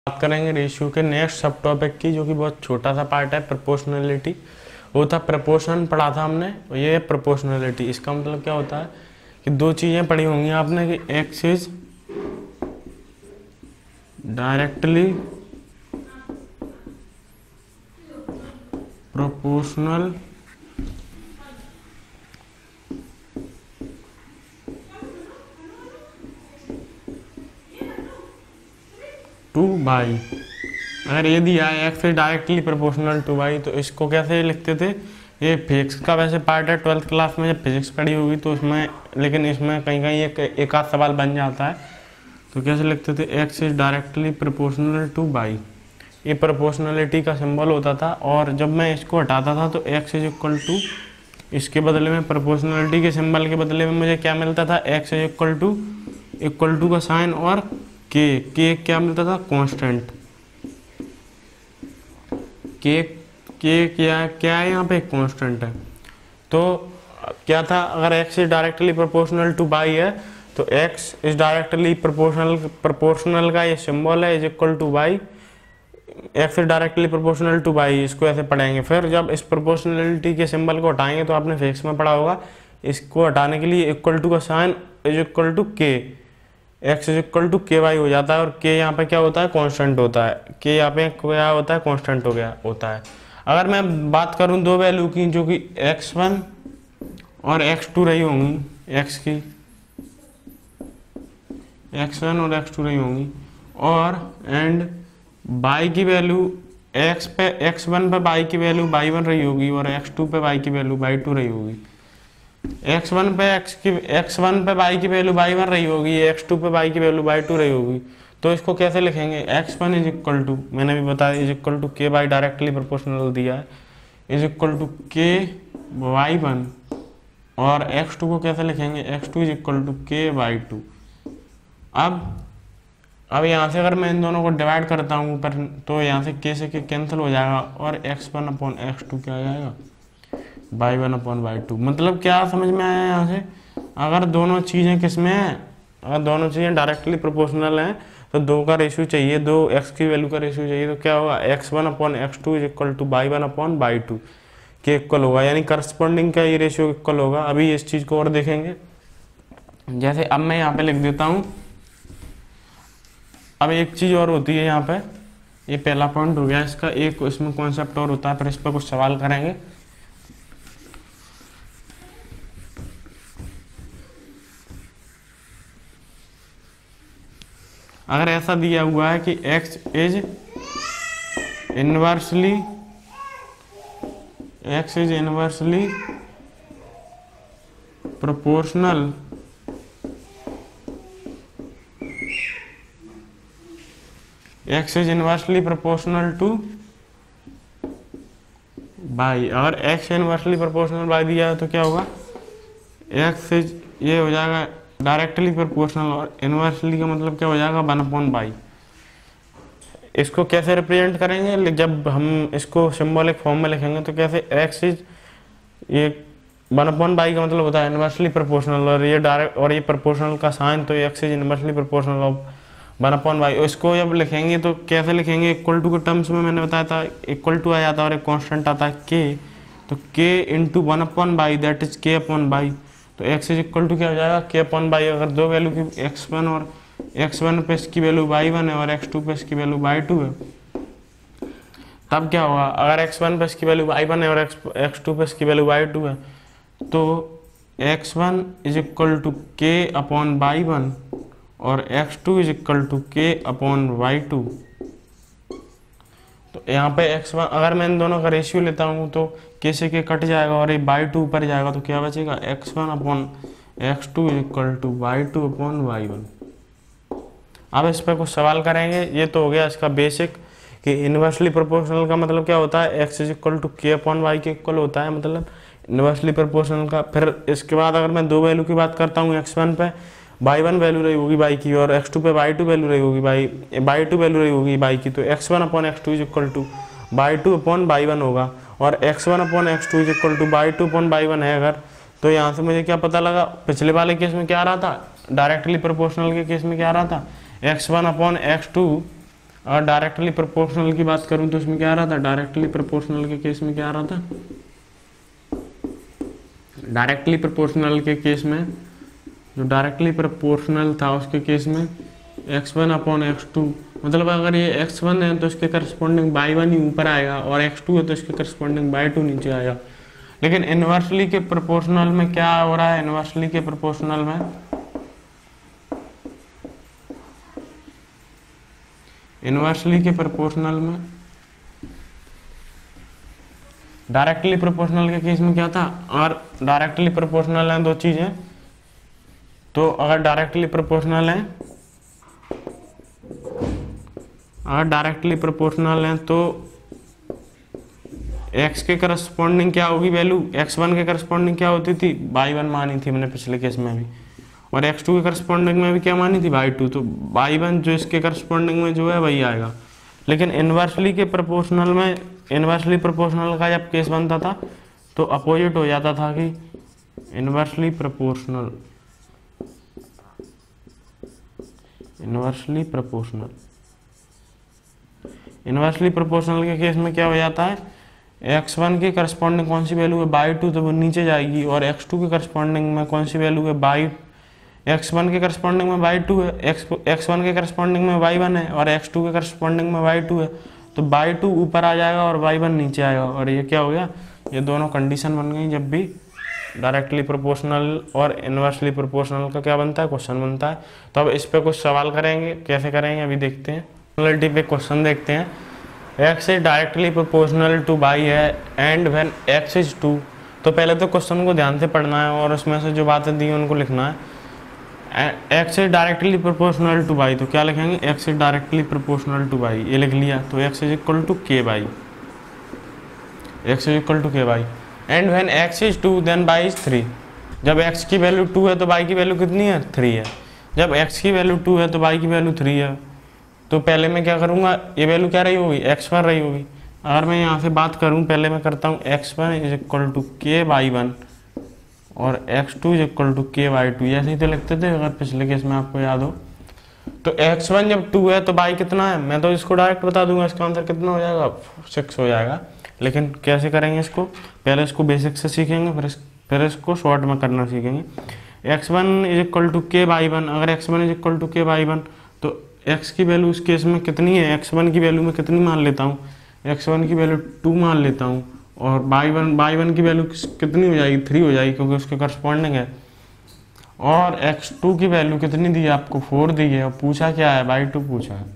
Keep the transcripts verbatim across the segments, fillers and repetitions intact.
बात करेंगे रेशियो के नेक्स्ट सब टॉपिक की, जो कि बहुत छोटा सा पार्ट है, प्रोपोर्शनलिटी। वो था प्रोपोर्शन पढ़ा था हमने, ये है प्रोपोर्शनलिटी। इसका मतलब क्या होता है कि दो चीज़ें पढ़ी होंगी आपने कि x is directly proportional to y. अगर ये दिया है x is directly proportional to y, तो इसको कैसे लिखते थे? ये फिजिक्स का वैसे पार्ट है, ट्वेल्थ क्लास में जब फिजिक्स पढ़ी होगी तो उसमें, लेकिन इसमें कहीं कहीं एक एक आध सवाल बन जाता है। तो कैसे लिखते थे? X is directly proportional to y. ये प्रोपोर्शनलिटी का सिंबल होता था, और जब मैं इसको हटाता था तो एक्स इज इक्वल टू, इसके बदले में प्रोपोर्शनलिटी के सिंबल के बदले में मुझे क्या मिलता था? X is equal to equal to का साइन और के के क्या मिलता था? कांस्टेंट। के के क्या क्या है यहाँ पे? कांस्टेंट है। तो क्या था? अगर x is directly proportional to y है तो x is directly proportional proportional का ये सिंबल है is equal to y. X is directly proportional to y, इसको ऐसे पढ़ेंगे। फिर जब इस प्रोपोर्शनलिटी के सिंबल को हटाएंगे तो आपने फिजिक्स में पढ़ा होगा, इसको हटाने के लिए इक्वल टू का sign is equal to k, x is equal to k y हो जाता है। और के यहाँ पे क्या होता है? कांस्टेंट होता है। के यहाँ पे क्या होता है? कांस्टेंट हो गया होता है। अगर मैं बात करूँ दो वैल्यू की, जो कि एक्स वन और एक्स टू रही होंगी, एक्स की एक्स वन और एक्स टू रही होंगी, और एंड बाई की वैल्यू एक्स पे एक्स वन पे बाई की वैल्यू बाई वन रही होगी, और एक्स टू पे बाई की वैल्यू बाई टू रही होगी। एक्स वन पे एक्स की एक्स वन पे बाई की वैल्यू बाई वन रही होगी, एक्स टू पे बाई की वैल्यू बाई टू रही होगी। तो इसको कैसे लिखेंगे? X one is equal to, मैंने भी बताया, is equal to k y directly proportional दिया है, is equal to k y one. और एक्स टू को कैसे लिखेंगे? X two is equal to k y two. अब अब यहाँ से अगर मैं इन दोनों को डिवाइड करता हूँ ऊपर, तो यहाँ से के से के कैंसिल हो जाएगा, और x one upon x two क्या आ जाएगा? Y one upon y two. मतलब क्या समझ में आया यहाँ से? अगर दोनों चीज़ें किस में हैं, अगर दोनों चीज़ें डायरेक्टली प्रोपोर्शनल हैं तो दो का रेशियो चाहिए, दो एक्स की वैल्यू का रेशियो चाहिए, तो क्या होगा? X one upon x two is equal to y one upon y two के इक्वल होगा, यानी करस्पॉन्डिंग का ये रेशियो इक्वल होगा। अभी इस चीज़ को और देखेंगे। जैसे अब मैं यहाँ पे लिख देता हूँ। अब एक चीज़ और होती है यहाँ पे, ये पहला पॉइंट हो गया इसका, एक इसमें कॉन्सेप्ट और होता है, फिर इस पर कुछ सवाल करेंगे। अगर ऐसा दिया हुआ है कि x is inversely x is inversely proportional x is inversely proportional to y. अगर x इनवर्सली प्रोपोर्शनल बाई दिया है तो क्या होगा? x इज, ये हो जाएगा डायरेक्टली प्रोपोर्शनल, और इनवर्सली का मतलब क्या हो जाएगा? One upon y. इसको कैसे रिप्रेजेंट करेंगे? जब हम इसको सिंबॉलिक फॉर्म में लिखेंगे तो कैसे? x इज, ये वन अपॉन बाई का मतलब होता है इनवर्सली प्रोपोर्शनल, और ये डायरेक्ट, और ये प्रोपोर्शनल का साइन, तो x is inversely proportional of one upon y. इसको जब लिखेंगे तो कैसे लिखेंगे? इक्वल टू के टर्म्स में मैंने बताया था, इक्वल टू आ जाता है और एक कॉन्स्टेंट आता है के, तो k into one upon y, that is k upon y. तो x इज इक्वल टू क्या हो जाएगा? के अपॉन बाई। अगर दो वैल्यू की एक्स वन और एक्स वन पे इसकी वैल्यू बाई वन है और एक्स टू पे इसकी वैल्यू बाई टू है, तब क्या होगा? अगर एक्स वन पे इसकी वैल्यू बाई वन है और एक्स टू पे इसकी वैल्यू बाई टू है, तो x one is equal to k upon y one और x two is equal to k upon y two. तो यहाँ पे एक्स वन, अगर मैं इन दोनों का रेशियो लेता हूँ तो के से के कट जाएगा और ये बाई टू ऊपर जाएगा, तो क्या बचेगा? X one upon x two is equal to y two upon y one. अब इस पर कुछ सवाल करेंगे। ये तो हो गया इसका बेसिक कि इनवर्सली प्रोपोर्शनल का मतलब क्या होता है? X is equal to k upon y के इक्वल होता है, मतलब इनवर्सली प्रोपोर्शनल का। फिर इसके बाद अगर मैं दो वैल्यू की बात करता हूँ, एक्स वन पे बाई वन वैल्यू रही होगी बाई की, और एक्स टू पे बाई टू वैल्यू रही होगी बाई बाई टू वैल्यू रही होगी बाई की, तो x one upon x two is equal to y two upon y one होगा, और x one upon x two is equal to y two upon y one है अगर, तो यहाँ से मुझे क्या पता लगा? पिछले वाले केस में क्या आ रहा था? डायरेक्टली प्रोपोर्शनल के केस में क्या आ रहा था? X one upon x two और डायरेक्टली प्रोपोर्शनल की बात करूं तो इसमें क्या आ रहा था, डायरेक्टली प्रोपोर्शनल के केस में क्या आ रहा था, डायरेक्टली प्रोपोर्शनल के केस में जो डायरेक्टली प्रोपोर्शनल था उसके केस में x one upon x two, मतलब अगर ये एक्स वन है तो इसके करस्पॉन्डिंग बाई वन ही ऊपर आएगा और एक्स टू है तो इसके करस्पॉन्डिंग बाई टू नीचे आएगा। लेकिन इन्वर्सली के प्रोपोर्शनल में क्या हो रहा है, इन्वर्सली के प्रोपोर्शनल में इन्वर्सली के प्रोपोर्शनल में डायरेक्टली प्रोपोर्शनल के केस में क्या था, और डायरेक्टली प्रोपोर्शनल है दो चीजें, तो अगर डायरेक्टली प्रोपोर्शनल है अगर डायरेक्टली प्रोपोर्शनल है तो x के करस्पॉन्डिंग क्या होगी वैल्यू, एक्स वन के करस्पॉन्डिंग क्या होती थी, बाई वन मानी थी मैंने पिछले केस में भी, और एक्स टू के करस्पॉन्डिंग में भी क्या मानी थी, बाई टू, तो बाई वन जो इसके करस्पॉन्डिंग में जो है वही आएगा। लेकिन इन्वर्सली के प्रोपोर्शनल में, इन्वर्सली प्रोपोर्शनल का जब केस बनता था तो अपोजिट हो जाता था कि inversely proportional inversely proportional inversely proportional के केस में क्या हो जाता है, एक्स वन की करस्पॉन्डिंग कौन सी वैल्यू है, बाई टू, तो वो नीचे जाएगी, और एक्स टू की करस्पॉन्डिंग में कौन सी वैल्यू है, बाई एक्स वन के करस्पॉन्डिंग में बाई टू है, एक्स एक्स वन के करस्पॉन्डिंग में बाई वन है, और एक्स टू के करस्पॉन्डिंग में बाई टू है, तो बाई टू ऊपर आ जाएगा और बाई वन नीचे आएगा। और ये क्या हो गया, ये दोनों कंडीशन बन गई जब भी डायरेक्टली प्रोपोर्शनल और इन्वर्सली प्रोपोर्शनल का क्या बनता है, क्वेश्चन बनता है। तो अब इस पर कुछ सवाल करेंगे, कैसे करेंगे अभी देखते हैं। प्रोपोर्शनलिटी पे क्वेश्चन देखते हैं। X is directly proportional to y है and when x is two, तो पहले तो क्वेश्चन को ध्यान से पढ़ना है और उसमें से जो बातें दी हैं उनको लिखना है। X is directly proportional to y, तो क्या लिखेंगे, x is directly proportional to y, ये लिख लिया, तो x is equal to k y, x is equal to k y. And when x is two then y is three, जब x की value two है तो बाई की value कितनी है, थ्री है। जब एक्स की वैल्यू टू है तो बाई की वैल्यू थ्री है, तो पहले मैं क्या करूँगा, ये वैल्यू क्या रही होगी, एक्स वन रही होगी। अगर मैं यहाँ से बात करूँ, पहले मैं करता हूँ x one is equal to k y one और x two is equal to k y two, ऐसे ही तो लिखते थे अगर पिछले केस में आपको याद हो। तो एक्स वन जब टू है तो बाई कितना है, मैं तो इसको डायरेक्ट बता दूंगा, इसका आंसर कितना हो जाएगा, सिक्स हो जाएगा। लेकिन कैसे करेंगे इसको, पहले इसको बेसिक से सीखेंगे, फिर इस, फिर इसको शॉर्ट में करना सीखेंगे। X one is equal to k y one, अगर x one is equal to k y one तो एक्स की वैल्यू इस केस में कितनी है, एक्स वन की वैल्यू में कितनी मान लेता हूँ, एक्स वन की वैल्यू टू मान लेता हूँ, और बाई वन बाई वन की वैल्यू कितनी हो जाएगी, थ्री हो जाएगी क्योंकि उसके करस्पॉन्डिंग है। और एक्स टू की वैल्यू कितनी दी है आपको, फोर दी है, और पूछा क्या है, बाई टू पूछा है।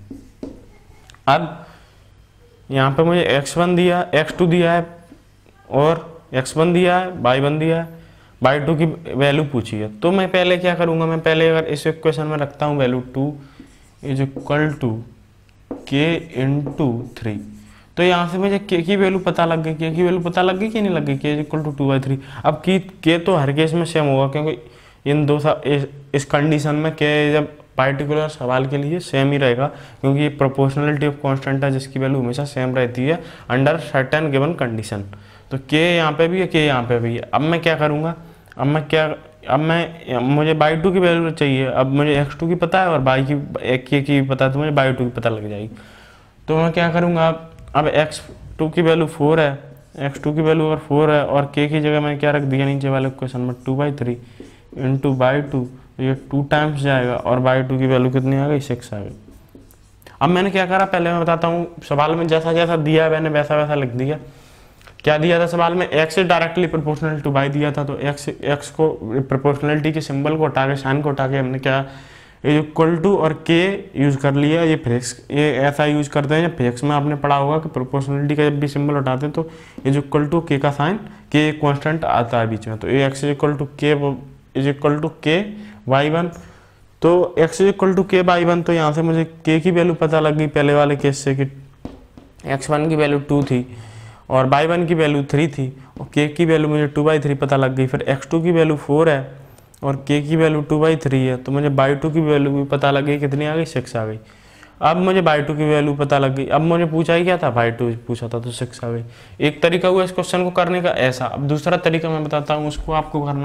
अब यहाँ पे मुझे एक्स वन दिया, एक्स टू दिया है, और एक्स वन दिया है, बाई वन दिया है, बाई टू की वैल्यू पूछी है। तो मैं पहले क्या करूँगा, मैं पहले अगर इस इक्वेशन में रखता हूँ value two is equal to k into three, तो यहाँ से मुझे के की वैल्यू पता लग गई, के की वैल्यू पता लग गई कि नहीं लग गई, k is equal to two by three. अब की के तो हर केस में सेम होगा क्योंकि इन दो इस, इस कंडीशन में के जब पार्टिकुलर सवाल के लिए सेम ही रहेगा, क्योंकि ये प्रोपोर्शनलिटी ऑफ कांस्टेंट है जिसकी वैल्यू हमेशा सेम रहती है अंडर सर्टेन गिवन कंडीशन। तो के यहाँ पे भी है, के यहाँ पे भी है। अब मैं क्या करूँगा, अब मैं क्या अब मैं मुझे बाई टू की वैल्यू चाहिए, अब मुझे एक्स टू की पता है और बाई की एक के की पता है, तो मुझे बाई टू की पता लग जाएगी। तो मैं क्या करूँगा, अब अब एक्स टू की वैल्यू फोर है, एक्स टू की वैल्यू अगर फोर है और के की जगह मैंने क्या रख दिया नीचे वाले क्वेश्चन में, two by three into y two, तो ये टू टाइम्स जाएगा और बाई टू की वैल्यू कितनी आ गई, सिक्स आ गई। अब मैंने क्या करा, पहले मैं बताता हूँ, सवाल में जैसा जैसा दिया है मैंने वैसा वैसा लिख दिया। क्या दिया था सवाल में, x is directly proportional to y दिया था, तो एक्स एक्स को प्रोपोर्शनलिटी के सिंबल को हटा के, साइन को हटा के हमने क्या इक्वल टू और के यूज कर लिया। ये फ्रेक्स ये ऐसा यूज करते हैं, फ्रेक्स में आपने पढ़ा होगा कि प्रोपोर्शनलिटी का जब भी सिंबल हटाते हैं तो ये जो इक्वल टू के का साइन, के कॉन्स्टेंट आता है बीच में, तो ये x is equal to k is equal to k y one, तो x is equal to k y one. तो यहाँ से मुझे के की वैल्यू पता लग गई पहले वाले केस से कि एक्स वन की वैल्यू टू थी और बाई वन की वैल्यू थ्री थी, और के की वैल्यू मुझे टू बाई थ्री पता लग गई। फिर एक्स टू की वैल्यू फोर है और के की वैल्यू टू बाई थ्री है, तो मुझे बाई टू की वैल्यू भी पता लग गई, कितनी आ गई, सिक्स आ गई। अब मुझे बाई टू की वैल्यू पता लग गई, अब मुझे पूछा ही क्या था, बाई टू पूछा था, तो सिक्स आ गई। एक तरीका हुआ इस क्वेश्चन को करने का ऐसा। अब दूसरा तरीका मैं बताता हूँ, उसको आपको करना है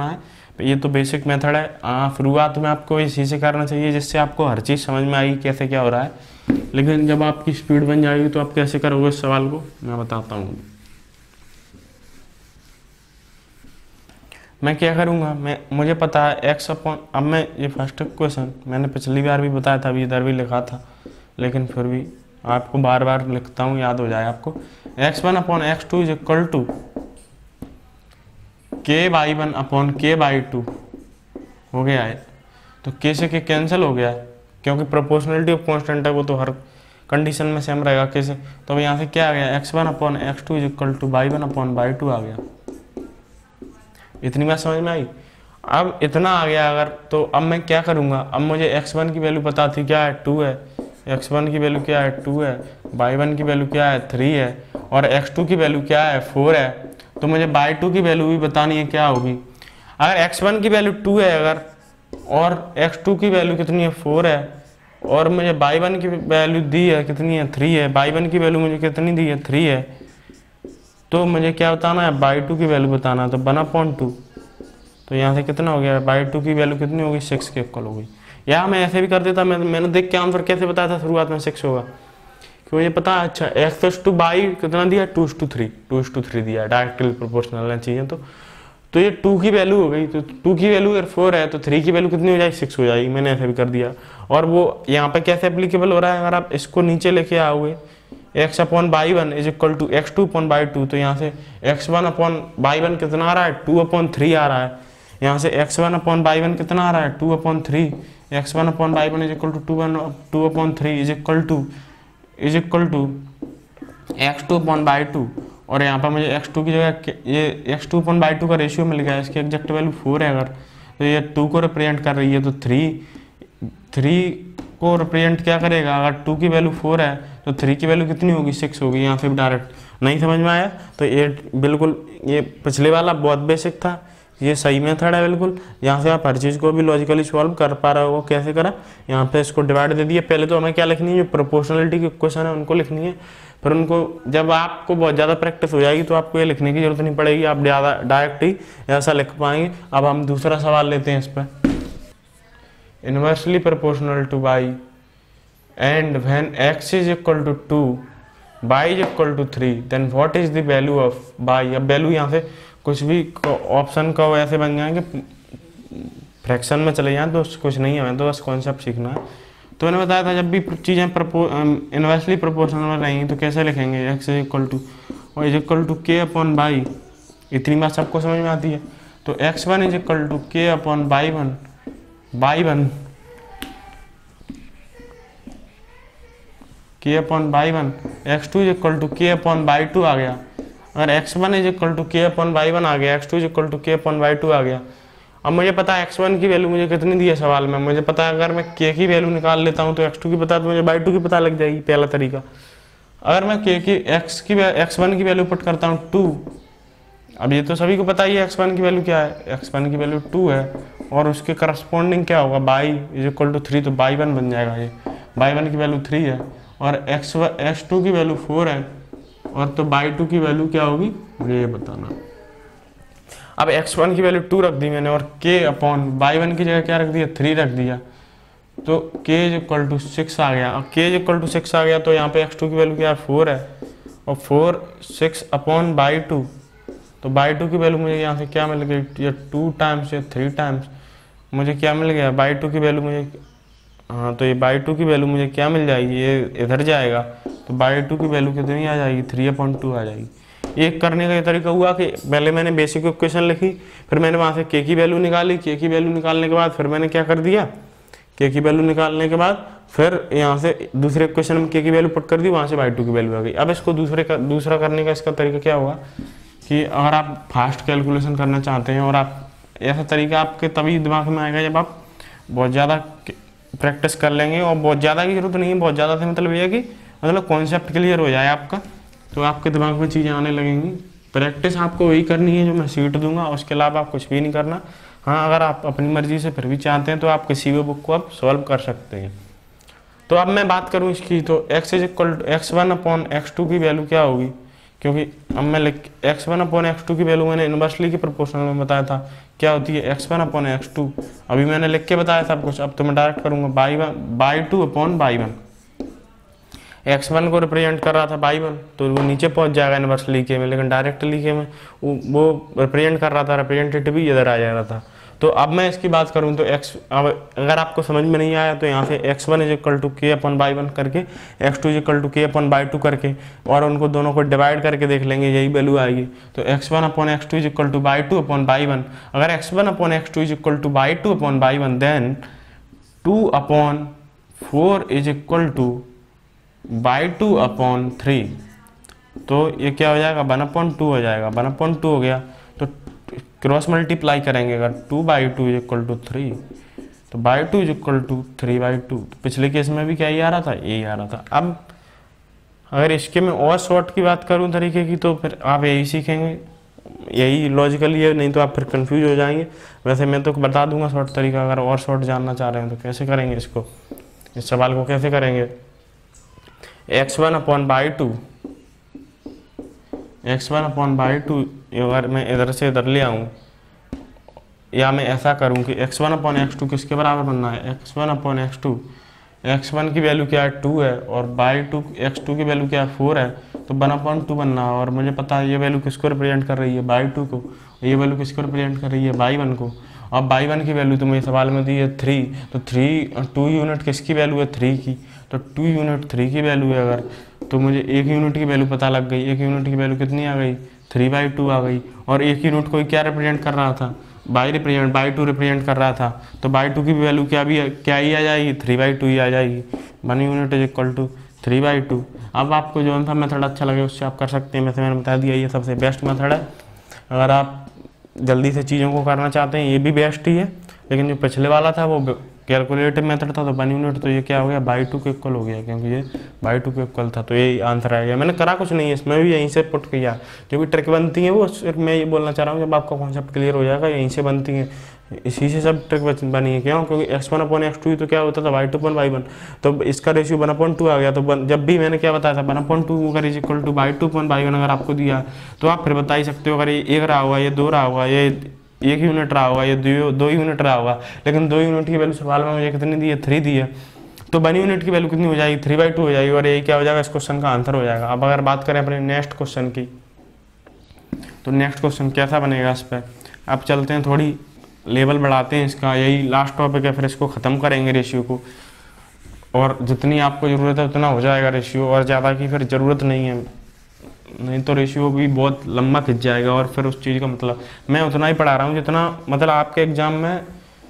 ये तो बेसिक मेथड है। शुरुआत में आपको इसी से करना चाहिए जिससे आपको हर चीज़ समझ में आएगी कैसे क्या हो रहा है, लेकिन जब आपकी स्पीड बन जाएगी तो आप कैसे करोगे इस सवाल को मैं बताता हूँ। मैं क्या करूँगा, मैं मुझे पता है एक्स अपॉन, अब मैं ये फर्स्ट क्वेश्चन मैंने पिछली बार भी बताया था, अभी इधर भी लिखा था, लेकिन फिर भी आपको बार बार लिखता हूँ याद हो जाए आपको। X one upon x two is equal to k y one upon k y two हो गया है। तो के से के कैंसिल हो गया है क्योंकि प्रोपोर्शनलिटी ऑफ कांस्टेंट है, वो तो हर कंडीशन में सेम रहेगा के से। तो यहाँ से क्या आ गया, x one upon x two is equal to y one upon y two आ गया। इतनी बात समझ में आई। अब इतना आ गया अगर, तो अब मैं क्या करूँगा, अब मुझे एक्स वन की वैल्यू पता थी क्या है, टू है, एक्स वन की वैल्यू क्या है, टू है, बाई वन की वैल्यू क्या है, थ्री है, और एक्स टू की वैल्यू क्या है, फोर है। तो मुझे बाई टू की वैल्यू भी बतानी है क्या होगी। अगर एक्स वन की वैल्यू टू है अगर, और एक्स टू की वैल्यू कितनी है, फोर है, और मुझे बाई वन की वैल्यू दी है कितनी है, थ्री है, बाई वन की वैल्यू मुझे कितनी दी है, थ्री है, तो मुझे क्या बताना है, बाई टू की वैल्यू बताना है। तो वन अपॉन टू, तो यहाँ से कितना हो गया, बाई टू की वैल्यू कितनी होगी, सिक्स के इक्वल हो गई। या मैं ऐसे भी कर देता, मैं मैंने देख के आंसर कैसे बताया था शुरुआत में सिक्स होगा, क्यों ये पता है। अच्छा एक्स टू बाई कितना दिया, two two three, two two three दिया, डायरेक्टली प्रोपोर्शनल चीज़ें। तो तो ये टू की वैल्यू हो गई, तो टू की वैल्यू अगर फोर है तो थ्री की वैल्यू कितनी हो जाएगी, सिक्स हो जाएगी। मैंने ऐसे भी कर दिया। और वो यहाँ पे कैसे एप्लीकेबल हो रहा है, अगर आप इसको नीचे लेके आओगे, x upon y one is equal to x two upon y two, तो यहाँ से x one upon y one कितना आ रहा है, टू अपॉन थ्री आ रहा है। यहाँ से x one upon y one कितना आ रहा है, two upon three, x one upon y one is equal to two one two upon three is equal to is equal to x two upon y two. और यहाँ पर मुझे x two की जगह ये x two upon y two का ratio मिल गया, इसकी एग्जैक्ट वैल्यू फोर है अगर, तो ये टू को रिप्रेजेंट कर रही है, तो थ्री थ्री को रिप्रेजेंट क्या करेगा, अगर टू की वैल्यू फोर है तो थ्री की वैल्यू कितनी होगी, सिक्स होगी। यहाँ से डायरेक्ट नहीं समझ में आया तो ये बिल्कुल, ये पिछले वाला बहुत बेसिक था, ये सही मेथड है बिल्कुल। यहाँ से आप हर चीज़ को भी लॉजिकली सॉल्व कर पा रहे हो। कैसे करा, यहाँ पे इसको डिवाइड दे दिया। पहले तो हमें क्या लिखनी है, जो प्रोपोर्शनलिटी के क्वेश्चन है उनको लिखनी है, फिर उनको जब आपको बहुत ज़्यादा प्रैक्टिस हो जाएगी तो आपको ये लिखने की जरूरत नहीं पड़ेगी, आप ज़्यादा डायरेक्ट ही ऐसा लिख पाएंगे। अब हम दूसरा सवाल लेते हैं इस पर। Inversely proportional to y and when x is equal to two, y is equal to three, then what is the value of y. अब वैल्यू यहाँ से कुछ भी ऑप्शन का ऐसे बन जाए कि फ्रैक्शन में चले जाएं, तो कुछ नहीं है, हमें तो बस कॉन्सेप्ट सीखना है। तो मैंने बताया था जब भी चीज़ें इनवर्सली प्रोपोर्शनल में रहेंगी तो कैसे लिखेंगे, एक्स इज इक्वल टू और is equal to k upon y. इतनी बात सबको समझ में आती है। तो x one is equal to k upon y one, y one k upon y one, x two is equal to k upon y two आ गया। अगर x one is equal to k upon y one आ गया, x two is equal to k upon y two आ गया। अब मुझे पता है एक्स वन की वैल्यू मुझे कितनी दी है सवाल में, मुझे पता है अगर मैं के की वैल्यू निकाल लेता हूँ तो एक्स टू की पता तो मुझे बाई टू की पता लग जाएगी, पहला तरीका। अगर मैं के की एक्स की एक्स वन की वैल्यू पुट करता हूँ टू, अब ये तो सभी को पता ही है एक्स वन की वैल्यू क्या है, एक्स वन की वैल्यू टू है और उसके करस्पॉन्डिंग क्या होगा, y is equal to three, तो बाई वन बन जाएगा। ये बाई वन की वैल्यू थ्री है और एक्स एक्स टू की वैल्यू फोर है, और तो बाई टू की वैल्यू क्या होगी मुझे ये बताना। अब एक्स वन की वैल्यू टू रख दी मैंने और के अपॉन बाई वन की जगह क्या रख दिया, थ्री रख दिया, तो k is equal to six आ गया। अब k is equal to six आ गया तो यहाँ पे एक्स टू की वैल्यू क्या है, फोर है, और four six upon y two, तो बाई टू की वैल्यू मुझे यहाँ से क्या मिल गई, ये टू टाइम्स या थ्री टाइम्स मुझे क्या मिल गया, बाई टू की वैल्यू मुझे, हाँ तो ये बाई टू की वैल्यू मुझे क्या मिल जाएगी, ये इधर जाएगा, तो बाई टू की वैल्यू कितनी आ जाएगी, थ्री अपॉइंट टू आ जाएगी। एक करने का ये तरीका हुआ कि पहले मैंने बेसिक इक्वेशन लिखी, फिर मैंने वहाँ से के की वैल्यू निकाली, के की वैल्यू निकालने के बाद फिर मैंने क्या कर दिया, के की वैल्यू निकालने के बाद फिर यहाँ से दूसरे इक्वेशन में के की वैल्यू पुट कर दी, वहाँ से बाई टू की वैल्यू आ गई। अब इसको दूसरे का दूसरा करने का इसका तरीका क्या होगा कि अगर आप फास्ट कैलकुलेशन करना चाहते हैं और आप ऐसा तरीका आपके तभी दिमाग में आएगा जब आप बहुत ज़्यादा प्रैक्टिस कर लेंगे, और बहुत ज़्यादा की जरूरत नहीं है, बहुत ज़्यादा से मतलब ये है कि मतलब कॉन्सेप्ट क्लियर हो जाए आपका, तो आपके दिमाग में चीज़ें आने लगेंगी। प्रैक्टिस आपको वही करनी है जो मैं सीट दूंगा, उसके अलावा आप कुछ भी नहीं करना। हाँ अगर आप अपनी मर्जी से फिर भी चाहते हैं तो आप किसी भी बुक को आप सॉल्व कर सकते हैं। तो अब मैं बात करूँ इसकी, तो x is equal to x one upon x two की वैल्यू क्या होगी, क्योंकि अब मैं लिख x one upon x two की वैल्यू मैंने इन्वर्सली की प्रोपोर्शनल में बताया था क्या होती है x one upon x two, अभी मैंने लिख के बताया सब कुछ। अब तो मैं डायरेक्ट करूँगा y one by two upon y one. X one को रिप्रेजेंट कर रहा था बाई वन तो वो नीचे पहुंच जाएगा इन्वर्सली के में, लेकिन डायरेक्टली के में वो, वो रिप्रेजेंट कर रहा था, रिप्रेजेंटेटिव भी इधर आ जा रहा था। तो अब मैं इसकी बात करूं तो एक्स, अब अगर आपको समझ में नहीं आया तो यहाँ से x one is equal to k upon y one करके x two is equal to k upon by two करके और उनको दोनों को डिवाइड करके देख लेंगे, यही वैल्यू आएगी। तो x one upon x two is equal to y two upon y one. अगर x one upon x two is equal to y two upon y one then two upon four is equal to y two upon three. तो ये क्या हो जाएगा one upon to हो जाएगा, one upon to हो गया तो क्रॉस मल्टीप्लाई करेंगे अगर two y two is equal to three तो y two is equal to three by two. पिछले केस में भी क्या ही आ रहा था, यही आ रहा था। अब अगर इसके में और शॉर्ट की बात करूं तरीके की तो फिर आप यही सीखेंगे, यही लॉजिकल है, नहीं तो आप फिर कंफ्यूज हो जाएंगे। वैसे मैं तो बता दूंगा शॉर्ट तरीका, अगर और शॉर्ट जानना चाह रहे हैं तो कैसे करेंगे इसको, इस सवाल को कैसे करेंगे। X one upon y two x one upon y two अगर मैं इधर से इधर ले आऊँ या मैं ऐसा करूँ कि x one upon x two किसके बराबर बनना है, x one upon x two, x one की वैल्यू क्या है टू है और बाई टू एक्स टू की वैल्यू क्या है फोर है, तो वन अपॉन टू बनना है। और मुझे पता है ये वैल्यू किसको रिप्रेजेंट कर रही है बाई टू को, ये वैल्यू किसको रिप्रेजेंट कर रही है बाई वन को। अब बाई वन की वैल्यू तो मुझे सवाल में दी है थ्री, तो थ्री टू यूनिट किसकी वैल्यू है थ्री की, तो टू यूनिट थ्री की वैल्यू है अगर, तो मुझे एक यूनिट की वैल्यू पता लग गई। एक यूनिट की वैल्यू कितनी आ गई थ्री बाई टू आ गई। और एक यूनिट को क्या रिप्रेजेंट कर रहा था y represent y two represent कर रहा था, तो बाई टू की वैल्यू क्या भी क्या ही आ जाएगी थ्री बाई टू ही आ जाएगी। One unit is equal to three by two. अब आपको जो सा मेथड अच्छा लगे उससे आप कर सकते हैं, वैसे मैंने बता दिया ये सबसे बेस्ट मेथड है। अगर आप जल्दी से चीज़ों को करना चाहते हैं ये भी बेस्ट ही है, लेकिन जो पिछले वाला था वो कैलकुलेटिव मेथड था तो वन यूनिट, तो ये क्या हो गया बाई टू के इक्वल हो गया क्योंकि ये बाई टू के इक्वल था। तो यही आंसर आ गया, मैंने करा कुछ नहीं है इसमें भी, यहीं से पुट किया। जो भी ट्रिक बनती है वो सिर्फ मैं ये बोलना चाह रहा हूँ जब आपका कॉन्सेप्ट क्लियर हो जाएगा यहीं से बनती है, इसी से सब ट्रिक बनी है। क्यों, क्योंकि x one upon x two तो क्या होता था y two upon y one, तो इसका रेशियो वन अपॉन टू आ गया। तो जब भी मैंने क्या बताया था वन अपॉन टू अगर is equal to y two upon y one अगर आपको दिया तो आप फिर बता ही सकते हो अगर ये एक रहा होगा, ये दो रहा होगा, ये एक यूनिट रहा होगा, ये दो दो यूनिट रहा होगा, लेकिन दो यूनिट की वैल्यू सवाल में मुझे कितनी दी है थ्री दी है, तो वन यूनिट की वैल्यू कितनी हो जाएगी थ्री बाई टू हो जाएगी और यही क्या हो जाएगा इस क्वेश्चन का आंसर हो जाएगा। अब अगर बात करें अपने नेक्स्ट क्वेश्चन की तो नेक्स्ट क्वेश्चन कैसा बनेगा, इस पर अब चलते हैं, थोड़ी लेवल बढ़ाते हैं इसका, यही लास्ट टॉपिक है, फिर इसको ख़त्म करेंगे रेशियो को, और जितनी आपको ज़रूरत है उतना हो जाएगा रेशियो, और ज़्यादा की फिर ज़रूरत नहीं है, नहीं तो रेशियो भी बहुत लंबा खिंच जाएगा और फिर उस चीज़ का मतलब मैं उतना ही पढ़ा रहा हूँ जितना मतलब आपके एग्ज़ाम में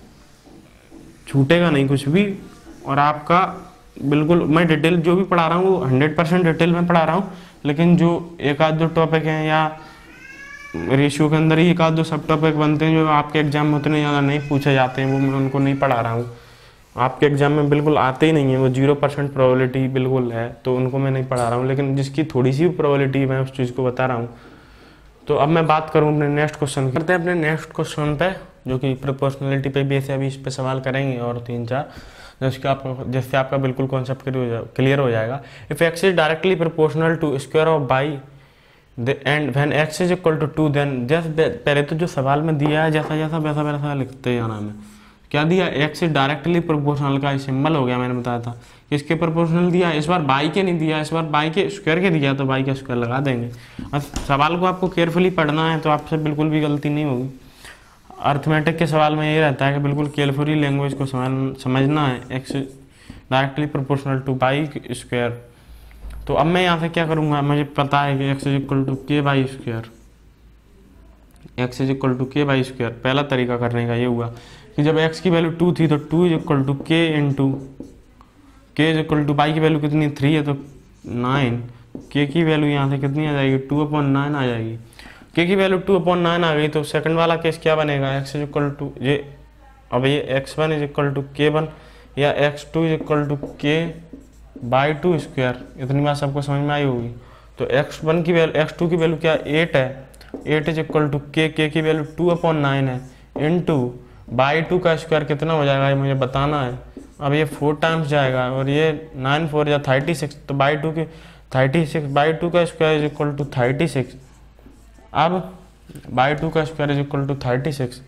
छूटेगा नहीं कुछ भी, और आपका बिल्कुल मैं डिटेल जो भी पढ़ा रहा हूँ वो हंड्रेड परसेंट डिटेल में पढ़ा रहा हूँ, लेकिन जो एक आध दो टॉपिक हैं या रेशियो के अंदर ही एक आध दो सब टॉपिक बनते हैं जो आपके एग्जाम में उतने ज़्यादा नहीं पूछे जाते हैं, वो मैं उनको नहीं पढ़ा रहा हूँ। आपके एग्जाम में बिल्कुल आते ही नहीं है, वो जीरो परसेंट प्रोबेबिलिटी बिल्कुल है, तो उनको मैं नहीं पढ़ा रहा हूँ, लेकिन जिसकी थोड़ी सी भी प्रोबेबिलिटी मैं उस चीज़ को बता रहा हूँ। तो अब मैं बात करूँ अपने नेक्स्ट क्वेश्चन की, करते हैं अपने नेक्स्ट क्वेश्चन पे, जो कि प्रोपोर्शनलिटी पे बेस है, अभी इस पर सवाल करेंगे और तीन चार जिसके आपको जिससे आपका बिल्कुल कॉन्सेप्ट क्लियर हो जाएगा। If x is directly proportional to square of y and when x is equal to two then, जैसे पहले तो जो सवाल में दिया है जैसा जैसा वैसा वैसा लिखते जाना है। क्या दिया, एक्स इज डायरेक्टली प्रोपोर्शनल का सिंबल हो गया, मैंने बताया था किसके प्रोपोर्शनल दिया, इस बार बाई के नहीं दिया, इस बार बाई के स्क्वायर के दिया, तो बाई का स्क्वायर लगा देंगे। और सवाल को आपको केयरफुली पढ़ना है तो आपसे बिल्कुल भी गलती नहीं होगी। अर्थमेटिक के सवाल में ये रहता है कि बिल्कुल केयरफुली लैंग्वेज को समझ समझना है। X directly proportional to y square, तो अब मैं यहाँ से क्या करूँगा, मुझे पता है कि x is equal to k y square, x is equal to k y square. पहला तरीका करने का ये हुआ कि जब x की वैल्यू टू थी तो two is equal to k into k is equal to y की वैल्यू कितनी थ्री है तो नाइन, के की वैल्यू यहाँ से कितनी आ जाएगी टू अपॉन नाइन आ जाएगी। के की वैल्यू टू अपॉन नाइन आ गई तो सेकंड वाला केस क्या बनेगा, x इज इक्वल टू ये अब ये x one is equal to k one या x two is equal to k y two square. इतनी बात सबको समझ में आई होगी। तो एक्स वन की वैल्यू एक्स टू की वैल्यू क्या एट है, eight is equal to k k की वैल्यू टू अपॉन नाइन है इंटू बाई टू का स्क्वायर कितना हो जाएगा ये मुझे बताना है। अब ये फोर टाइम्स जाएगा और ये नाइन फोर या थर्टी सिक्स, तो बाई टू की थर्टी सिक्स बाई टू का square is equal to thirty six. अब बाई टू का square is equal to thirty six,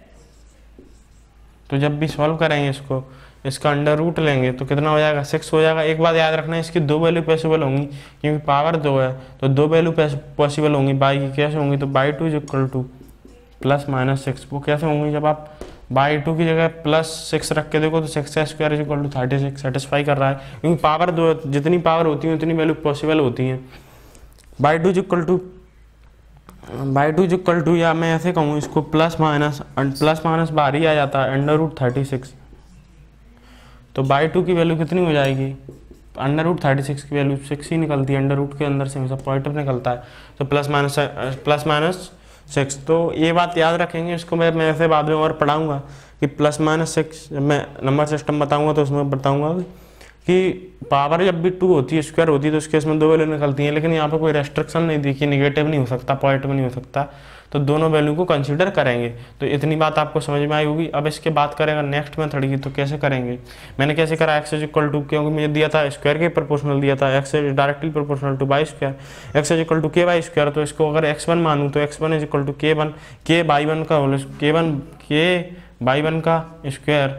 तो जब भी सॉल्व करेंगे इसको, इसका अंडर रूट लेंगे तो कितना हो जाएगा, सिक्स हो जाएगा। एक बात याद रखना है, इसकी दो वैल्यू पॉसिबल होंगी क्योंकि पावर दो है, तो दो वैल्यू पॉसिबल होंगी बाई की। कैसे होंगी, तो y two is equal to plus minus six. वो कैसे होंगी, जब आप बाई टू की जगह प्लस सिक्स रख के देखो तो सिक्स का square is equal to thirty six satisfy कर रहा है, क्योंकि पावर दो, जितनी पावर होती है उतनी वैल्यू पॉसिबल होती हैं। Y two is equal to y two is equal to, या मैं ऐसे कहूँ इसको, प्लस माइनस प्लस माइनस बाहर ही आ जाता है, अंडर रूट थर्टी सिक्स। तो बाई टू की वैल्यू कितनी हो जाएगी, अंडर रूट थर्टी सिक्स की वैल्यू सिक्स ही निकलती है, अंडर रूट के अंदर से हमेशा पॉजिटिव निकलता है, तो plus minus plus minus six. तो ये बात याद रखेंगे, इसको मैं मैं ऐसे बाद में और पढ़ाऊँगा कि प्लस माइनस सिक्स, जब मैं नंबर सिस्टम बताऊँगा तो उसमें बताऊँगा कि पावर जब भी टू होती है, स्क्वायर होती है, तो उसके इसमें दो वैल्यू निकलती हैं, लेकिन यहाँ पर कोई रेस्ट्रिक्शन नहीं दी कि निगेटिव नहीं हो सकता, पॉजिटिव नहीं हो सकता, तो दोनों वैल्यू को कंसीडर करेंगे। तो इतनी बात आपको समझ में आई होगी। अब इसके बात करेंगे नेक्स्ट मेथड की, तो कैसे करेंगे, मैंने कैसे करा, एक्स इज इक्वल टू, क्योंकि मुझे दिया था स्क्वायर के प्रोपोर्शनल दिया था, x is directly proportional to y square, x is equal to k y square, तो इसको अगर एक्स वन मानूँ तो x one is equal to k one k y one का whole k one k y one का square,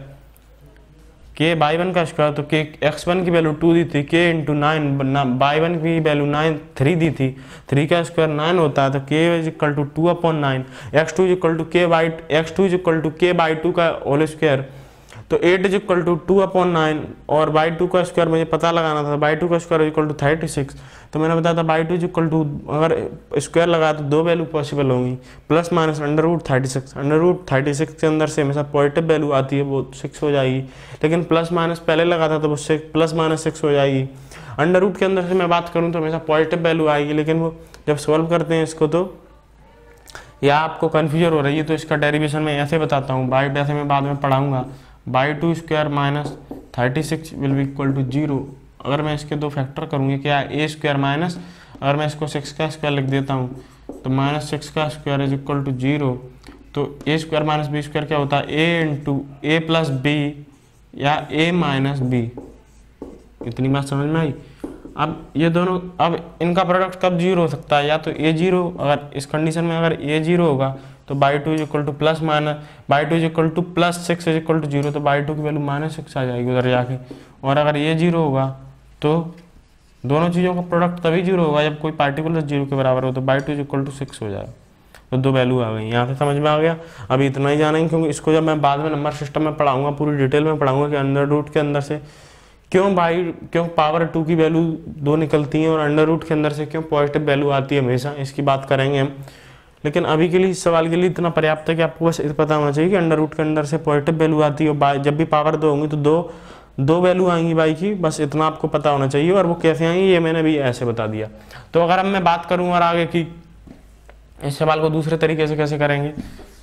k y one का square, तो k x one की वैल्यू टू दी थी, k into nine, y one की value nine three दी थी, थ्री का स्क्वायर नाइन होता है, तो k is equal to two upon nine, x two is equal to k y x two is equal to k y two का whole square, तो eight is equal to two upon nine, और y two का square मुझे पता लगाना था, y two का square is equal to thirty six, तो मैंने बताया था y two is equal to, अगर स्क्वायर लगाया तो दो वैल्यू पॉसिबल होंगी, plus minus under root thirty six, under root thirty six के अंदर से हमेशा पॉजिटिव वैल्यू आती है, वो सिक्स हो जाएगी, लेकिन प्लस माइनस पहले लगा था तो वो सिक्स प्लस माइनस सिक्स हो जाएगी। अंडर रूट के अंदर से मैं बात करूँ तो हमेशा पॉजिटिव वैल्यू आएगी, लेकिन वो जब सॉल्व करते हैं इसको तो या आपको कन्फ्यूजन हो रही है तो इसका डेरिवेशन मैं ऐसे बताता हूँ, बाई वैसे मैं बाद में पढ़ाऊँगा, y two square minus thirty six will be equal to zero. अगर मैं इसके दो फैक्टर करूँगी, क्या ए स्क्वायर माइनस, अगर मैं इसको सिक्स का स्क्वायर लिख देता हूँ तो माइनस सिक्स का square is equal to zero, तो a square minus b square क्या होता है, a into a plus b या ए माइनस बी। इतनी बात समझ में आई। अब ये दोनों, अब इनका प्रोडक्ट कब जीरो हो सकता है, या तो ए जीरो, अगर इस कंडीशन में अगर ए जीरो होगा तो y two is equal to plus minus y two is equal to plus six is equal to zero, तो बाई टू की वैल्यू माइनस सिक्स आ जाएगी उधर जाके, और अगर ये जीरो होगा तो दोनों चीज़ों का प्रोडक्ट तभी जीरो होगा जब कोई पार्टिकुलर जीरो के बराबर हो, तो y two is equal to six हो जाएगा। तो दो वैल्यू आ गई, यहाँ से समझ में आ गया। अभी इतना ही जानेंगे, क्योंकि इसको जब मैं बाद में नंबर सिस्टम में पढ़ाऊँगा पूरी डिटेल में पढ़ाऊँगा कि अंडर रूट के अंदर से क्यों बाई क्यों पावर टू की वैल्यू दो निकलती हैं और अंडर रूट के अंदर से क्यों पॉजिटिव वैल्यू आती है हमेशा, इसकी बात करेंगे हम। लेकिन अभी के लिए इस सवाल के लिए इतना पर्याप्त है कि आपको बस पता होना चाहिए कि अंडर रूट के अंदर से पॉजिटिव वैल्यू आती है, और जब भी पावर दो होंगी तो दो दो वैल्यू आएंगी बाई की, बस इतना आपको पता होना चाहिए। और वो कैसे आएंगी ये मैंने भी ऐसे बता दिया। तो अगर अब मैं बात करूँ और आगे की इस सवाल को दूसरे तरीके से कैसे करेंगे,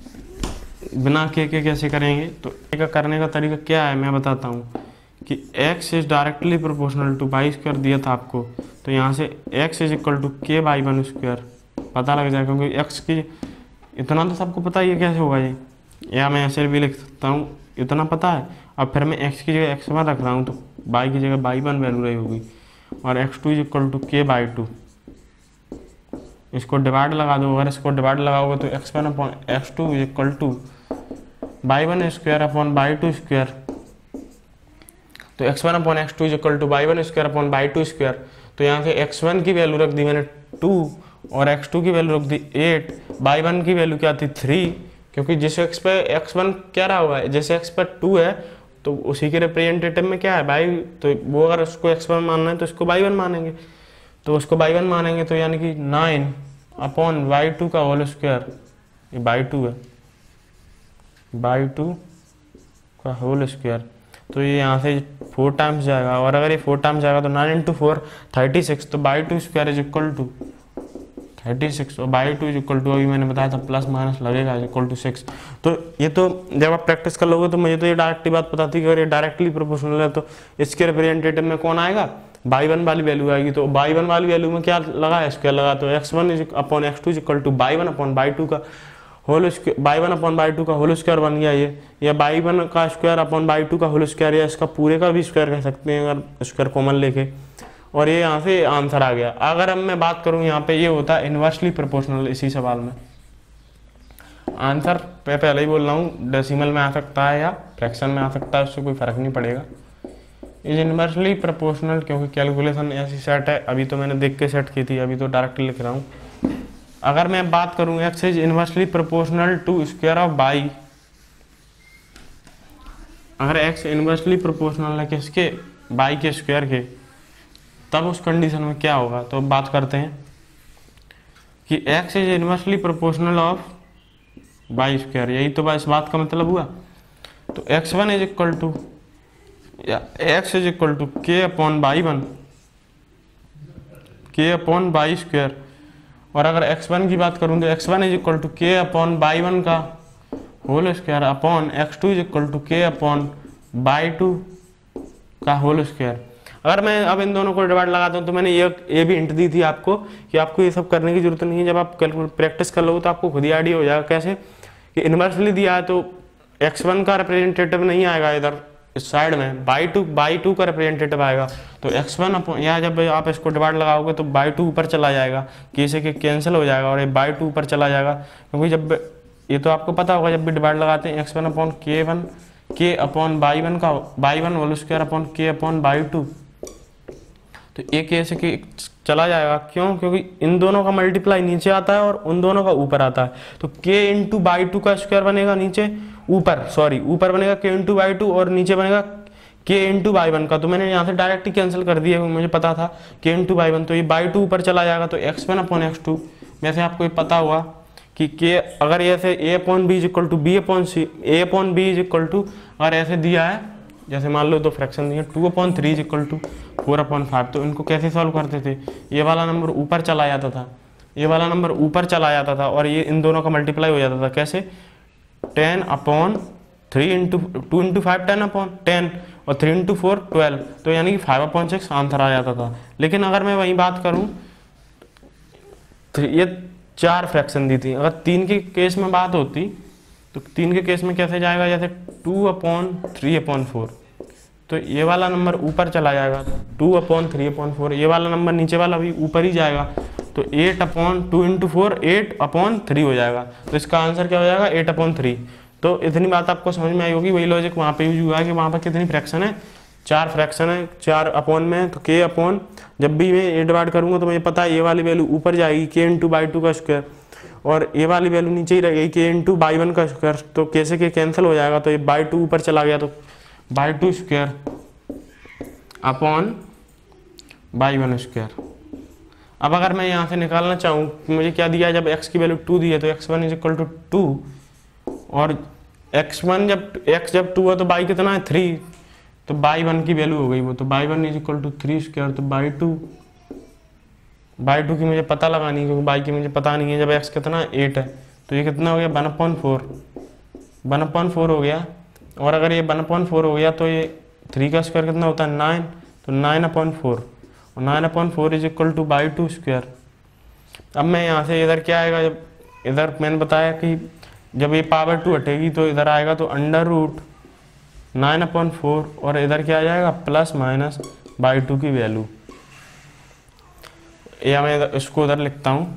बिना के के कैसे करेंगे, तो एक करने का तरीका क्या है मैं बताता हूँ कि x is directly proportional to y square दिया था आपको, तो यहाँ से x is equal to k y one square पता लग जाएगा, क्योंकि x की इतना तो सबको पता ही है कैसे होगा ये, या मैं ऐसे भी लिख सकता हूँ, इतना पता है। अब फिर मैं x की जगह एक्स वन रख रहा हूँ तो बाई की जगह बाई वन वैल्यू रही होगी, और x two is equal to k y two, इसको डिवाइड लगा दो, अगर इसको डिवाइड लगाओगे तो x one upon x two is equal to y one square upon y two square, तो x one upon x two is equal to y one square upon y two square. तो यहाँ से x one की value रख दी मैंने to और x two की वैल्यू रख दी एट, बाई वन की वैल्यू क्या थी थ्री, क्योंकि जिस एक्स पे एक्स वन क्या रहा हुआ है, जैसे एक्स पर टू है तो उसी के रिप्रेजेंटेटिव में क्या है बाई, तो वो अगर उसको एक्स वन मानना है तो इसको बाई वन मानेंगे, तो उसको बाई वन मानेंगे, तो यानी कि नाइन अपॉन बाई टू का होल स्क्वायर, ये बाई टू है, बाई टू का होल स्क्वायर, तो ये यहाँ से फोर टाइम्स जाएगा, और अगर ये फोर टाइम्स जाएगा तो nine into four thirty six, तो y two square is equal to thirty six, और y two is equal to अभी मैंने बताया था प्लस माइनस लगेगा इज इक्वल टू सिक्स। तो ये तो जब आप प्रैक्टिस कर लोगे तो मुझे तो ये डायरेक्टली बात पता थी कि अगर ये डायरेक्टली प्रोपोर्शनल है तो इसके रिप्रेजेंटेटिव में कौन आएगा, बाई वन वाली वैल्यू आएगी। तो बाई वन वाली वैल्यू में क्या लगा है, स्क्वायर लगा, तो x one is upon x two is equal to y one upon y two का whole square, y one upon y two का होल स्क्वायर बन गया ये, या बाई वन का स्क्वायर अपॉन बाई टू का होल स्क्वायर, या इसका पूरे का भी स्क्वायर कह सकते हैं अगर स्क्वायर कॉमन लेके, और ये यहाँ से आंसर आ गया। अगर अब मैं बात करूँ यहाँ पे, ये होता है इन्वर्सली प्रोपोर्शनल। इसी सवाल में आंसर मैं पहले ही बोल रहा हूँ, डेसिमल में आ सकता है या फ्रैक्शन में आ सकता है, उससे कोई फर्क नहीं पड़ेगा। इज इन्वर्सली प्रोपोर्शनल, क्योंकि कैलकुलेशन ऐसी सेट है, अभी तो मैंने देख के सेट की थी, अभी तो डायरेक्ट लिख रहा हूँ। अगर मैं बात करूँ x is inversely proportional to square of y, अगर एक्स इन्वर्सली प्रोपोर्शनल है किसके, बाई के स्क्वायर के, तब उस कंडीशन में क्या होगा। तो बात करते हैं कि x is inversely proportional of y square, यही तो इस बात का मतलब हुआ। तो x one is equal to या x is equal to k upon y one, k upon y square. और अगर एक्स वन की बात करूँ तो x one is equal to k upon y one का whole square upon x two is equal to k upon y two का whole square. अगर मैं अब इन दोनों को डिवाइड लगाता हूँ तो मैंने ये ये भी हिंट दी थी आपको कि आपको ये सब करने की जरूरत नहीं है। जब आप कैलकुलेट प्रैक्टिस कर लोगे तो आपको खुद ही आइडिया हो जाएगा कैसे कि इन्वर्सली दिया है तो एक्स वन का रिप्रेजेंटेटिव नहीं आएगा इधर इस साइड में, बाई टू बाई टू का रिप्रेजेंटेटिव आएगा। तो एक्स वन अपॉन यहाँ जब आप इसको डिवाइड लगाओगे तो बाई टू ऊपर चला जाएगा, कैसे कि कैंसिल हो जाएगा और ये बाई टू ऊपर चला जाएगा। क्योंकि जब ये तो आपको पता होगा जब भी डिवाइड लगाते हैं x one upon k one k upon y one का y one whole square upon k upon y two, तो एक ऐसे कि चला जाएगा। क्यों? क्योंकि इन दोनों का मल्टीप्लाई नीचे आता है और उन दोनों का ऊपर आता है। तो k इंटू बाई टू का स्क्वायर बनेगा नीचे ऊपर सॉरी ऊपर बनेगा k इंटू बाई टू और नीचे बनेगा k इंटू बाई वन का। तो मैंने यहाँ से डायरेक्ट ही कैंसिल कर दिया, मुझे पता था k इंटू बाई वन, तो ये बाई टू ऊपर चला जाएगा। तो x one upon x two, वैसे आपको ये पता हुआ कि k अगर ऐसे a upon b is equal to b upon c, a upon b is equal to अगर ऐसे दिया है जैसे मान लो दो फ्रैक्शन दिए two upon three is equal to four upon five, तो इनको कैसे सॉल्व करते थे, ये वाला नंबर ऊपर चला जाता था, ये वाला नंबर ऊपर चला जाता था और ये इन दोनों का मल्टीप्लाई हो जाता था। कैसे? Ten upon three into two into five ten upon ten और थ्री इंटू फोर ट्वेल्व, तो यानी कि फाइव अपॉन सिक्स आंसर आ जाता था। लेकिन अगर मैं वही बात करूँ ये चार फ्रैक्शन दी थी, अगर तीन के केस में बात होती तो तीन के केस में कैसे जाएगा, जैसे two upon three upon four, तो ये वाला नंबर ऊपर चला जाएगा two upon three upon four, ये वाला नंबर नीचे वाला भी ऊपर ही जाएगा। तो eight upon two into four eight upon three हो जाएगा। तो इसका आंसर क्या हो जाएगा, एट अपॉन थ्री। तो इतनी बात आपको समझ में आई होगी। वही लॉजिक वहाँ पे यूज हुआ है कि वहाँ पर कितनी फ्रैक्शन है, चार फ्रैक्शन है, चार अपॉन में तो के अपॉन, जब भी मैं ये डिवाइड करूँगा तो मुझे पता है ये वाली वैल्यू ऊपर जाएगी के इंटू बाई टू का स्क्वायर और ये वाली वैल्यू नीचे ही रहेगी के इंटू बाई वन का स्क्वायर। तो कैसे के कैंसिल हो जाएगा, तो ये बाई टू ऊपर चला गया तो y two square upon y one square. अब अगर मैं यहाँ से निकालना चाहूँ मुझे क्या दिया है, जब x की वैल्यू टू दी है तो x one is equal to two और एक्स वन जब x जब टू है तो बाई कितना है थ्री, तो बाई वन की वैल्यू हो गई वो, तो y one is equal to three square. तो बाई टू बाई टू की मुझे पता लगानी है क्योंकि बाई की मुझे पता नहीं है। जब x कितना है एट है तो ये कितना हो गया one upon four, one upon four हो गया। और अगर ये वन अपॉन फोर हो गया तो ये थ्री का स्क्वायर कितना होता है नाइन, तो नाइन अपॉन फोर और nine upon four is equal to y two square. अब मैं यहाँ से इधर क्या आएगा, जब इधर मैंने बताया कि जब ये पावर टू हटेगी तो इधर आएगा तो under root nine upon four और इधर क्या आ जाएगा प्लस माइनस बाई टू की वैल्यू। या मैं इसको उधर लिखता हूँ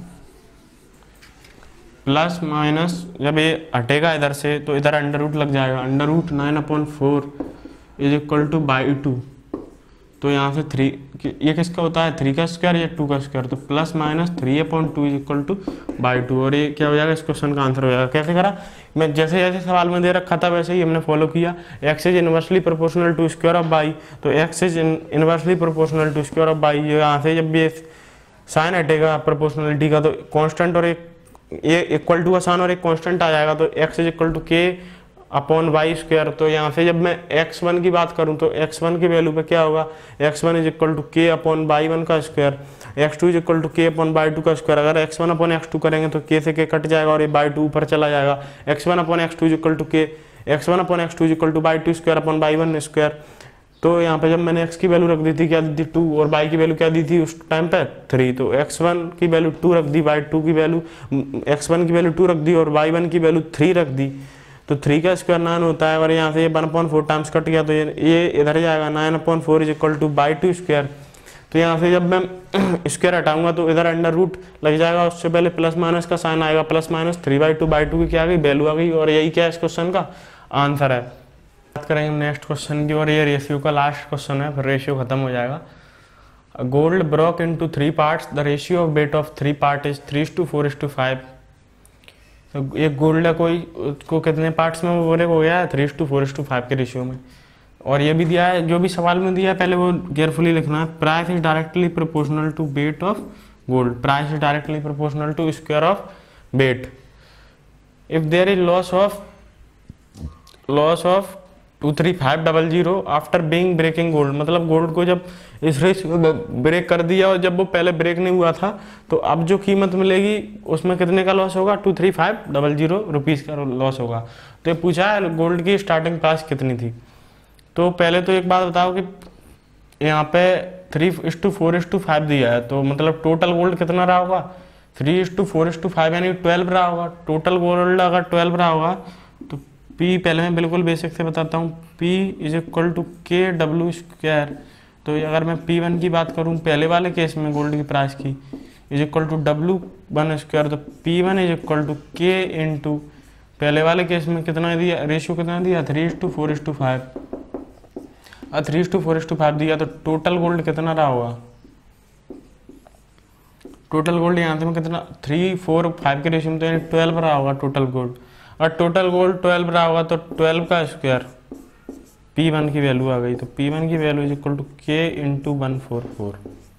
प्लस माइनस, जब ये हटेगा इधर से तो इधर अंडर रूट लग जाएगा, under root nine upon four is equal to y two. तो यहाँ से थ्री ये किसका होता है थ्री का स्क्वायर या टू का स्क्वायर, तो plus minus three upon two is equal to y two. और ये क्या हो जाएगा, इस क्वेश्चन का आंसर हो जाएगा। कैसे करा, मैं जैसे जैसे सवाल में दे रखा था वैसे ही हमने फॉलो किया। X is inversely proportional to square of y, तो x is inversely proportional to square of y, ये यहाँ से जब भी साइन हटेगा प्रोपोर्शनलिटी का तो कॉन्स्टेंट और एक ये इक्वल टू का साइन और एक कांस्टेंट आ जाएगा, तो x is equal to k upon y square. तो यहाँ से जब मैं एक्स वन की बात करूँ तो एक्स वन की वैल्यू पे क्या होगा, x one is equal to k upon y one का square, x two is equal to k upon y two का स्क्वायर। अगर x one upon x two करेंगे तो के से के कट जाएगा और ये बाई टू ऊपर चला जाएगा। X one upon x two is equal to k, x one upon x two is equal to y two square upon y one square. तो यहाँ पे जब मैंने x की वैल्यू रख दी थी क्या दी थी टू और y की वैल्यू क्या दी थी उस टाइम पे थ्री, तो एक्स वन की वैल्यू टू रख दी, वाई टू की वैल्यू एक्स वन की वैल्यू टू रख दी और वाई वन की वैल्यू थ्री रख दी। तो थ्री का स्क्वायर नाइन होता है और यहाँ से ये one upon four times cut गया तो ये ये इधर जाएगा nine upon four is equal to y two square. तो यहाँ से जब मैं स्क्वायर हटाऊंगा तो इधर अंडर रूट लग जाएगा, उससे पहले प्लस माइनस का साइन आएगा, plus minus three by two y two की क्या आ गई वैल्यू आ गई, और यही क्या है इस क्वेश्चन का आंसर है। बात करेंगे हम नेक्स्ट क्वेश्चन की, और ये रेशियो का लास्ट क्वेश्चन है, फिर रेशियो खत्म हो जाएगा। Gold broke into three parts, the ratio of weight of three part is three to four is to five. तो एक गोल्ड है कोई, उसको कितने पार्ट्स में वो ब्रेक हो गया है, three to four is to five के रेशियो में। और ये भी दिया है, जो भी सवाल में दिया है पहले वो केयरफुली लिखना है। Price is directly proportional to weight of gold, price is directly proportional to square of weight. If there is loss of loss of two three five double zero after being breaking gold, मतलब gold को जब इस ratio में break कर दिया और जब वो पहले ब्रेक नहीं हुआ था, तो अब जो कीमत मिलेगी उसमें कितने का लॉस होगा, two three five double zero rupees का लॉस होगा। तो ये पूछा है गोल्ड की स्टार्टिंग प्राइस कितनी थी। तो पहले तो एक बात बताओ कि यहाँ पे three is to four is to five दिया है, तो मतलब टोटल गोल्ड कितना रहा होगा, three is to four is to five यानी ट्वेल्व रहा होगा। टोटल गोल्ड अगर ट्वेल्व रहा होगा तो P पहले मैं बिल्कुल बेसिक से बताता हूँ, P is equal to k डब्ल्यू स्क्वायर। तो अगर मैं P वन की बात करूँ पहले वाले केस में गोल्ड की प्राइस की, इज इक्वल टू डब्ल्यू वन स्क्वायर, तो P one is equal to k into पहले वाले केस में कितना दिया, रेशियो कितना दिया, three is to four is to five, और three is to four is to five दिया, तो टोटल गोल्ड कितना रहा होगा, टोटल गोल्ड यहाँ से में कितना, थ्री फोर फाइव के रेशियो में तो यानी ट्वेल्व रहा होगा टोटल गोल्ड। और टोटल गोल्ड ट्वेल्व रहा होगा तो ट्वेल्व का स्क्वायर, पी वन की वैल्यू आ गई, तो पी वन की value is equal to k into one four four.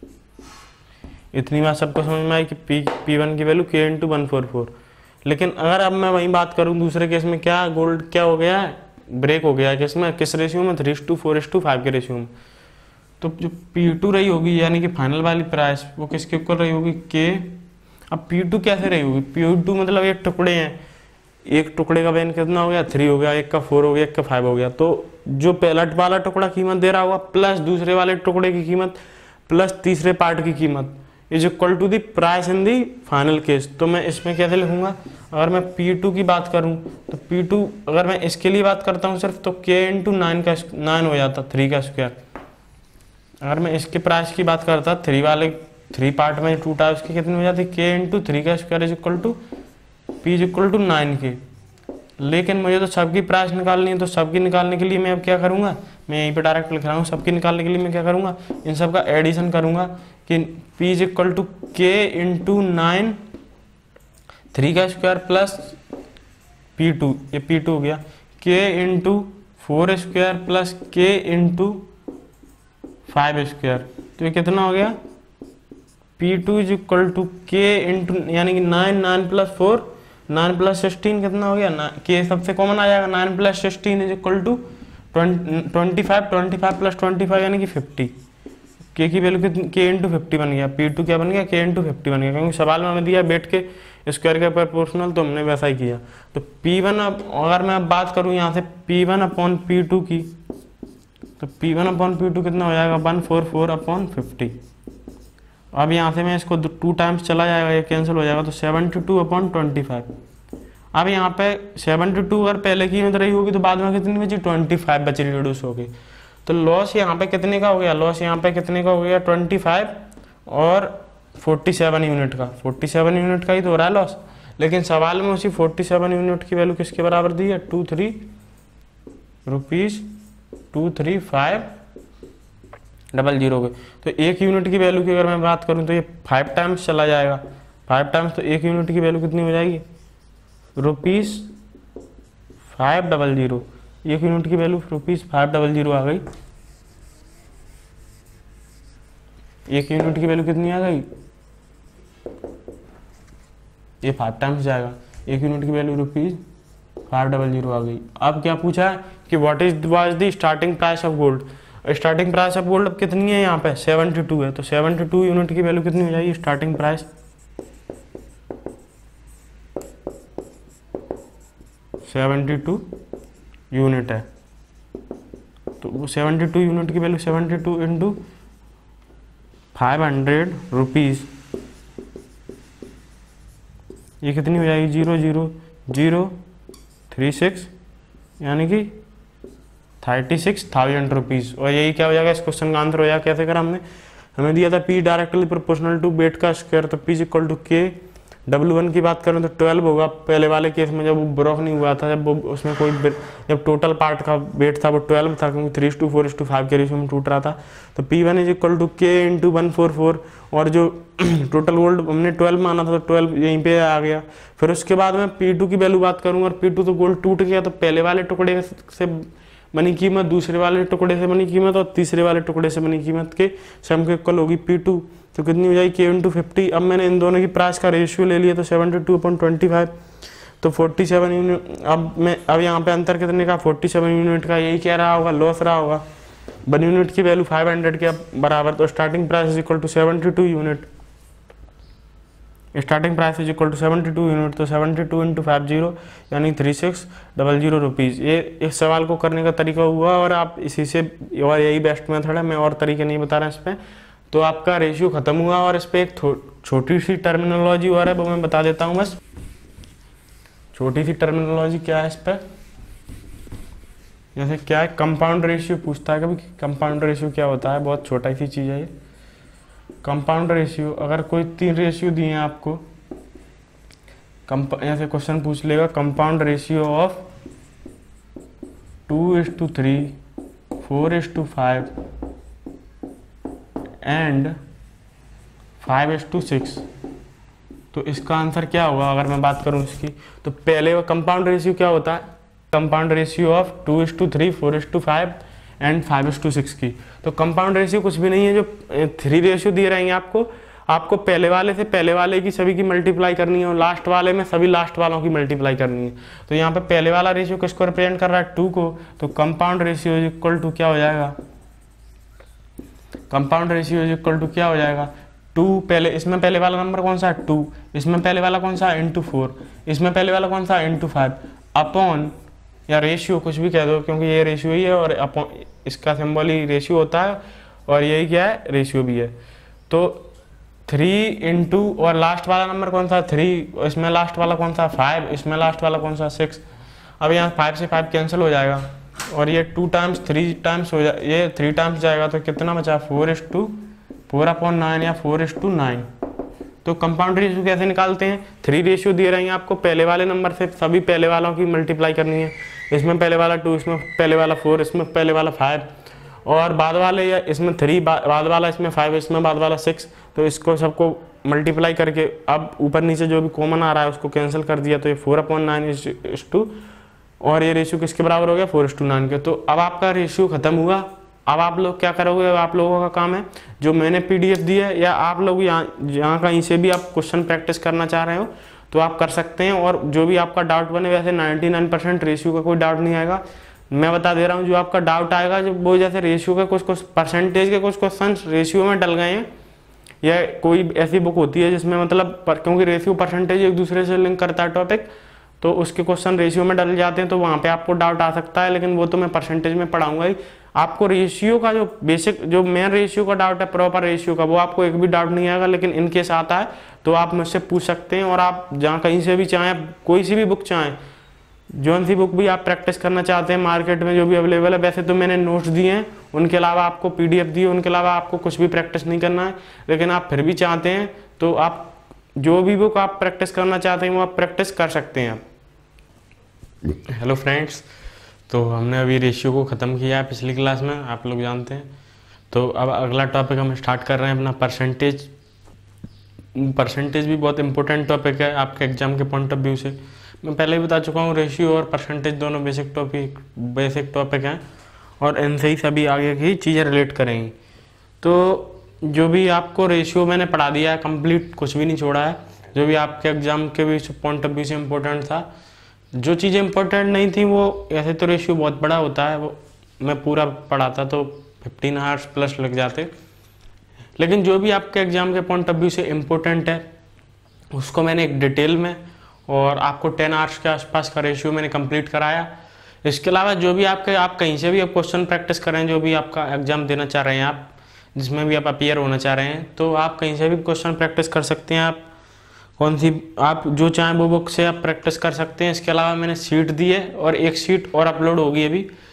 इतनी बात सबको समझ में आई कि पी पी वन की value k into one four four. लेकिन अगर अब मैं वही बात करूँ दूसरे केस में, क्या गोल्ड क्या हो गया है, ब्रेक हो गया है, किसमें, किस रेशियो में, three to four to five के रेशियो में। तो जो पी टू रही होगी यानी कि फाइनल वाली प्राइस वो किसके इक्वल रही होगी, के। अब पी टू कैसे रही होगी, पी टू मतलब एक टुकड़े हैं, एक टुकड़े का वैन कितना हो गया, थ्री हो गया, एक का फोर हो गया, एक का फाइव हो गया। तो जो पहला वाला टुकड़ा कीमत दे रहा होगा प्लस दूसरे वाले टुकड़े की कीमत प्लस तीसरे पार्ट की कीमत is equal to the price in the final case. तो मैं इसमें कैसे लिखूंगा, अगर मैं पी टू की बात करूं तो पी टू अगर मैं इसके लिए बात करता हूं सिर्फ, तो के इंटू नाइन का नाइन हो जाता, थ्री का स्क्वायर। अगर मैं इसके प्राइस की बात करता, थ्री वाले थ्री पार्ट में टूटा उसकी कितनी हो जाती, के इंटू थ्री का square is equal to p is equal to nine k. लेकिन मुझे तो सबकी प्राइस निकालनी है, तो सबकी निकालने के लिए मैं अब क्या करूँगा, मैं यहीं पे डायरेक्ट लिख रहा हूँ, सबकी निकालने के लिए मैं क्या करूँगा, इन सब का एडिशन करूँगा कि p is equal to k into nine three का स्क्वायर प्लस पी टू, ये पी टू हो गया, k into four square plus k into five square. तो ये कितना हो गया, p two is equal to k into यानी कि nine nine plus four nine plus sixteen कितना हो गया, के सबसे कॉमन आ जाएगा, nine plus sixteen is equal to twenty five twenty five plus twenty five यानी कि फिफ्टी। के की वैल्यू कितनी, के इंटू फिफ्टी बन गया, पी टू क्या बन गया, के इंटू फिफ्टी बन गया, क्योंकि सवाल में हमें दिया बैठ के स्क्वायर के प्रोपोर्शनल, तो हमने वैसा ही किया। तो पी वन अब अगर मैं अब बात करूँ यहाँ से p one upon p two की, तो p one upon p two कितना हो जाएगा, one four four upon fifty. अब यहाँ से मैं इसको टू टाइम्स चला जाएगा, ये कैंसिल हो जाएगा, तो seventy two upon twenty five. अब यहाँ पे सेवेंटी टू अगर पहले की कीमत रही होगी तो बाद में कितनी बची, ट्वेंटी फाइव बची, रिड्यूस हो गई। तो लॉस यहाँ पे कितने का हो गया, लॉस यहाँ पे कितने का हो गया, ट्वेंटी फाइव और फोर्टी सेवन यूनिट का, फोर्टी सेवन यूनिट का ही तो हो रहा है लॉस। लेकिन सवाल में उसी फोर्टी सेवन यूनिट की वैल्यू किसके बराबर दी है, two three rupees two three five double zero के। तो एक यूनिट की वैल्यू की अगर मैं बात करूं तो ये फाइव टाइम्स चला जाएगा, फाइव टाइम्स, तो एक यूनिट की वैल्यू कितनी हो जाएगी, रुपीज़ फाइव डबल जीरो। एक यूनिट की value rupees five double zero आ गई। एक यूनिट की वैल्यू कितनी आ गई, ये फाइव टाइम्स जाएगा, एक यूनिट की value rupees five double zero आ गई। अब क्या पूछा है कि what is was the starting price of gold. Starting price of gold अब कितनी है, यहाँ पे सेवेंटी टू है, तो सेवेंटी टू यूनिट की वैल्यू कितनी हो जाएगी, starting price seventy two unit है, तो वो सेवेंटी टू यूनिट की value seventy two into five hundred rupees, ये कितनी हो जाएगी, zero zero zero three six यानी कि थर्टी सिक्स थाउजेंड रुपीज़। और यही क्या हो जाएगा, इस क्वेश्चन का आंसर हो जाएगा। कैसे करा हमने, हमें दिया था p directly proportional to weight का स्क्वायर, तो पी इक्वल टू के। डब्ल्यू वन की बात करें तो ट्वेल्व होगा। पहले वाले केस में जब वो ब्रोक नहीं हुआ था, जब वो उसमें कोई जब टोटल पार्ट का वेट था वो ट्वेल्व था, क्योंकि three to four to five के रेशियो में टूट रहा था। तो p one is equal to k into one four four, और जो टोटल वोल्ट हमने ट्वेल्व माना था तो ट्वेल्व यहीं पे आ गया। फिर उसके बाद मैं पी टू की वैल्यू बात करूँगा, और पी टू तो गोल्ड टूट गया, तो पहले वाले टुकड़े से बनी कीमत, दूसरे वाले टुकड़े से बनी कीमत और तीसरे वाले टुकड़े से बनी कीमत के सम के इक्वल होगी पी टू। तो कितनी हो जाएगी के इंटू फिफ्टी। अब मैंने इन दोनों की प्राइस का रेशियो ले लिया, तो seventy two upon twenty five, तो फोर्टी सेवन यूनिट। अब मैं अब यहाँ पे अंतर कितने का, फोर्टी सेवन यूनिट का, यही क्या रहा होगा, लॉस रहा होगा। वन यूनिट की वैल्यू फाइव हंड्रेड के बराबर, तो starting price is equal to seventy two unit. Starting price is equal to seventy two unit, तो seventy two into five zero यानी three six double zero rupees. ये इस सवाल को करने का तरीका हुआ, और आप इसी से, और यही बेस्ट मेथड है, मैं और तरीके नहीं बता रहा इस पर। तो आपका रेशियो खत्म हुआ, और इस पर एक छोटी सी टर्मिनोलॉजी और है, वो मैं बता देता हूँ बस। छोटी सी टर्मिनोलॉजी क्या है इस पर, जैसे क्या है, कंपाउंड रेशियो पूछता है कभी, कंपाउंड रेशियो क्या होता है, बहुत छोटा सी चीज़ है ये। कंपाउंड रेशियो, अगर कोई तीन रेशियो दिए हैं आपको, ऐसे क्वेश्चन पूछ लेगा, compound ratio of two is to three, four is to five and five is to six, तो इसका आंसर क्या होगा अगर मैं बात करूं इसकी। तो पहले कंपाउंड रेशियो क्या होता है, compound ratio of two is to three, four is to five and five is to six की। तो कंपाउंड रेशियो कुछ भी नहीं है, जो थ्री रेशियो दिए रहेंगे आपको, आपको पहले वाले से पहले वाले की सभी की मल्टीप्लाई करनी है, और लास्ट वाले में सभी लास्ट वालों की मल्टीप्लाई करनी है। तो यहाँ पे पहले वाला रेशियो किसको रिप्रेजेंट कर रहा है, टू को, तो compound ratio is equal to क्या हो जाएगा, compound ratio is equal to क्या हो जाएगा, टू। पहले इसमें पहले वाला नंबर कौन सा है, टू, इसमें पहले वाला कौन सा है, इंटू फोर, इसमें पहले वाला कौन सा है, इंटू फाइव, अपॉन, या रेशियो कुछ भी कह दो, क्योंकि ये रेशियो ही है, और अपॉन इसका सिंबल ही रेशियो होता है, और यही क्या है, रेशियो भी है। तो थ्री इंटू, और लास्ट वाला नंबर कौन सा, थ्री, इसमें लास्ट वाला कौन सा, फाइव, इसमें लास्ट वाला कौन सा, सिक्स। अब यहाँ फाइव से फाइव कैंसिल हो जाएगा, और ये टू टाइम्स थ्री टाइम्स हो जाए, ये थ्री टाइम्स जाएगा, तो कितना बचा, four is to four upon nine, या फोर इज टू नाइन। तो कंपाउंड रेशियो कैसे निकालते हैं, थ्री रेशियो दिए रहेंगे आपको, पहले वाले नंबर से सभी पहले वालों की मल्टीप्लाई करनी है, इसमें पहले वाला टू, इसमें पहले वाला फोर, इसमें पहले वाला फाइव, और बाद वाले, या इसमें थ्री, बाद वाला इसमें फाइव, इसमें बाद वाला सिक्स। तो इसको सबको मल्टीप्लाई करके अब ऊपर नीचे जो भी कॉमन आ रहा है उसको कैंसिल कर दिया, तो ये four upon nine is to, और ये रेशियो किसके बराबर हो गया, फोर इज टू नाइन के। तो अब आपका रेशियो खत्म हुआ। अब आप लोग क्या करोगे, अब आप लोगों का काम है, जो मैंने पीडीएफ दी है, या आप लोग यहाँ यहाँ कहीं से भी आप क्वेश्चन प्रैक्टिस करना चाह रहे हो तो आप कर सकते हैं, और जो भी आपका डाउट बने, वैसे निन्यानवे परसेंट रेशियो का कोई डाउट नहीं आएगा, मैं बता दे रहा हूँ। जो आपका डाउट आएगा, जब वो जैसे रेशियो के कुछ कुछ परसेंटेज के कुछ क्वेश्चन रेशियो में डल गए हैं, या कोई ऐसी बुक होती है जिसमें मतलब, क्योंकि रेशियो परसेंटेज एक दूसरे से लिंक करता है टॉपिक, तो उसके क्वेश्चन रेशियो में डल जाते हैं, तो वहाँ पे आपको डाउट आ सकता है, लेकिन वो तो मैं परसेंटेज में पढ़ाऊंगा ही। आपको रेशियो का जो बेसिक, जो मेन रेशियो का डाउट है, प्रॉपर रेशियो का, वो आपको एक भी डाउट नहीं आएगा, लेकिन इनकेस आता है तो आप मुझसे पूछ सकते हैं। और आप जहाँ कहीं से भी चाहें, कोई सी भी बुक चाहें, जौन सी बुक भी आप प्रैक्टिस करना चाहते हैं, मार्केट में जो भी अवेलेबल है, वैसे तो मैंने नोट्स दिए हैं, उनके अलावा आपको पीडीएफ दी है, उनके अलावा आपको कुछ भी प्रैक्टिस नहीं करना है। लेकिन आप फिर भी चाहते हैं तो आप जो भी बुक आप प्रैक्टिस करना चाहते हैं वो आप प्रैक्टिस कर सकते हैं। हेलो फ्रेंड्स, तो हमने अभी रेशियो को ख़त्म किया है पिछली क्लास में, आप लोग जानते हैं। तो अब अगला टॉपिक हम स्टार्ट कर रहे हैं अपना परसेंटेज। परसेंटेज भी बहुत इंपॉर्टेंट टॉपिक है आपके एग्जाम के पॉइंट ऑफ व्यू से। मैं पहले ही बता चुका हूँ, रेशियो और परसेंटेज दोनों बेसिक टॉपिक बेसिक टॉपिक हैं, और इनसे ही सभी आगे की चीज़ें रिलेट करेंगी। तो जो भी आपको रेशियो मैंने पढ़ा दिया है कंप्लीट, कुछ भी नहीं छोड़ा है। जो भी आपके एग्जाम के भी पॉइंट ऑफ व्यू से इम्पोर्टेंट था, जो चीज़ें इंपॉर्टेंट नहीं थी वो, ऐसे तो रेशियो बहुत बड़ा होता है, वो मैं पूरा पढ़ाता तो फिफ्टीन आवर्स प्लस लग जाते, लेकिन जो भी आपके एग्जाम के पॉइंट ऑफ व्यू से इम्पोर्टेंट है उसको मैंने एक डिटेल में, और आपको टेन आवर्स के आसपास का रेशियो मैंने कंप्लीट कराया। इसके अलावा जो भी आपके आप कहीं से भी आप क्वेश्चन प्रैक्टिस करें, जो भी आपका एग्जाम देना चाह रहे हैं आप, जिसमें भी आप अपीयर होना चाह रहे हैं, तो आप कहीं से भी क्वेश्चन प्रैक्टिस कर सकते हैं। आप कौन सी आप जो चाहें वो बुक से आप प्रैक्टिस कर सकते हैं। इसके अलावा मैंने सीट दी है, और एक सीट और अपलोड होगी अभी,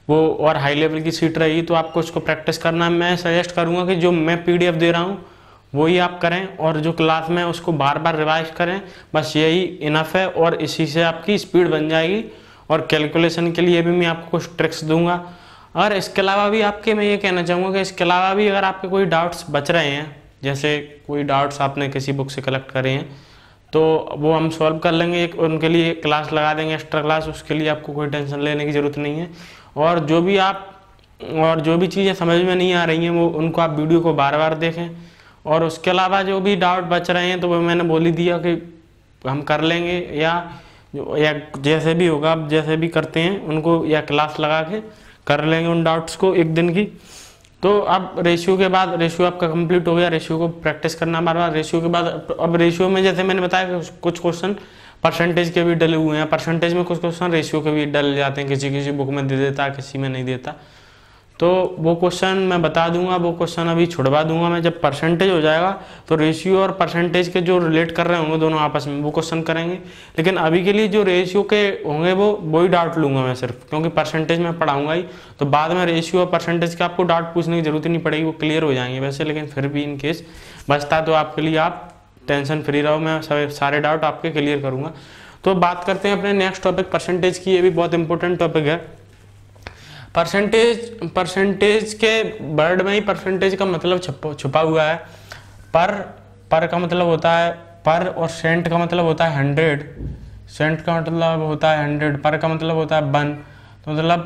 वो और हाई लेवल की सीट रहेगी, तो आपको उसको प्रैक्टिस करना है। मैं सजेस्ट करूँगा कि जो मैं पीडीएफ दे रहा हूँ वही आप करें, और जो क्लास में उसको बार बार रिवाइज करें, बस यही इनफ है। और इसी से आपकी स्पीड बन जाएगी। और कैलकुलेशन के लिए भी मैं आपको कुछ ट्रिक्स दूंगा। और इसके अलावा भी आपके मैं ये कहना चाहूँगा कि इसके अलावा भी अगर आपके कोई डाउट्स बच रहे हैं, जैसे कोई डाउट्स आपने किसी बुक से कलेक्ट करे हैं, तो वो हम सॉल्व कर लेंगे। एक उनके लिए क्लास लगा देंगे, एक्स्ट्रा क्लास, उसके लिए आपको कोई टेंशन लेने की ज़रूरत नहीं है। और जो भी आप और जो भी चीज़ें समझ में नहीं आ रही हैं वो उनको आप वीडियो को बार बार देखें। और उसके अलावा जो भी डाउट बच रहे हैं तो वो मैंने बोल ही दिया कि हम कर लेंगे, या या जैसे भी होगा आप जैसे भी करते हैं उनको या क्लास लगा के कर लेंगे उन डाउट्स को एक दिन की। तो अब रेशियो के बाद, रेशियो आपका कंप्लीट हो गया, रेशियो को प्रैक्टिस करना बार बार। रेशियो के बाद अब रेशियो में जैसे मैंने बताया कि कुछ क्वेश्चन परसेंटेज के भी डले हुए हैं, परसेंटेज में कुछ क्वेश्चन रेशियो के भी डल जाते हैं, किसी किसी बुक में दे देता, किसी में नहीं देता। तो वो क्वेश्चन मैं बता दूंगा, वो क्वेश्चन अभी छुड़वा दूंगा मैं। जब परसेंटेज हो जाएगा तो रेशियो और परसेंटेज के जो रिलेट कर रहे होंगे दोनों आपस में, वो क्वेश्चन करेंगे। लेकिन अभी के लिए जो रेशियो के होंगे वो वही डाउट लूंगा मैं सिर्फ, क्योंकि परसेंटेज में पढ़ाऊंगा ही, तो बाद में रेशियो और परसेंटेज का आपको डाउट पूछने की जरूरत ही नहीं पड़ेगी, वो क्लियर हो जाएंगे वैसे। लेकिन फिर भी इन केस बचता तो आपके लिए आप टेंशन फ्री रहो, मैं सारे डाउट आपके क्लियर करूँगा। तो बात करते हैं अपने नेक्स्ट टॉपिक परसेंटेज की। ये भी बहुत इंपॉर्टेंट टॉपिक है। परसेंटेज परसेंटेज के वर्ड में ही परसेंटेज का मतलब छुपा हुआ है। पर पर का मतलब होता है पर, और सेंट का मतलब होता है हंड्रेड। सेंट का मतलब होता है हंड्रेड, पर का मतलब होता है वन। तो मतलब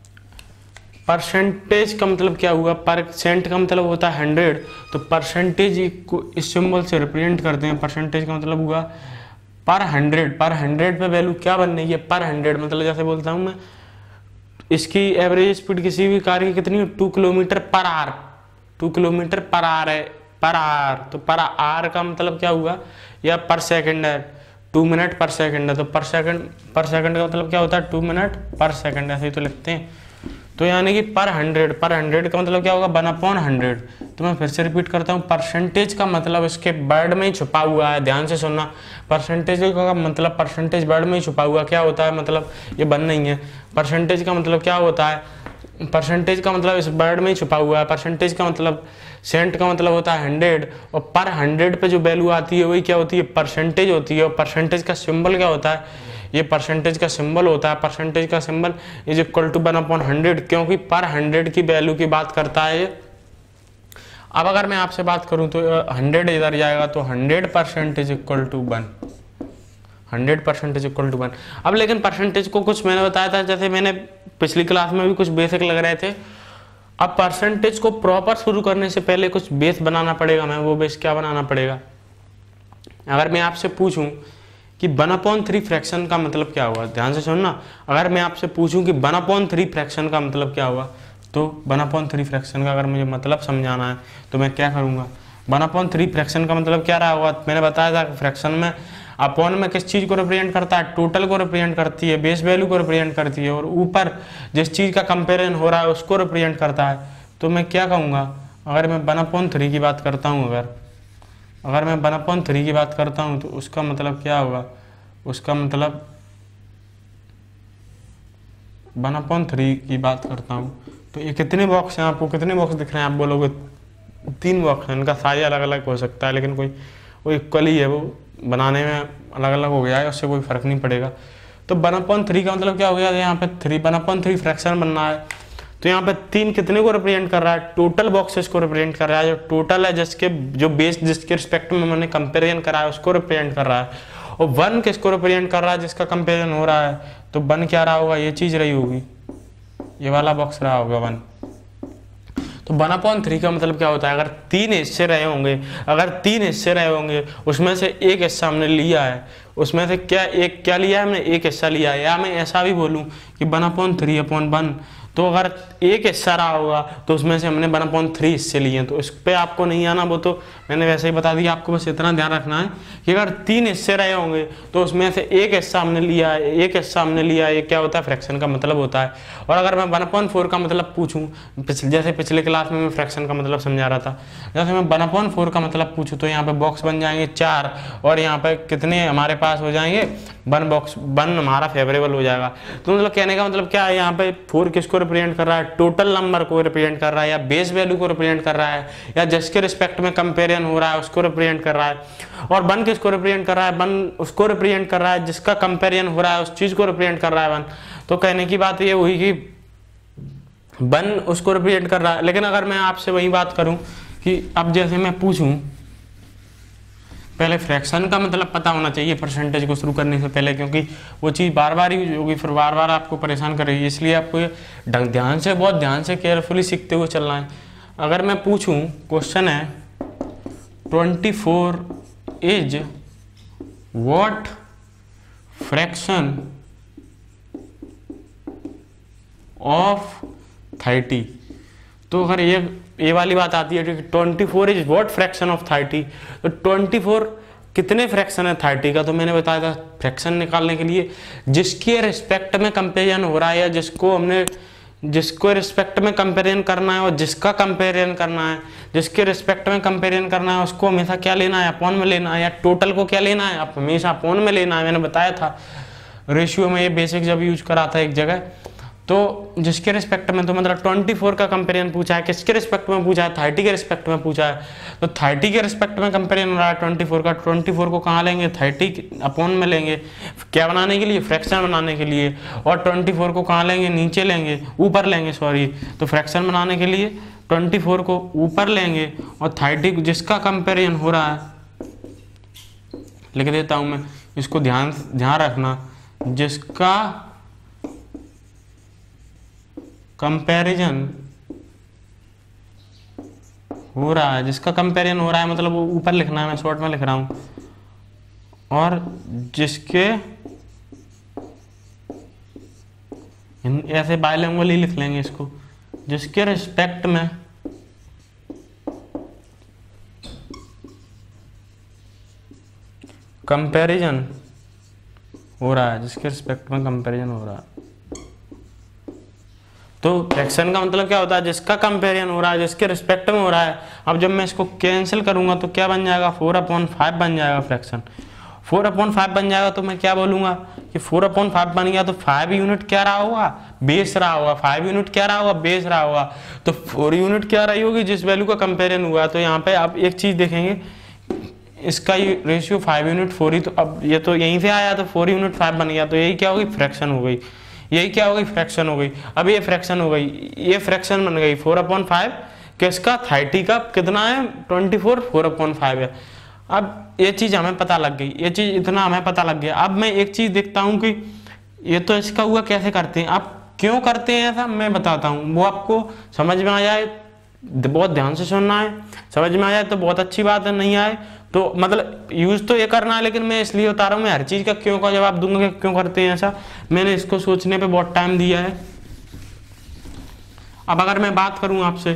परसेंटेज का मतलब क्या हुआ, पर सेंट का मतलब होता है हंड्रेड, तो परसेंटेज को इस सिंबल से रिप्रेजेंट करते हैं। परसेंटेज का मतलब हुआ पर हंड्रेड। पर हंड्रेड पे वैल्यू क्या बन रही है, पर हंड्रेड। मतलब जैसे बोलता हूँ मैं, इसकी एवरेज स्पीड किसी भी कार की कितनी है, two kilometre per hour. Two kilometre per hour है, पर आवर। तो पर आवर का मतलब क्या हुआ, या पर सेकंड है, टू मिनट पर सेकंड है। तो पर सेकंड पर सेकंड का मतलब क्या होता है, टू मिनट पर सेकंड, ऐसे ही तो लिखते हैं। तो यानी कि पर हंड्रेड, पर हंड्रेड का मतलब क्या होगा, वन अपॉन हंड्रेड। तो मैं फिर से रिपीट करता हूँ, परसेंटेज का मतलब इसके वर्ड में ही छुपा हुआ है, ध्यान से सुनना। परसेंटेज का मतलब परसेंटेज वर्ड में ही छुपा हुआ क्या होता है, मतलब ये बन नहीं है। परसेंटेज का मतलब क्या होता है, परसेंटेज का मतलब इस वर्ड में ही छुपा हुआ है। परसेंटेज का मतलब, सेंट का मतलब होता है हंड्रेड, और पर हंड्रेड पे जो वैल्यू आती है वही क्या होती है, परसेंटेज होती है। और परसेंटेज का सिंबल क्या होता है, ये परसेंटेज का सिंबल होता है। परसेंटेज का symbol is equal to one upon hundred, क्योंकि पर हंड्रेड की वैल्यू की बात करता है ये। अब अगर मैं आपसे बात करूं तो हंड्रेड इधर जाएगा, तो hundred percent is equal to one, hundred percent is equal to one. अब लेकिन परसेंटेज को कुछ मैंने बताया था, जैसे मैंने पिछली क्लास में भी कुछ बेसिक लग रहे थे। अब परसेंटेज को प्रॉपर शुरू करने से पहले कुछ बेस बनाना पड़ेगा। मैं वो बेस क्या बनाना पड़ेगा, अगर मैं आपसे पूछूं कि वन अपॉन थ्री फ्रैक्शन का मतलब क्या हुआ, ध्यान से सुनना। अगर मैं आपसे पूछूं कि वन अपॉन थ्री फ्रैक्शन का मतलब क्या हुआ, तो वन अपॉन थ्री फ्रैक्शन का अगर मुझे मतलब समझाना है तो मैं क्या करूंगा, वन अपॉन थ्री फ्रैक्शन का मतलब क्या रहा होगा। मैंने बताया था कि फ्रैक्शन में अपॉन में किस चीज़ को रिप्रेजेंट करता है, टोटल को रिप्रेजेंट करती है, बेस वैल्यू को रिप्रेजेंट करती है, और ऊपर जिस चीज़ का कंपेरिजन हो रहा है उसको रिप्रेजेंट करता है। तो मैं क्या कहूँगा, अगर मैं वन अपॉन थ्री की बात करता हूँ, अगर अगर मैं वन अपॉन थ्री की बात करता हूँ तो उसका मतलब क्या होगा, उसका मतलब वन अपॉन थ्री की बात करता हूँ तो ये कितने बॉक्स हैं, आपको कितने बॉक्स दिख रहे हैं, आप बोलोगे तीन बॉक्स हैं। इनका साइज अलग अलग हो सकता है, लेकिन कोई वो इक्वल ही है, वो बनाने में अलग अलग हो गया है, उससे कोई फर्क नहीं पड़ेगा। तो वन अपॉन थ्री का मतलब क्या हो गया, यहाँ पे three one upon three fraction बनना है, तो यहाँ पे तीन कितने को रिप्रेजेंट कर रहा है, टोटल बॉक्सेस को रिप्रेजेंट कर रहा है। जो टोटल है जिसके जो बेस जिसके रिस्पेक्ट में मैंने कंपेरिजन करा है उसको रिप्रेजेंट कर रहा है, और वन किसको रिप्रेजेंट कर रहा है, जिसका कंपेरिजन हो रहा है। तो वन क्या रहा होगा, ये चीज रही होगी, ये वाला बॉक्स रहा होगा वन। तो वन अपॉन थ्री का मतलब क्या होता है, अगर तीन हिस्से रहे होंगे अगर तीन हिस्से रहे होंगे उसमें से एक हिस्सा हमने लिया है, उसमें से क्या एक क्या लिया है हमने, एक हिस्सा लिया है। या मैं ऐसा भी बोलूं कि one upon three upon one, तो अगर एक हिस्सा रहा होगा तो उसमें से हमने वन अपॉन थ्री हिस्से लिए हैं। तो इस पर आपको नहीं आना, वो तो मैंने वैसे ही बता दिया। आपको बस इतना ध्यान रखना है कि अगर तीन हिस्से रहे होंगे तो उसमें से एक हिस्सा हमने लिया है, एक हिस्सा हमने लिया है, ये क्या होता है, फ्रैक्शन का मतलब होता है। और अगर मैं वन अपॉन फोर का मतलब पूछूं, पिछले जैसे पिछले क्लास में मैं फ्रैक्शन का मतलब समझा रहा था, जैसे मैं वन अपॉन फोर का मतलब पूछूं तो यहाँ पे बॉक्स बन जाएंगे चार, और यहाँ पे कितने हमारे पास हो जाएंगे, वन बॉक्स, वन हमारा फेवरेबल हो जाएगा। तो मतलब कहने का मतलब क्या है, यहाँ पे फोर किसको रिप्रेजेंट कर रहा है, टोटल नंबर को रिप्रेजेंट कर रहा है, या बेस वैल्यू को रिप्रेजेंट कर रहा है, या जिसके रिस्पेक्ट में कंपेरिजन हो रहा है उसको रिप्रेजेंट कर रहा है। और वन किसको रिप्रेजेंट कर रहा है, वन उसको रिप्रेजेंट कर रहा है जिसका कंपेरिजन हो रहा है, उस चीज को रिप्रेजेंट कर रहा है वन। तो कहने की बात ये हुई कि वन उसको रिप्रेजेंट कर रहा है। लेकिन अगर मैं आपसे वही बात करूं कि अब जैसे मैं पूछूं, पहले फ्रैक्शन का मतलब पता होना चाहिए परसेंटेज को शुरू करने से पहले, क्योंकि वो चीज़ बार बार यूज होगी, फिर बार बार आपको परेशान करेगी। इसलिए आपको ये ढंग ध्यान से, बहुत ध्यान से, केयरफुली सीखते हुए चलना है। अगर मैं पूछूं, क्वेश्चन है twenty four is what fraction of thirty, तो अगर ये ये वाली बात आती है कि twenty four is what fraction of thirty, तो ट्वेंटी फोर कितने फ्रैक्शन है थर्टी का। तो मैंने बताया था फ्रैक्शन निकालने के लिए जिसके रिस्पेक्ट में कंपेरिजन हो रहा है, या जिसको हमने जिसको रिस्पेक्ट में कंपेरिजन करना है, और जिसका कंपेरिजन करना है, जिसके रिस्पेक्ट में कंपेरिजन करना है उसको हमेशा क्या लेना है, अपॉन में लेना है, या टोटल को क्या लेना है, आप हमेशा अपॉन में लेना है। मैंने बताया था रेशियो में, ये बेसिक जब यूज करा था एक जगह। तो जिसके रिस्पेक्ट में, तो मतलब ट्वेंटी फोर का कंपेरिजन पूछा है, किसके रिस्पेक्ट में पूछा है, थर्टी के रिस्पेक्ट में पूछा है। तो थर्टी के रिस्पेक्ट में कंपेरिजन हो रहा है ट्वेंटी फोर का, ट्वेंटी फोर को कहाँ लेंगे, थर्टी अपॉन में लेंगे, क्या बनाने के लिए, फ्रैक्शन बनाने के लिए। और ट्वेंटी फोर को कहाँ लेंगे, नीचे लेंगे, ऊपर लेंगे सॉरी। तो फ्रैक्शन बनाने के लिए ट्वेंटी फोर को ऊपर लेंगे, और थर्टी जिसका कंपेरिजन हो रहा है, लिख देता हूँ मैं, इसको ध्यान ध्यान रखना, जिसका कंपैरिजन हो रहा है, जिसका कंपैरिजन हो रहा है मतलब वो ऊपर लिखना है, मैं शॉर्ट में लिख रहा हूं। और जिसके, ऐसे बायलैंग्वेज ही लिख लेंगे इसको, जिसके रिस्पेक्ट में कंपैरिजन हो रहा है, जिसके रिस्पेक्ट में कंपैरिजन हो रहा है। तो फ्रैक्शन का मतलब क्या होता है, जिसका कंपेरिजन हो रहा है, जिसके रिस्पेक्ट में हो रहा है। अब जब मैं इसको कैंसिल करूंगा तो क्या बन जाएगा, फोर अपॉन फाइव बन जाएगा फ्रैक्शन। फोर अपॉन फाइव बन जाएगा तो मैं क्या बोलूंगा कि फोर अपॉन फाइव बन गया, तो फाइव यूनिट क्या रहा होगा, बेस रहा होगा। फाइव यूनिट क्या रहा होगा, बेस रहा होगा। तो फोर यूनिट क्या रही होगी, जिस वैल्यू का कंपेरिजन हुआ। तो यहाँ पे आप एक चीज देखेंगे, इसका रेशियो फाइव यूनिट फोर ही, तो अब ये तो यहीं से आया, तो फोर यूनिट फाइव बन गया, तो यही क्या होगी, फ्रैक्शन हो गई। यही क्या हो गई, फ्रैक्शन हो गई। अब ये फ्रैक्शन हो गई, ये फ्रैक्शन बन गई फोर अपॉन फाइव, किसका, थर्टी का, कितना है, twenty four, four upon five है। अब ये चीज हमें पता लग गई, ये चीज इतना हमें पता लग गया। अब मैं एक चीज देखता हूँ कि ये तो इसका हुआ, कैसे करते हैं, आप क्यों करते हैं ऐसा मैं बताता हूँ, वो आपको समझ में आ जाए, बहुत ध्यान से सुनना है। समझ में आ जाए तो बहुत अच्छी बात है, नहीं आए तो मतलब यूज तो ये करना है, लेकिन मैं इसलिए बता रहा हूँ, मैं हर चीज का क्यों का जवाब दूंगा कि क्यों करते हैं ऐसा। मैंने इसको सोचने पे बहुत टाइम दिया है। अब अगर मैं बात करूं आपसे,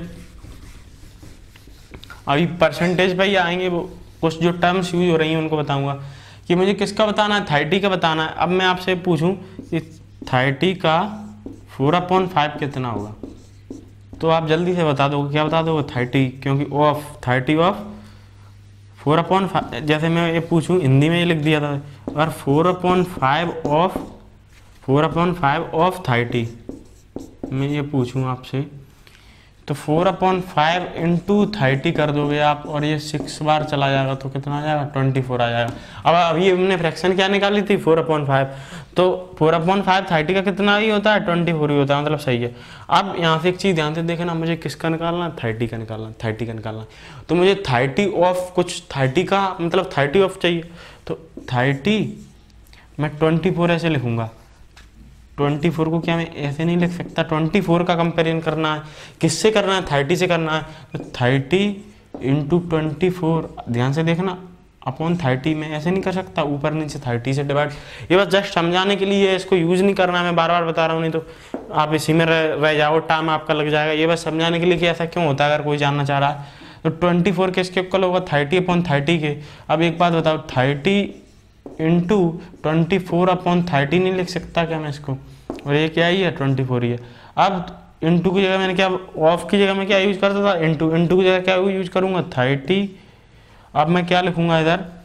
अभी परसेंटेज पे ही आएंगे, वो कुछ जो टर्म्स यूज हो रही हैं उनको बताऊंगा कि मुझे किसका बताना है, थर्टी का बताना है। अब मैं आपसे पूछूं कि थर्टी का फोर अपॉन फाइव कितना होगा, तो आप जल्दी से बता दो, क्या बता दो, थर्टी, क्योंकि of thirty of four upon five. जैसे मैं ये पूछूं, हिंदी में ये लिख दिया था, अगर four upon five of four upon five of thirty मैं ये पूछूं आपसे, तो four upon five into thirty कर दोगे आप, और ये सिक्स बार चला जाएगा तो कितना आ जाएगा, ट्वेंटी फोर आ जाएगा। अब अभी हमने फ्रैक्शन क्या निकाली थी, फोर अपॉन फाइव, तो फोर अपॉन फाइव थर्टी का कितना ही होता है, ट्वेंटी फोर ही होता है, मतलब सही है। अब यहाँ से एक चीज़ ध्यान से देखना, मुझे किसका निकालना है, थर्टी का निकालना, थर्टी का निकालना। तो मुझे थर्टी ऑफ कुछ, थर्टी का मतलब थर्टी ऑफ चाहिए, तो थर्टी मैं ट्वेंटी फोर ऐसे लिखूंगा। ट्वेंटी फोर को क्या मैं ऐसे नहीं लिख सकता, ट्वेंटी फोर का कंपेरिजन करना है, किससे करना है, थर्टी से करना है। तो थर्टी इंटू ट्वेंटी फोर, ध्यान से देखना, अपॉन थर्टी में ऐसे नहीं कर सकता, ऊपर नीचे थर्टी से डिवाइड। ये बस जस्ट समझाने के लिए, इसको यूज नहीं करना है, मैं बार बार बता रहा हूँ, नहीं तो आप इसी में रह, रह जाओ, टाइम आपका लग जाएगा। ये बस समझाने के लिए कि ऐसा क्यों होता है, अगर कोई जानना चाह रहा है। तो ट्वेंटी फोर किसके इक्वल होगा, थर्टी अपॉन थर्टी के। अब एक बात बताओ, thirty into twenty four upon thirty नहीं लिख सकता क्या मैं इसको, और ये क्या ही है, ट्वेंटी फोर ही है। अब इंटू की जगह मैंने क्या, ऑफ की जगह मैं क्या यूज करता था, इंटू, इंटू की जगह क्या यूज करूंगा, थर्टी। अब मैं क्या लिखूंगा इधर,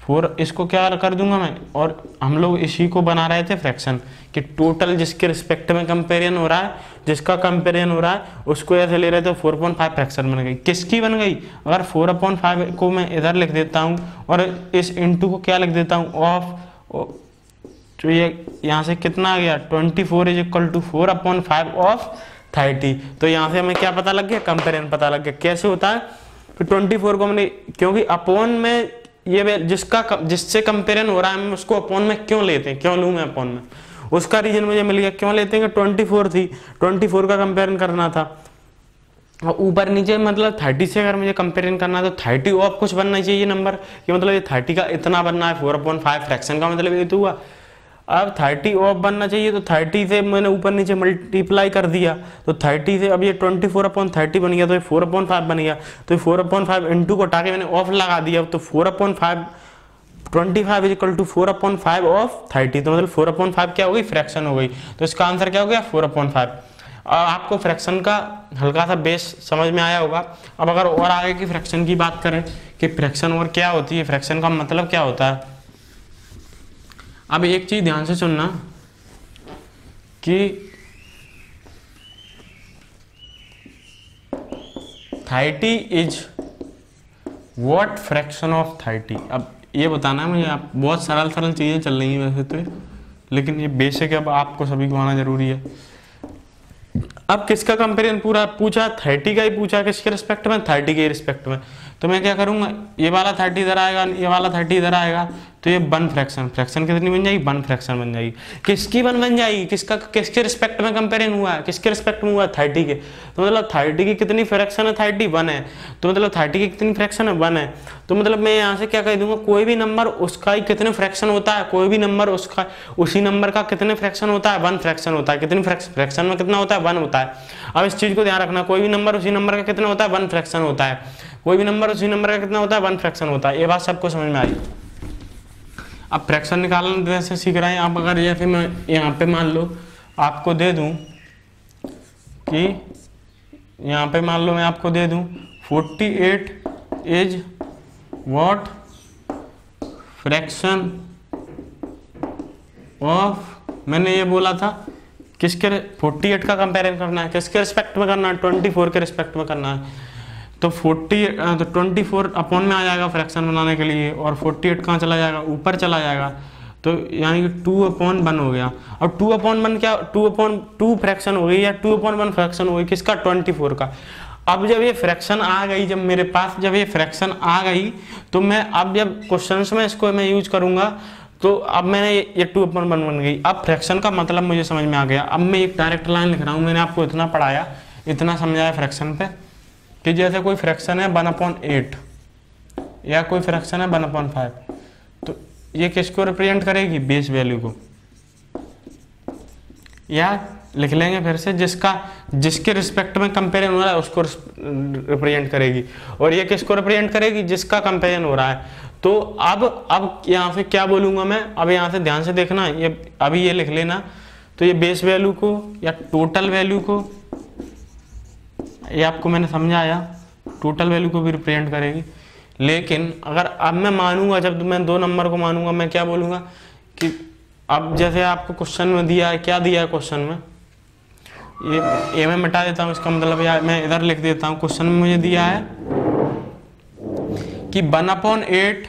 फोर इसको क्या कर दूंगा मैं, और हम लोग इसी को बना रहे थे फ्रैक्शन कि टोटल जिसके रिस्पेक्ट में कंपेरिजन हो रहा है, जिसका कंपेरिजन हो रहा है उसको ऐसे ले रहे थे, फोर अपॉन फाइव फ्रैक्शन बन गई। किसकी बन गई, अगर फोर अपॉन फाइव को मैं इधर लिख देता हूँ और इस इंटू को क्या लिख देता हूँ ऑफ, तो ये यहाँ से कितना आ गया twenty four is equal to four upon five of thirty. तो यहाँ से हमें क्या पता लग गया, कंपेरिजन पता लग गया। कैसे होता है, तो ट्वेंटी फोर को हमने, क्योंकि अपॉन में ये जिसका जिससे कंपेरिजन हो रहा है हम उसको अपॉन में क्यों लेते हैं, क्यों लूँ मैं अपॉन में, उसका रीजन मुझे मिल गया। क्यों लेते हैं कि ट्वेंटी फोर थी, ट्वेंटी फोर का कंपेरिजन करना था, और ऊपर नीचे मतलब थर्टी से अगर मुझे कंपेरिजन करना है तो थर्टी ऑफ कुछ बनना चाहिए नंबर, कि मतलब ये थर्टी का इतना बनना है, फोर अपॉन फाइव फ्रैक्शन का मतलब ये तो हुआ। अब थर्टी ऑफ बनना चाहिए तो थर्टी से मैंने ऊपर नीचे मल्टीप्लाई कर दिया, तो थर्टी से अब ये ट्वेंटी फोर अपॉन थर्टी बन गया, तो ये फोर अपॉन फाइव बन गया। तो फोर अपॉन फाइव इंटू को हटा के मैंने ऑफ लगा दिया, तो four upon five twenty five is equal to four upon five of thirty, तो मतलब फोर अपॉन फाइव क्या हो गई, फ्रैक्शन हो गई। तो इसका आंसर क्या हो गया, फोर अपॉन फाइव। आपको फ्रैक्शन का हल्का सा बेस समझ में आया होगा। अब अगर और आगे की फ्रैक्शन की बात करें कि फ्रैक्शन और क्या होती है, फ्रैक्शन का मतलब क्या होता है। अब एक चीज ध्यान से सुनना कि thirty is what fraction of thirty. अब ये बताना है मुझे, आप बहुत सरल सरल चीजें चल रही हैं वैसे तो, लेकिन ये बेसिक अब आपको सभी को आना जरूरी है। अब किसका कंपेरिजन पूरा पूछा, थर्टी का ही पूछा, किसके रिस्पेक्ट में, थर्टी के रिस्पेक्ट में। तो मैं क्या करूंगा, ये वाला थर्टी इधर आएगा, ये वाला थर्टी इधर आएगा, तो ये वन फ्रैक्शन, फ्रैक्शन कितनी बन जाएगी, वन फ्रैक्शन बन जाएगी। किसकी वन बन जाएगी, किसका किसके रिस्पेक्ट में कंपेरिजन हुआ है, किसके रिस्पेक्ट में हुआ है, थर्टी के। तो मतलब थर्टी की कितनी फ्रैक्शन है, थर्टी वन है, तो मतलब थर्टी की कितनी फ्रैक्शन है, वन है। तो मतलब मैं यहाँ से क्या कह दूंगा, कोई भी नंबर उसका ही कितने फ्रैक्शन होता है, कोई भी नंबर उसका उसी नंबर का कितने फ्रैक्शन होता है, वन फ्रैक्शन होता है। कितनी फ्रैक्शन में कितना होता है, वन होता है। अब इस चीज को ध्यान रखना, कोई भी नंबर उसी नंबर का कितना होता है, वन फ्रैक्शन होता है। कोई भी नंबर उसी नंबर का कितना होता है, वन फ्रैक्शन होता है। ये बात सबको समझ में आई। अब फ्रैक्शन निकालना जैसे सीख रहे हैं आप, अगर जैसे मैं यहाँ पे मान लो आपको दे दूं कि यहाँ पे मान लो मैं आपको दे दूं forty eight is what fraction of, मैंने ये बोला था किसके, फोर्टी एट का कंपेरिजन करना है, किसके रिस्पेक्ट में करना है, ट्वेंटी फोर के रिस्पेक्ट में करना है। तो फोर्टी तो ट्वेंटी फोर अपॉन में आ जाएगा फ्रैक्शन बनाने के लिए, और फोर्टी एट कहाँ चला जाएगा, ऊपर चला जाएगा। तो यानी कि टू अपॉन वन हो गया। और टू अपॉन वन क्या, टू अपॉन टू फ्रैक्शन हो गई या टू अपॉन वन फ्रैक्शन हो गई, किसका, ट्वेंटी फोर का। अब जब ये फ्रैक्शन आ गई, जब मेरे पास जब ये फ्रैक्शन आ गई, तो मैं अब जब क्वेश्चंस में इसको मैं यूज करूंगा, तो अब मैंने ये टू अपॉन वन बन गई। अब फ्रैक्शन का मतलब मुझे समझ में आ गया। अब मैं एक डायरेक्ट लाइन लिख रहा हूँ, मैंने आपको इतना पढ़ाया, इतना समझाया फ्रैक्शन पे, कि जैसे कोई फ्रैक्शन है वन अपॉन एट या कोई फ्रैक्शन है वन अपॉन फाइव, तो ये किसको रिप्रेजेंट करेगी, बेस वैल्यू को। या लिख लेंगे फिर से, जिसका जिसके रिस्पेक्ट में कंपेरिजन हो रहा है उसको रिप्रेजेंट करेगी, और ये किसको रिप्रेजेंट करेगी, जिसका कंपेरिजन हो रहा है। तो अब अब यहाँ से क्या बोलूंगा मैं, अब यहाँ से ध्यान से देखना, ये अभी ये लिख लेना। तो ये बेस वैल्यू को या टोटल वैल्यू को, ये आपको मैंने समझाया, टोटल वैल्यू को भी रिप्रेजेंट करेगी। लेकिन अगर अब मैं मानूंगा, जब मैं दो नंबर को मानूंगा, मैं क्या बोलूंगा कि अब जैसे आपको क्वेश्चन में दिया है, क्या दिया है क्वेश्चन में, ये ये मैं मिटा देता हूँ, इसका मतलब यार मैं इधर लिख देता हूँ। क्वेश्चन में मुझे दिया है कि वन अपॉन एट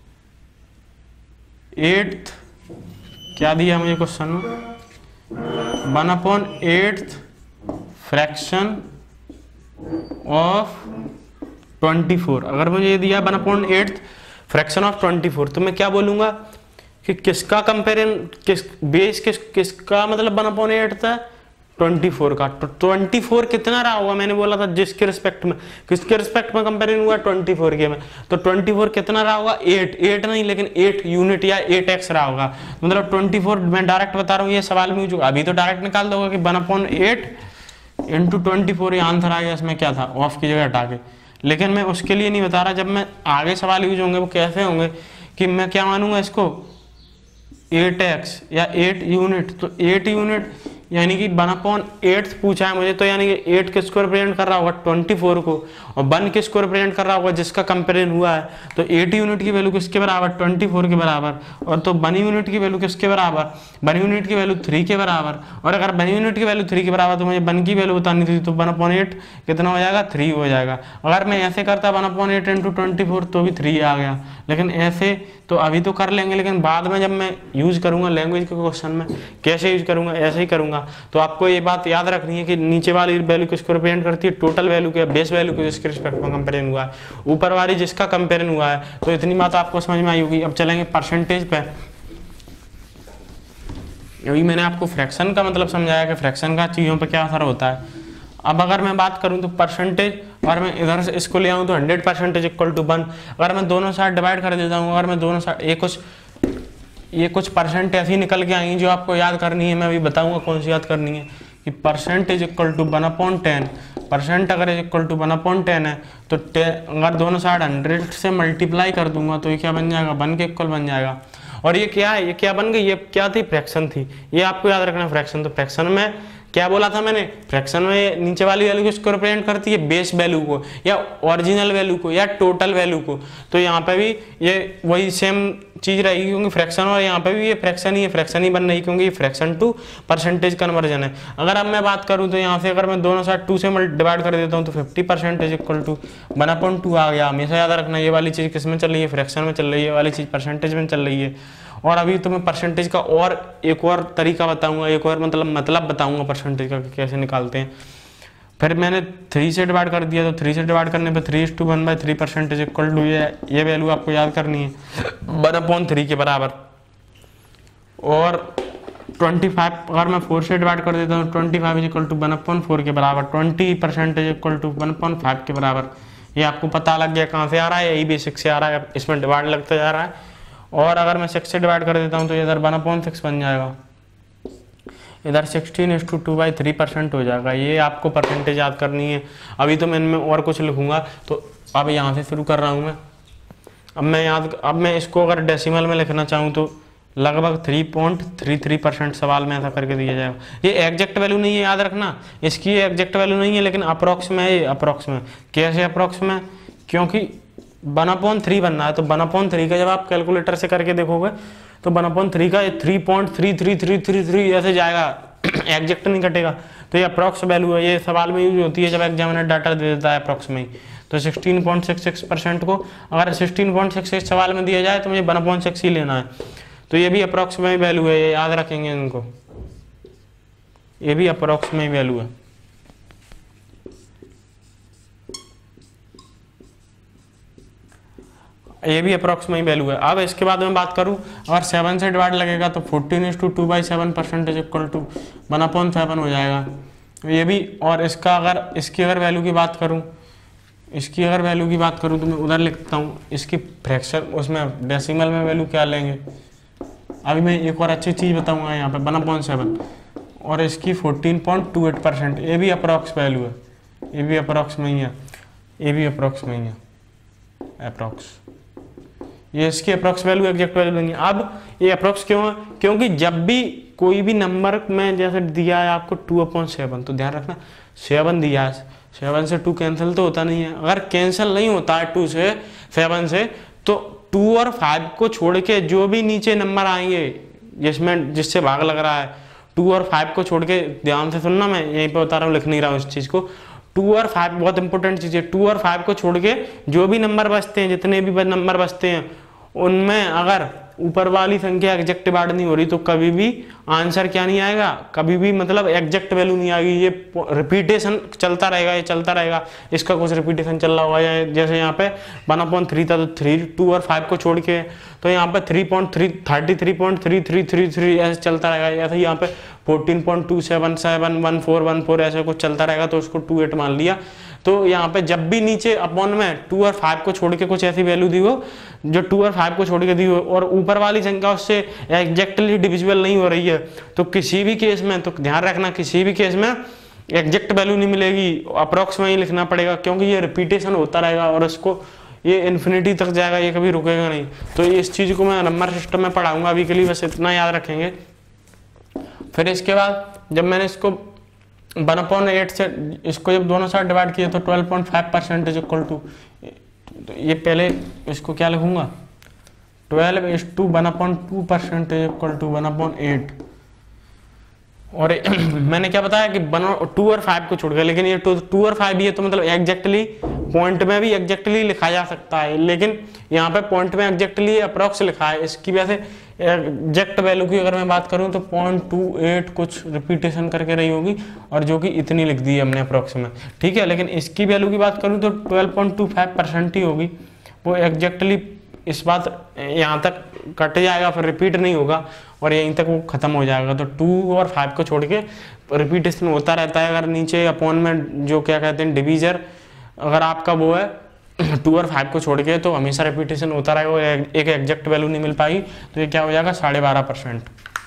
एट्थ, क्या दिया मुझे क्वेश्चन में, one upon eighth fraction of twenty four. अगर मुझे ये दिया one upon eighth fraction of twenty four, तो मैं क्या बोलूंगा कि किसका कंपेरिजन, किस बेस किस किसका मतलब वन अपॉन एट्थ है, ट्वेंटी फोर का। तो ट्वेंटी फोर कितना रहा होगा, मैंने बोला था जिसके रिस्पेक्ट में, किसके रिस्पेक्ट में कंपेरिजन हुआ, ट्वेंटी फोर के में। तो ट्वेंटी फोर कितना रहा होगा, एट, एट नहीं लेकिन एट यूनिट या एट एक्स रहा होगा। मतलब ट्वेंटी फोर मैं डायरेक्ट बता रहा हूँ, ये सवाल में अभी तो डायरेक्ट निकाल दोगे कि one upon eight into twenty four, ये आंसर आ गया। इसमें क्या था, ऑफ की जगह हटा के। लेकिन मैं उसके लिए नहीं बता रहा, जब मैं आगे सवाल यूज होंगे वो कैसे होंगे कि मैं क्या मानूंगा इसको, एट एक्स या एट यूनिट। तो एट यूनिट यानी कि वन अपॉन एट पूछा है मुझे, तो यानी कि एट किसको रिप्रेजेंट कर रहा होगा, ट्वेंटी फोर को, और वन किसको रिप्रेजेंट कर रहा होगा, जिसका कंपेरिजन हुआ है। तो एट यूनिट की वैल्यू किसके बराबर, ट्वेंटी फोर के बराबर, और तो वन यूनिट की वैल्यू किसके बराबर, वन यूनिट की वैल्यू थ्री के बराबर, और अगर वन यूनिट की वैल्यू थ्री के बराबर तो मुझे वन की वैल्यू बतानी थी, तो वन अपॉन एट कितना हो जाएगा, थ्री हो जाएगा। अगर मैं ऐसे करता one upon eight into twenty four तो भी थ्री आ गया, लेकिन ऐसे तो अभी तो कर लेंगे, लेकिन बाद में जब मैं यूज करूंगा लैंग्वेज के क्वेश्चन में कैसे यूज करूंगा, ऐसे ही करूंगा। तो आपको ये बात याद रखनी है कि नीचे वाली वैल्यू किसको रिप्रेजेंट करती है, टोटल वैल्यू के, बेस वैल्यू के जिसके रिस्पेक्ट में कंपेरिजन हुआ है, ऊपर वाली जिसका कंपेरिजन हुआ है। तो इतनी बात आपको समझ में आई होगी। अब चलेंगे परसेंटेज पे। अभी मैंने आपको फ्रैक्शन का मतलब समझाया कि फ्रैक्शन का चीज़ों पर क्या असर होता है। अब अगर मैं बात करूं तो परसेंटेज, और मैं इधर से इसको ले आऊं तो hundred percentage equal to one. अगर मैं दोनों साइड डिवाइड कर देता हूं, अगर मैं दोनों साइड ये कुछ ये कुछ परसेंट ऐसी निकल के आएंगी जो आपको याद करनी है। मैं अभी बताऊंगा कौन सी याद करनी है, कि percent is equal to one upon ten. Percent अगर is equal to one upon ten है तो अगर दोनों साइड हंड्रेड से मल्टीप्लाई कर दूंगा तो ये क्या बन जाएगा, वन के इक्वल बन जाएगा। और ये क्या है, ये क्या बन गई, ये क्या थी, फ्रैक्शन थी। ये आपको याद रखना फ्रैक्शन। तो फ्रैक्शन में क्या बोला था मैंने, फ्रैक्शन में नीचे वाली वैल्यू किसको रिप्रेजेंट करती है, बेस वैल्यू को, या ओरिजिनल वैल्यू को, या टोटल वैल्यू को। तो यहाँ पे भी ये वही सेम चीज रहेगी, क्योंकि फ्रैक्शन, और यहाँ पे भी ये फ्रैक्शन ही है, फ्रैक्शन ही बन रही, क्योंकि ये फ्रैक्शन टू परसेंटेज कन्वर्जन है। अगर अब मैं बात करूँ तो यहाँ से अगर मैं दोनों साइड टू से डिवाइड कर देता हूँ तो fifty percentage equal to one upon two आ गया। हमेशा याद रखना ये वाली चीज़ किस में चल रही है, फ्रैक्शन में चल रही है, ये वाली चीज़ परसेंटेज में चल रही है। और अभी तो मैं परसेंटेज का और एक और तरीका बताऊंगा, एक और मतलब मतलब बताऊंगा परसेंटेज का कैसे निकालते हैं। फिर मैंने थ्री से डिवाइड कर दिया, तो थ्री से डिवाइड करने पे three is to one by three percentage equal to ये ये वैल्यू आपको याद करनी है, वन अपॉन थ्री के बराबर। और ट्वेंटी फाइव अगर मैं फोर से डिवाइड कर देता हूँ, twenty five is equal to one upon four के बराबर, twenty percentage equal to one upon five के बराबर। ये आपको पता लग गया कहाँ से आ रहा है, यही बेसिक से आ रहा है, इसमें डिवाइड लगता जा रहा है। और अगर मैं सिक्स से डिवाइड कर देता हूँ तो इधर वन अपॉन सिक्स बन जाएगा, इधर sixteen is to two by three percent हो जाएगा। ये आपको परसेंटेज याद करनी है। अभी तो मैं इनमें और कुछ लिखूंगा, तो अब यहाँ से शुरू कर रहा हूँ मैं। अब मैं याद अब मैं इसको अगर डेसिमल में लिखना चाहूँ तो लगभग three point three three percent सवाल में ऐसा करके दिया जाएगा। ये एग्जैक्ट वैल्यू नहीं है, याद रखना, इसकी एग्जैक्ट वैल्यू नहीं है, लेकिन अप्रॉक्स में है। अप्रॉक्स में कैसे अप्रॉक्स में, क्योंकि वन अपॉन थ्री बनना है, तो वन अपॉन थ्री का जब आप कैलकुलेटर से करके देखोगे तो वन अपॉन थ्री का three point three three three three three ऐसे जाएगा, एग्जैक्ट नहीं कटेगा। तो ये अप्रॉक्स वैल्यू है, ये सवाल में यूज होती है जब एग्जामिनर डाटा दे देता है अप्रॉक्स में ही। तो sixteen point six six percent को अगर सिक्सटीन पॉइंट सिक्स सिक्स सवाल में दिया जाए तो मुझे वन अपॉन सिक्स ही लेना है। तो ये भी अप्रॉक्स में वैल्यू है, ये याद रखेंगे इनको, ये भी अप्रॉक्स में वैल्यू है। ये भी अप्रॉक्स में वैल्यू है। अब इसके बाद मैं बात करूं, अगर सेवन से डिवाइड लगेगा तो fourteen is to two by seven percentage equal to one upon seven हो जाएगा ये भी। और इसका अगर इसकी अगर वैल्यू की बात करूं इसकी अगर वैल्यू की बात करूं तो मैं उधर लिखता हूं, इसकी फ्रैक्शन उसमें डेसिमल में वैल्यू क्या लेंगे। अभी मैं एक और अच्छी चीज़ बताऊँगा यहाँ पे, वन अपॉन सेवन और इसकी fourteen point two eight percent, ये भी अप्रॉक्स वैल्यू है, ये भी अप्रॉक्स में ही है, ये भी अप्रॉक्स में ही है, अप्रॉक्स। ये इसकी अप्रॉक्स वैल्यू एग्जैक्ट वैल्यू नहीं है। अब ये अप्रॉक्स क्यों है, क्योंकि जब भी कोई भी नंबर में जैसे दिया है आपको टू अपॉन सेवन, तो ध्यान रखना सेवन दिया है, सेवन से टू कैंसिल तो होता नहीं है। अगर कैंसिल नहीं होता है टू से सेवन से, तो टू और फाइव को छोड़ के जो भी नीचे नंबर आएंगे जिसमें जिससे भाग लग रहा है, टू और फाइव को छोड़ के, ध्यान से सुनना, मैं यहीं पे बता रहा हूँ, लिख नहीं रहा हूँ इस चीज़ को। टू और फाइव बहुत इंपॉर्टेंट चीज़ है। टू और फाइव को छोड़ के जो भी नंबर बचते हैं, जितने भी नंबर बचते हैं, उनमें अगर ऊपर वाली संख्या एग्जैक्ट डिवाइड नहीं हो रही तो कभी भी आंसर क्या नहीं आएगा, कभी भी मतलब एग्जैक्ट वैल्यू नहीं आएगी। ये रिपीटेशन चलता रहेगा, ये चलता रहेगा, इसका कुछ रिपीटेशन चल रहा होगा। जैसे यहाँ पे वन अपॉइंट थ्री था तो थ्री टू और फाइव को छोड़ के, तो यहाँ पे three point three thirty three point three three three three ऐसे चलता रहेगा। ऐसे यहाँ पे fourteen point two seven seven one four one four ऐसे कुछ चलता रहेगा, तो उसको टू एट मान लिया। तो यहाँ पे जब भी नीचे अपॉन में टू और फाइव को छोड़ के कुछ ऐसी वैल्यू दी हो जो टू और फाइव को छोड़ के दी हो और ऊपर वाली संख्या उससे एग्जैक्टली डिविजिबल नहीं हो रही है, तो किसी भी केस में, तो ध्यान रखना, किसी भी केस में एग्जैक्ट वैल्यू नहीं मिलेगी, अप्रॉक्स में ही लिखना पड़ेगा, क्योंकि ये रिपीटेशन होता रहेगा और इसको ये इन्फिनिटी तक जाएगा, ये कभी रुकेगा नहीं। तो इस चीज़ को मैं नंबर सिस्टम में पढ़ाऊंगा, अभी के लिए बस इतना याद रखेंगे। फिर इसके बाद जब मैंने इसको वन अपॉन एट से इसको जब दोनों साइड डिवाइड किया तो twelve point five percent is equal to, तो ये पहले इसको क्या लिखूंगा, twelve is to one upon two percent is equal to one upon eight. और मैंने क्या बताया कि वन टू और फाइव को छोड़ गया, लेकिन ये टू टू और फाइव ही है तो मतलब एग्जैक्टली पॉइंट में भी एग्जैक्टली लिखा जा सकता है, लेकिन यहाँ पे पॉइंट में एग्जैक्टली अप्रॉक्स लिखा है। इसकी वजह से एग्जैक्ट वैल्यू की अगर मैं बात करूँ तो पॉइंट टू एट कुछ रिपीटेशन करके रही होगी और जो कि इतनी लिख दी है हमने अप्रॉक्स में, ठीक है। लेकिन इसकी वैल्यू की बात करूँ तो twelve point two five percent ही होगी, वो एग्जैक्टली इस बात यहाँ तक कट जाएगा, फिर रिपीट नहीं होगा और यहीं तक वो खत्म हो जाएगा। तो टू और फाइव को छोड़ के रिपीटेशन होता रहता है। अगर नीचे अपॉन में जो क्या कहते हैं डिवीजर, अगर आपका वो है टू और फाइव को छोड़ के तो हमेशा रिपीटेशन होता रहेगा, एक एग्जैक्ट वैल्यू नहीं मिल पाएगी, तो ये क्या हो जाएगा साढ़े बारह परसेंट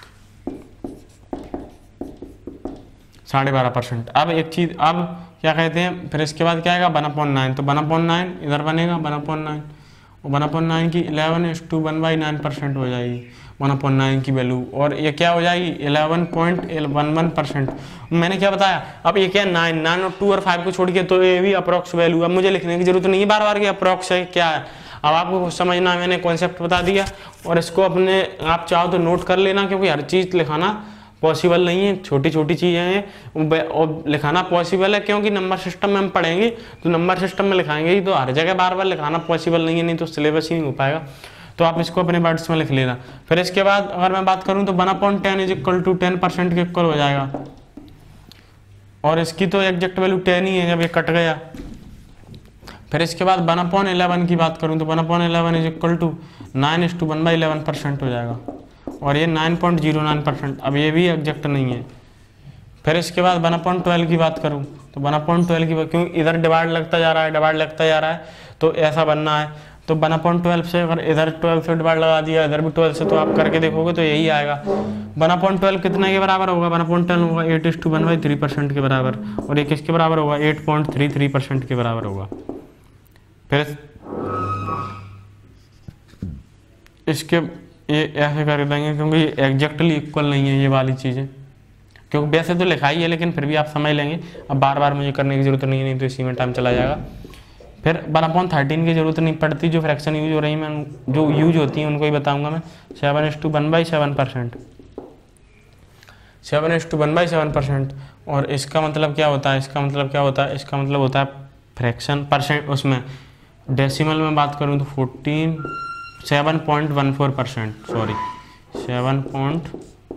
साढ़े बारह परसेंट। अब एक चीज, अब क्या कहते हैं, फिर इसके बाद क्या आएगा वन अपॉन नाइन, तो वन अपॉन नाइन इधर बनेगा one upon nine, one upon nine की eleven is to one by nine percent हो जाएगी वन अपॉन नाइन की वैल्यू, और ये क्या हो जाएगी eleven point one one percent. मैंने क्या बताया, अब ये क्या है नाइन, नाइन और टू और फाइव को छोड़ के तो ये भी अप्रॉक्स वैल्यू। अब मुझे लिखने की जरूरत नहीं है बार बार कि अप्रॉक्स है क्या है, अब आपको कुछ समझना है, मैंने कॉन्सेप्ट बता दिया और इसको अपने आप चाहो तो नोट कर लेना, क्योंकि हर चीज़ लिखाना पॉसिबल नहीं है, छोटी छोटी चीज़ें हैं और लिखाना पॉसिबल है, क्योंकि नंबर सिस्टम में हम पढ़ेंगे तो नंबर सिस्टम में लिखाएंगे ही, तो हर जगह बार बार लिखाना पॉसिबल नहीं है, नहीं तो सिलेबस ही नहीं हो पाएगा। तो आप इसको अपने वर्ड्स में लिख लेना। फिर इसके बाद अगर मैं बात करूं तो one upon ten is equal to ten percent के इक्वल हो जाएगा, और इसकी तो एग्जैक्ट वैल्यू टेन ही है जब ये कट गया। फिर इसके बाद वन अपॉन इलेवन की बात करूं तो one upon eleven is equal to nine is to one by eleven percent हो जाएगा, और ये nine point zero nine percent, अब ये भी एग्जैक्ट नहीं है। फिर इसके बाद वन अपॉन ट्वेल्व की बात करूं तो वन अपॉन ट्वेल्व की, क्यों इधर डिवाइड लगता जा रहा है डिवाइड लगता जा रहा है तो ऐसा बनना है, तो वन अपॉन ट्वेल्व से अगर इधर ट्वेल्व से डिवाइड लगा दिया इधर भी ट्वेल्व से, तो आप करके देखोगे तो यही आएगा। वन अपॉन ट्वेल्व कितने के बराबर होगा, वन अपॉन ट्वेल्व होगा eight is to one by three percent के बराबर, और ये किसके बराबर होगा eight point three three percent के बराबर होगा। फिर इसके ये ऐसे कर देंगे क्योंकि एग्जैक्टली इक्वल नहीं है ये वाली चीज़ें, क्योंकि वैसे तो लिखाई है लेकिन फिर भी आप समझ लेंगे, अब बार बार मुझे करने की जरूरत नहीं है, नहीं तो इसी में टाइम चला जाएगा। फिर वन अपॉन थर्टीन की जरूरत नहीं पड़ती, जो फ्रैक्शन यूज हो रही है मैं जो यूज होती हैं उनको ही बताऊंगा मैं। Seven is to one by seven percent seven is to one by seven percent और इसका मतलब क्या होता है, इसका मतलब क्या होता है, इसका मतलब होता है फ्रैक्शन परसेंट, उसमें डेसिमल में बात करूँ तो fourteen seven point one four percent sorry seven point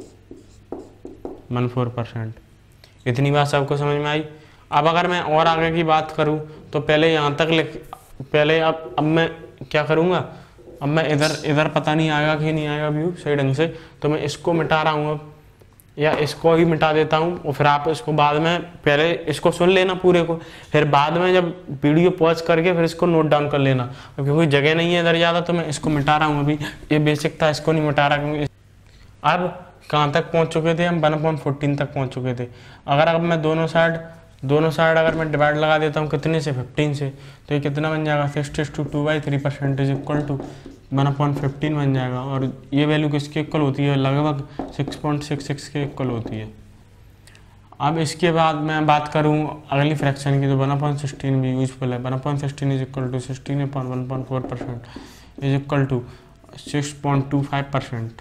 one four percent. इतनी बात सबको समझ में आई। अब अगर मैं और आगे की बात करूं तो पहले यहाँ तक लिख पहले अब अब मैं क्या करूँगा, अब मैं इधर इधर पता नहीं आएगा कि नहीं आएगा व्यू सही ढंग से, तो मैं इसको मिटा रहा हूँ अब, या इसको ही मिटा देता हूँ और फिर आप इसको बाद में पहले इसको सुन लेना पूरे को, फिर बाद में जब वीडियो पॉज करके फिर इसको नोट डाउन कर लेना, क्योंकि जगह नहीं है इधर ज़्यादा तो मैं इसको मिटा रहा हूँ अभी। ये बेसिक था, इसको नहीं मिटा रहा क्योंकि अब कहाँ तक पहुँच चुके थे हम, वन अपॉइंट फोर्टीन तक पहुँच चुके थे। अगर अब मैं दोनों साइड दोनों साइड अगर मैं डिवाइड लगा देता हूँ कितने से फिफ्टीन से, तो ये कितना बन जाएगा sixty two two by three percentage equal to one upon fifteen बन जाएगा, और ये वैल्यू किसके इक्वल होती है लगभग सिक्स पॉइंट सिक्स सिक्स के इक्वल होती है। अब इसके बाद मैं बात करूँ अगली फ्रैक्शन की तो वन अपॉइंट सिक्सटीन भी यूजफुल है। One upon sixteen is equal to sixteen upon one point four percent is equal to six point two five percent.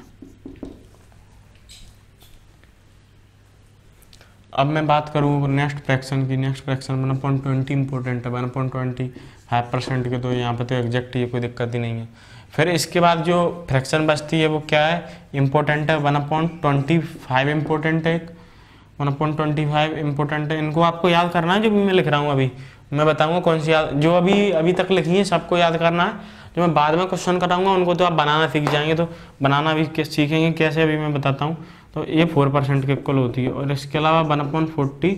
अब मैं बात करूँ नेक्स्ट फ्रैक्शन की, next fraction one point twenty important है, one point twenty five percent के, तो यहाँ पे तो एग्जैक्ट ही कोई दिक्कत ही नहीं है। फिर इसके बाद जो फ्रैक्शन बचती है वो क्या है, इंपॉर्टेंट है, one upon twenty five important है, एक one upon twenty five important है। इनको आपको याद करना है, जो भी मैं लिख रहा हूँ अभी मैं बताऊँगा कौन सी याद, जो अभी अभी तक लिखी है सबको याद करना है, जो मैं बाद में क्वेश्चन कराऊंगा उनको तो आप बनाना सीख जाएंगे, तो बनाना भी सीखेंगे कैसे अभी मैं बताता हूँ। तो ये फोर परसेंट के इक्वल होती है, और इसके अलावा one upon forty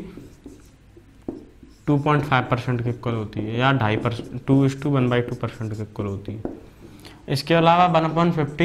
two point five percent के इक्वल होती है, या ढाई percent two is to one by two percent के इक्वल होती है। इसके अलावा one upon fifty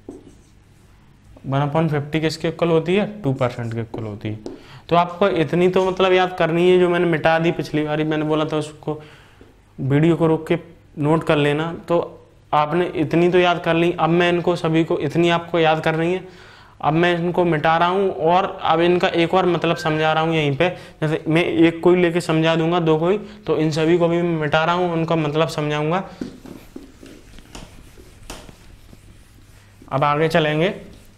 one upon fifty किसके इक्वल होती है, टू परसेंट के इक्वल होती है। तो आपको इतनी तो मतलब याद करनी है, जो मैंने मिटा दी पिछली बार मैंने बोला था उसको वीडियो को रोक के नोट कर लेना, तो आपने इतनी तो याद कर ली। अब मैं इनको सभी को इतनी आपको याद करनी है। अब मैं इनको मिटा रहा हूँ और अब इनका एक और मतलब समझा रहा हूँ यहीं पे। जैसे मैं एक कोई लेके समझा दूंगा, दो कोई, तो इन सभी को भी मैं मिटा रहा हूँ, उनका मतलब समझाऊंगा। अब आगे चलेंगे,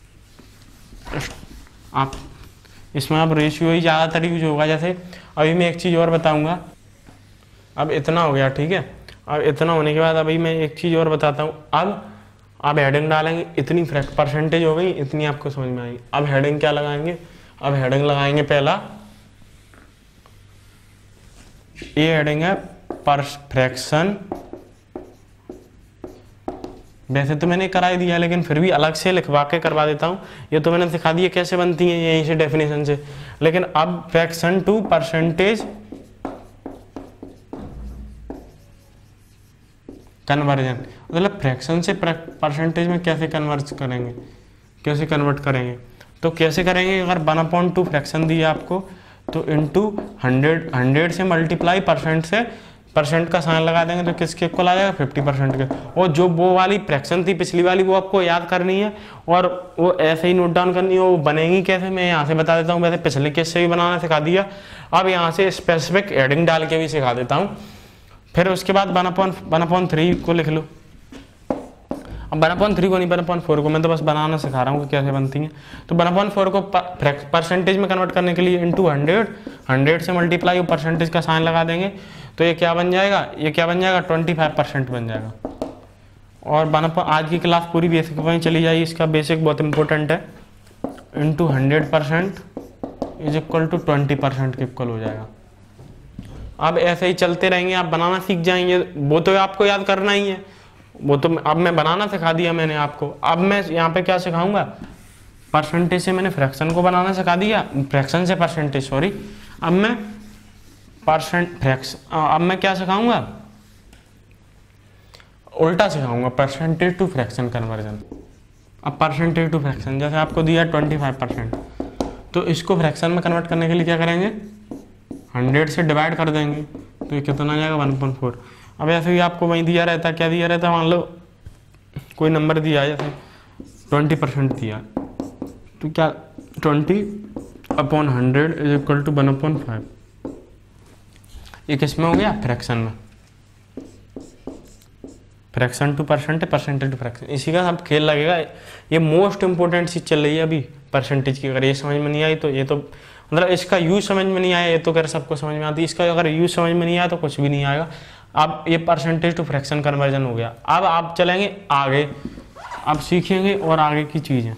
आप इसमें अब रेशियो ही ज़्यादातर यूज होगा। जैसे अभी मैं एक चीज़ और बताऊंगा। अब इतना हो गया, ठीक है। अब इतना होने के बाद अभी मैं एक चीज़ और बताता हूँ। अब अब हेडिंग डालेंगे, इतनी परसेंटेज हो गई, इतनी आपको समझ में आएगी। अब हेडिंग क्या लगाएंगे? अब हेडिंग लगाएंगे, पहला ये हेडिंग है पर फ्रैक्शन। वैसे तो मैंने करा ही दिया, लेकिन फिर भी अलग से लिखवा के करवा देता हूँ। ये तो मैंने सिखा दिया कैसे बनती है यहीं से डेफिनेशन से। लेकिन अब फ्रैक्शन टू परसेंटेज कन्वर्जन, मतलब फ्रैक्शन से परसेंटेज में कैसे कन्वर्ट करेंगे, कैसे कन्वर्ट करेंगे? तो कैसे करेंगे? अगर वन अपॉइंट टू फ्रैक्शन दिया आपको, तो इंटू हंड्रेड, हंड्रेड से मल्टीप्लाई परसेंट से, परसेंट का साइन लगा देंगे तो किसके इक्वल आ जाएगा? फिफ्टी परसेंट के। और जो वो वाली फ्रैक्शन थी पिछली वाली, वो आपको याद करनी है और वो ऐसे ही नोट डाउन करनी है। वो बनेगी कैसे, मैं यहाँ से बता देता हूँ। वैसे पिछले केस से भी बनाना सिखा दिया, अब यहाँ से स्पेसिफिक हेडिंग डाल के भी सिखा देता हूँ। फिर उसके बाद one upon one upon three को लिख लो। अब वन अपॉन थ्री को नहीं, वन अपॉन फोर को, मैं तो बस बनाना सिखा रहा हूँ कि कैसे बनती हैं। तो वन अपॉन फोर को परसेंटेज में कन्वर्ट करने के लिए इंटू हंड्रेड, हंड्रेड से मल्टीप्लाई परसेंटेज का साइन लगा देंगे तो ये क्या बन जाएगा? ये क्या बन जाएगा? ट्वेंटी फाइव परसेंट बन जाएगा। और वन अपॉन, आज की क्लास पूरी बेसिक में चली जाएगी, इसका बेसिक बहुत इंपॉर्टेंट है। Into hundred percent is equal to twenty percent के इक्वल हो जाएगा। अब ऐसे ही चलते रहेंगे, आप बनाना सीख जाएंगे। वो तो आपको याद करना ही है, वो तो अब मैं बनाना सिखा दिया मैंने आपको। अब मैं यहाँ पे क्या सिखाऊंगा? परसेंटेज से मैंने फ्रैक्शन को बनाना सिखा दिया, फ्रैक्शन से परसेंटेज, सॉरी। अब मैं परसेंट फ्रैक्शन, अब मैं क्या सिखाऊंगा? उल्टा सिखाऊंगा, परसेंटेज टू फ्रैक्शन कन्वर्जन। अब परसेंटेज टू फ्रैक्शन, जैसे आपको दिया ट्वेंटी फाइव परसेंट, तो इसको फ्रैक्शन में कन्वर्ट करने के लिए क्या करेंगे? हंड्रेड से डिवाइड कर देंगे तो ये कितना आ जाएगा? One point four. अब ऐसे ही आपको वहीं दिया रहता है, क्या दिया रहता है? मान लो कोई नंबर दिया है, जैसे ट्वेंटी परसेंट दिया, तो क्या twenty upon hundred is equal to one upon five. ये किस में हो गया? फ्रैक्शन में। Fraction to percent, percentage to fraction, इसी का सब खेल लगेगा। ये मोस्ट इंपॉर्टेंट चीज चल रही है अभी परसेंटेज की। अगर ये समझ में नहीं आई तो ये तो मतलब इसका यूज समझ में नहीं आया, ये तो कर सबको समझ में आती है। इसका अगर यूज समझ में नहीं आया तो कुछ भी नहीं आएगा। अब ये परसेंटेज टू फ्रैक्शन कन्वर्जन हो गया। अब आप चलेंगे आगे, अब सीखेंगे और आगे की चीज़ें।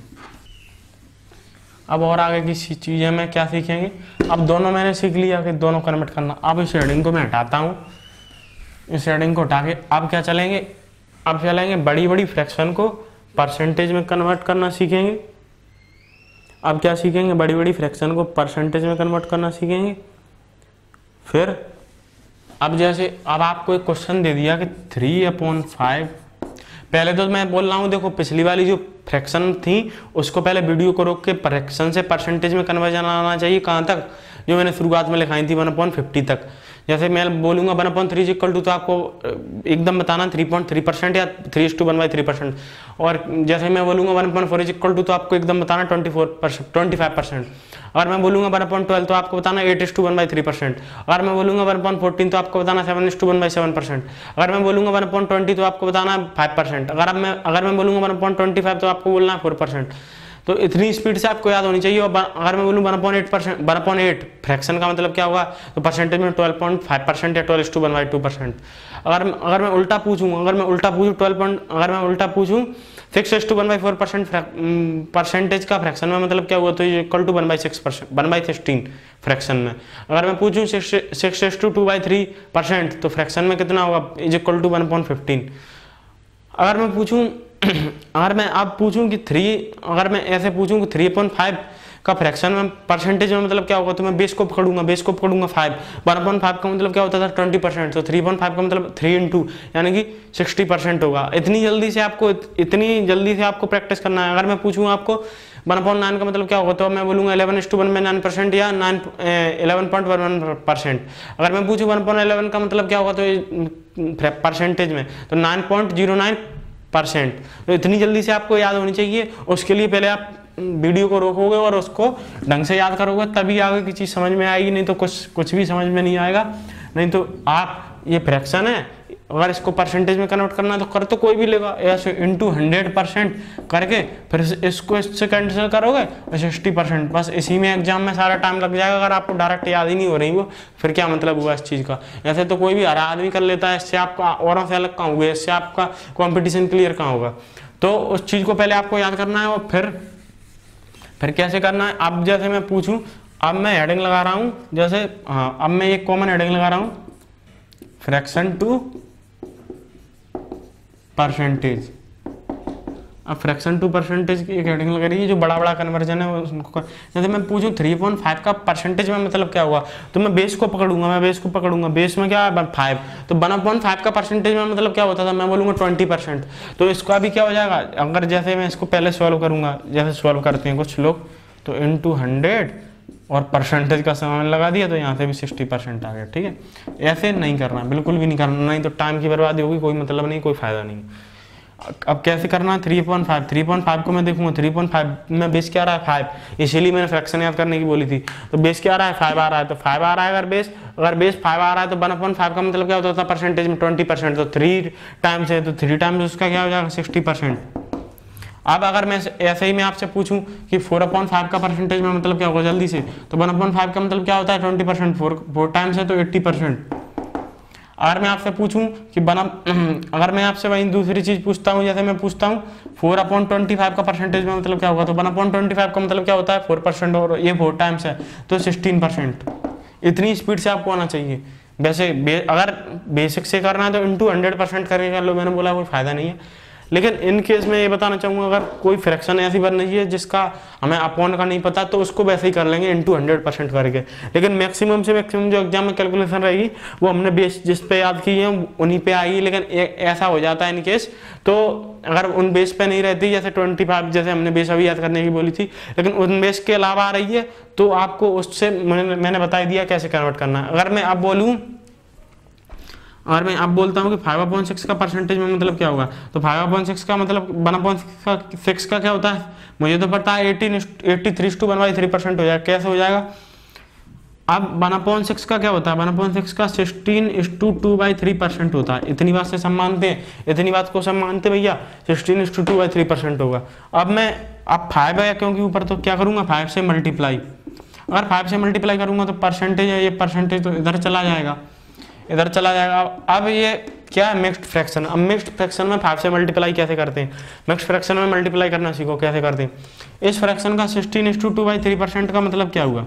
अब और आगे की चीज़ें में क्या सीखेंगे? अब दोनों मैंने सीख लिया कि दोनों कन्वर्ट करना। अब इस हेडिंग को मैं हटाता हूँ, इस हेडिंग को हटा के अब क्या चलेंगे? अब चलेंगे बड़ी बड़ी फ्रैक्शन को परसेंटेज में कन्वर्ट करना सीखेंगे। अब क्या सीखेंगे? बड़ी बड़ी फ्रैक्शन को परसेंटेज में कन्वर्ट करना सीखेंगे। फिर अब जैसे अब आपको एक क्वेश्चन दे दिया कि थ्री अपॉन फाइव, पहले तो मैं बोल रहा हूँ, देखो पिछली वाली जो फ्रैक्शन थी उसको पहले वीडियो को रोक के फ्रैक्शन से परसेंटेज में कन्वर्जन आना चाहिए। कहाँ तक? जो मैंने शुरुआत में लिखाई थी वन अपॉन फिफ्टी तक। जैसे मैं बोलूँगा one upon three equal to, तो आपको एकदम बताना थ्री पॉइंट थ्री परसेंट या three is to one by three percent. और जैसे मैं बोलूँगा one upon four is equal to, तो आपको एकदम बताना twenty four percent twenty five percent. अगर मैं बोलूँगा वन अपॉन ट्वेल्व तो आपको बताना eight is to one by three percent. अगर मैं बोलूँगा वन अपॉन फोर्टीन तो आपको बताना seven is to one by seven percent. अगर मैं बोलूँगा वन अपॉन ट्वेंटी तो आपको बताना फाइव परसेंट। अगर मैं अगर मैं बोलूँगा वन अपॉन ट्वेंटी फाइव तो आपको बोलना है फोर परसेंट। तो इतनी स्पीड से आपको याद होनी चाहिए। और अगर मैं बोलूँ one upon eight percent, one upon eight fraction का मतलब क्या होगा? तो परसेंटेज में ट्वेल्व पॉइंट फाइव परसेंट या twelve to one by two percent. अगर अगर मैं उल्टा पूछूँ अगर मैं उल्टा पूछूँ ट्वेल्व पॉइंट अगर मैं उल्टा पूछूँ six is to one by four percent percentage का फ्रैक्शन में मतलब क्या हुआ? तो ये equal to one by six percent one by sixteen fraction में। अगर मैं पूछूँ six is to two by three percent तो फ्रैक्शन में कितना होगा? Is equal to one point fifteen. अगर मैं पूछूँ अगर मैं अब पूछूं कि थ्री अगर मैं ऐसे पूछूं कि थ्री पॉइंट फाइव का फ्रैक्शन में परसेंटेज में मतलब क्या होगा? तो मैं बेस को पकड़ूंगा बेस को पकड़ूंगा फाइव। वन पॉइंट फाइव का मतलब क्या होता था? Twenty percent. तो थ्री पॉइंट फाइव का मतलब थ्री इंटू यानी कि सिक्सटी परसेंट होगा। इतनी जल्दी से आपको इतनी जल्दी से आपको प्रैक्टिस करना है। अगर मैं पूछूँ आपको वन पॉइंट नाइन का मतलब क्या होगा? तो मैं बोलूँगा इलेवन इज टू वन में नाइन परसेंट या nine eleven point one one percent. अगर मैं पूछूँ वन पॉइंट इलेवन का मतलब क्या होगा? तो परसेंटेज में तो nine point zero nine percent. तो इतनी जल्दी से आपको याद होनी चाहिए। उसके लिए पहले आप वीडियो को रोकोगे और उसको ढंग से याद करोगे, तभी आगे की चीज़ समझ में आएगी, नहीं तो कुछ कुछ भी समझ में नहीं आएगा। नहीं तो आप ये फ्रैक्शन है, अगर इसको परसेंटेज में कन्वर्ट करना है तो कर तो कोई भी लेगा, ऐसे इंटू हंड्रेड परसेंट करके फिर इसको इससे कैंसिल करोगे सिक्सटी परसेंट, बस इसी में एग्जाम में सारा टाइम लग जाएगा। अगर आपको डायरेक्ट याद ही नहीं हो रही वो, फिर क्या मतलब हुआ इस चीज़ का। ऐसे तो कोई भी हर आदमी कर लेता है, इससे आपका औरों से अलग कहाँ होगा, इससे आपका कॉम्पिटिशन क्लियर कहाँ होगा। तो उस चीज़ को पहले आपको याद करना है और फिर फिर कैसे करना है। अब जैसे मैं पूछूं, अब मैं हेडिंग लगा रहा हूं, जैसे हाँ अब मैं एक कॉमन हेडिंग लगा रहा हूं, फ्रैक्शन टू परसेंटेज। अब फ्रैक्शन टू परसेंटेज की एक हेडिंग लगा रही है, जो बड़ा बड़ा कन्वर्जन है उनको। जैसे मैं पूछूं थ्री पॉइंट फाइव का परसेंटेज में मतलब क्या हुआ, तो मैं बेस को पकड़ूंगा, मैं बेस को पकड़ूंगा, बेस में क्या है फाइव, तो वन अपॉइंट फाइव का परसेंटेज में मतलब क्या होता था, मैं बोलूँगा ट्वेंटी परसेंट। तो इसका भी क्या हो जाएगा, अगर जैसे मैं इसको पहले सॉल्व करूँगा, जैसे सॉल्व करते हैं कुछ लोग, तो इन टू हंड्रेड और परसेंटेज का सामान लगा दिया, तो यहाँ से भी सिक्सटी परसेंट आ गया। ठीक है, ऐसे नहीं करना, बिल्कुल भी नहीं करना, नहीं तो टाइम की बर्बादी होगी, कोई मतलब नहीं, कोई फायदा नहीं। अब कैसे करना है, three point five three point five को मैं देखूंगा, थ्री पॉइंट फाइव में बेस क्या आ रहा है फाइव, इसीलिए मैंने फ्रैक्शन याद करने की बोली थी। तो बेस क्या आ रहा है फाइव आ रहा है, तो फाइव आ रहा है। अगर बेस अगर बेस फाइव आ रहा है तो वन पॉइंट फाइव का मतलब क्या होता था परसेंटेज में ट्वेंटी परसेंट, तो थ्री टाइम्स है, तो थ्री टाइम्स उसका क्या हो जाएगा सिक्सटी परसेंट। अब अगर मैं ऐसे ही मैं आपसे पूछूं कि फोर अपॉइंट फाइव का परसेंटेज में मतलब क्या होगा जल्दी से, तो वन अपॉइंट फाइव का मतलब क्या होता है twenty percent, four four times है तो एट्टी परसेंट। अगर मैं आपसे पूछूं कि बना अगर मैं आपसे वही दूसरी चीज पूछता हूं, जैसे मैं पूछता हूं फोर अपॉइंट ट्वेंटी फाइव का परसेंटेज में मतलब क्या होगा, तो वन अपॉइंट ट्वेंटी फाइव का मतलब क्या होता है फोर परसेंट, और ये फोर टाइम्स है तो सिक्सटीन परसेंट। इतनी स्पीड से आपको आना चाहिए। वैसे बे, अगर बेसिक से करना है तो इंटू हंड्रेड परसेंट करके कर लो, मैंने बोला कोई फायदा नहीं है। लेकिन इन केस में ये बताना चाहूँगा, अगर कोई फ्रैक्शन ऐसी बन रही है जिसका हमें अपॉन का नहीं पता, तो उसको वैसे ही कर लेंगे इंटू हंड्रेड परसेंट करके। लेकिन मैक्सिमम से मैक्सिमम जो एग्जाम में कैलकुलेशन रहेगी वो हमने बेस जिस पे याद की है उन्हीं पे आएगी। लेकिन ऐसा हो जाता है इन केस, तो अगर उन बेस पे नहीं रहती, जैसे ट्वेंटी फाइव जैसे हमने बेस अभी याद करने की बोली थी, लेकिन उन बेस के अलावा आ रही है, तो आपको उससे मैंने मैंने बता दिया कैसे कन्वर्ट करना है। अगर मैं अब बोलूँ और मैं अब बोलता हूँ कि फाइव अपॉइंट सिक्स का परसेंटेज में मतलब क्या होगा, तो फाइव अपॉइंट सिक्स का मतलब वन अपॉइंट सिक्स का क्या होता है, मुझे तो पता है eighteen eighty three to one by three percent हो जाएगा। कैसे हो जाएगा, अब वन अपॉइंट सिक्स का क्या होता है, वन अपॉइंट सिक्स का sixteen is to two by three percent होता है। इतनी बात से सब मानते हैं, इतनी बात को सब मानते भैया, sixteen is to two by three percent होगा। अब मैं अब फाइव है क्योंकि ऊपर, तो क्या करूँगा फाइव से मल्टीप्लाई। अगर फाइव से मल्टीप्लाई करूँगा तो परसेंटेज है, ये परसेंटेज तो इधर चला जाएगा, इधर चला जाएगा। अब ये क्या है मिक्स्ड फ्रैक्शन। अब मिक्स्ड फ्रैक्शन में फाइव से मल्टीप्लाई कैसे करते हैं, मिक्स्ड फ्रैक्शन में मल्टीप्लाई करना सीखो कैसे करते हैं। इस फ्रैक्शन का sixteen is to two by three percent का मतलब क्या हुआ,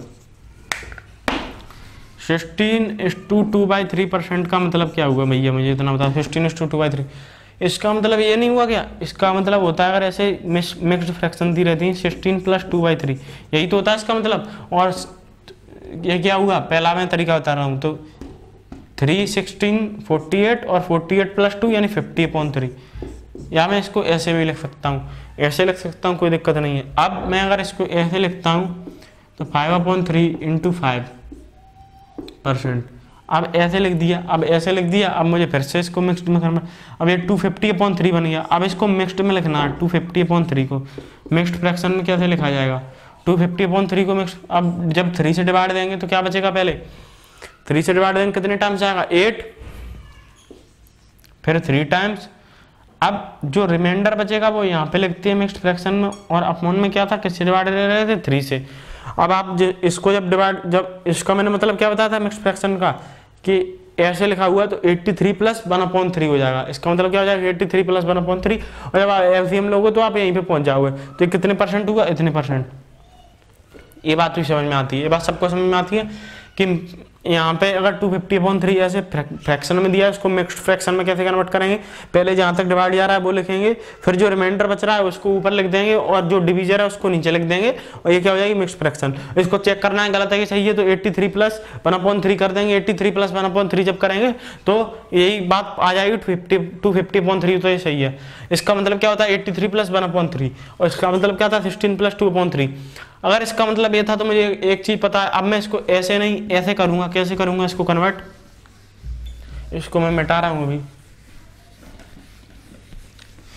sixteen is to two by three percent का मतलब क्या हुआ भैया, मुझे इतना बता। Sixteen is to two by three, इसका मतलब ये नहीं हुआ क्या, इसका मतलब होता है अगर ऐसे मिक्स्ड फ्रैक्शन दी रहती है sixteen plus two by three, यही तो होता है इसका मतलब। और ये क्या हुआ, पहला मैं तरीका बता रहा हूँ, तो थ्री सिक्सटीन फोर्टी एट और फोर्टी एट प्लस टू यानी फिफ्टी अपॉन थ्री, या मैं इसको ऐसे भी लिख सकता हूँ, ऐसे लिख सकता हूँ, कोई दिक्कत नहीं है। अब मैं अगर इसको ऐसे लिखता हूँ तो five upon three into five percent, अब ऐसे लिख दिया, अब ऐसे लिख दिया। अब मुझे फिर से इसको मिक्स्ड में करना, अब ये टू फिफ्टी अपॉन थ्री बन गया। अब इसको मिक्स्ड में लिखना है, टू फिफ्टी अपॉन थ्री को मिक्स्ड फ्रैक्शन में कैसे लिखा जाएगा, टू फिफ्टी अपॉन थ्री को मिक्स। अब जब थ्री से डिवाइड देंगे तो क्या बचेगा, पहले थ्री से डिवाइड देंगे कितने टाइम्स आएगा, एट, फिर थ्री टाइम्स। अब जो रिमाइंडर बचेगा वो यहाँ पे लिखते हैं मिक्स्ड फ्रैक्शन में, और अपॉन में क्या था, किससे डिवाइड दे रहे थे, थ्री से। अब आप इसको जब डिवाइड, जब इसका मैंने मतलब क्या बताया था मिक्स्ड फ्रैक्शन का, कि ऐसे लिखा हुआ तो eighty three plus one upon three हो जाएगा। इसका मतलब क्या हो जाएगा, eighty three plus one upon three, और जब एलसीएम लोगे तो आप यहीं पे पहुंच जाओगे। तो ये कितने परसेंट हुआ, इतने परसेंट। ये बात भी समझ में आती है, ये बात सबको समझ में आती है कि यहाँ पे अगर टू फिफ्टी अपॉन थ्री ऐसे फ्रैक्शन में दिया है, उसको मिक्स्ड फ्रैक्शन में कैसे कन्वर्ट करेंगे, पहले जहाँ तक डिवाइड जा रहा है वो लिखेंगे, फिर जो रिमाइंडर बच रहा है उसको ऊपर लिख देंगे, और जो डिवीजर है उसको नीचे लिख देंगे, और ये क्या हो जाएगी मिक्स्ड फ्रैक्शन। इसको चेक करना है गलत है कि सही है, तो eighty three plus one upon three कर देंगे। Eighty three plus one upon three जब करेंगे तो यही बात आ जाएगी, fifty two fifty upon three, तो ये सही है। इसका मतलब क्या होता है, eighty three plus one upon three, और इसका मतलब क्या था, sixteen plus two upon three. अगर इसका मतलब ये था तो मुझे एक चीज पता है। अब मैं इसको ऐसे नहीं ऐसे करूंगा, कैसे करूंगा इसको कन्वर्ट, इसको मैं मिटा रहा हूं अभी,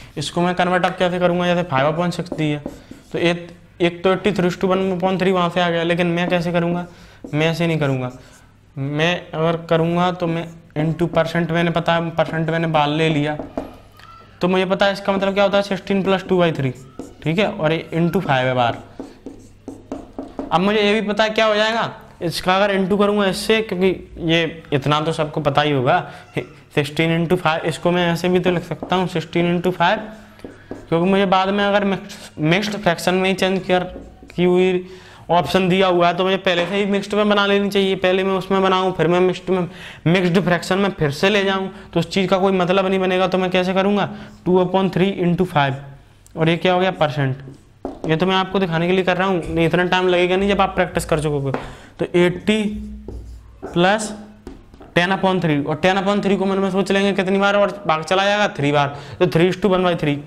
इसको मैं कन्वर्ट अब कैसे करूँगा, जैसे फाइव अपॉन सिक्स दी है तो एक एक तो eighty three to one upon three वहाँ से आ गया, लेकिन मैं कैसे करूँगा, मैं ऐसे नहीं करूँगा। मैं अगर करूँगा तो मैं इंटू परसेंट, मैंने पता है परसेंट मैंने बाल ले लिया तो मुझे पता है इसका मतलब क्या होता है sixteen plus two by three, ठीक है, और ये इंटू फाइव है बार। अब मुझे ये भी पता है क्या हो जाएगा, इसका अगर इंटू करूँगा इससे, क्योंकि ये इतना तो सबको पता ही होगा, सिक्सटीन इंटू फाइव, इसको मैं ऐसे भी तो लिख सकता हूँ सिक्सटीन इंटू फाइव, क्योंकि मुझे बाद में अगर मिक्स्ड फ्रैक्शन में ही चेंज कर की हुई ऑप्शन दिया हुआ है तो मुझे पहले से ही मिक्स्ड में बना लेनी चाहिए। पहले मैं उसमें बनाऊँ फिर मैं मिक्स्ड में मिक्स्ड फ्रैक्शन में फिर से ले जाऊँ तो उस चीज़ का कोई मतलब नहीं बनेगा। तो मैं कैसे करूँगा, two upon three into five, और ये क्या हो गया परसेंट। ये तो मैं आपको दिखाने के लिए कर रहा हूँ, नहीं इतना टाइम लगेगा नहीं जब आप प्रैक्टिस कर चुकोगे। तो eighty plus ten upon three, और टेन अपॉन थ्री को मन में सोच लेंगे कितनी बार और भाग चला जाएगा, थ्री बार, तो three is to one by three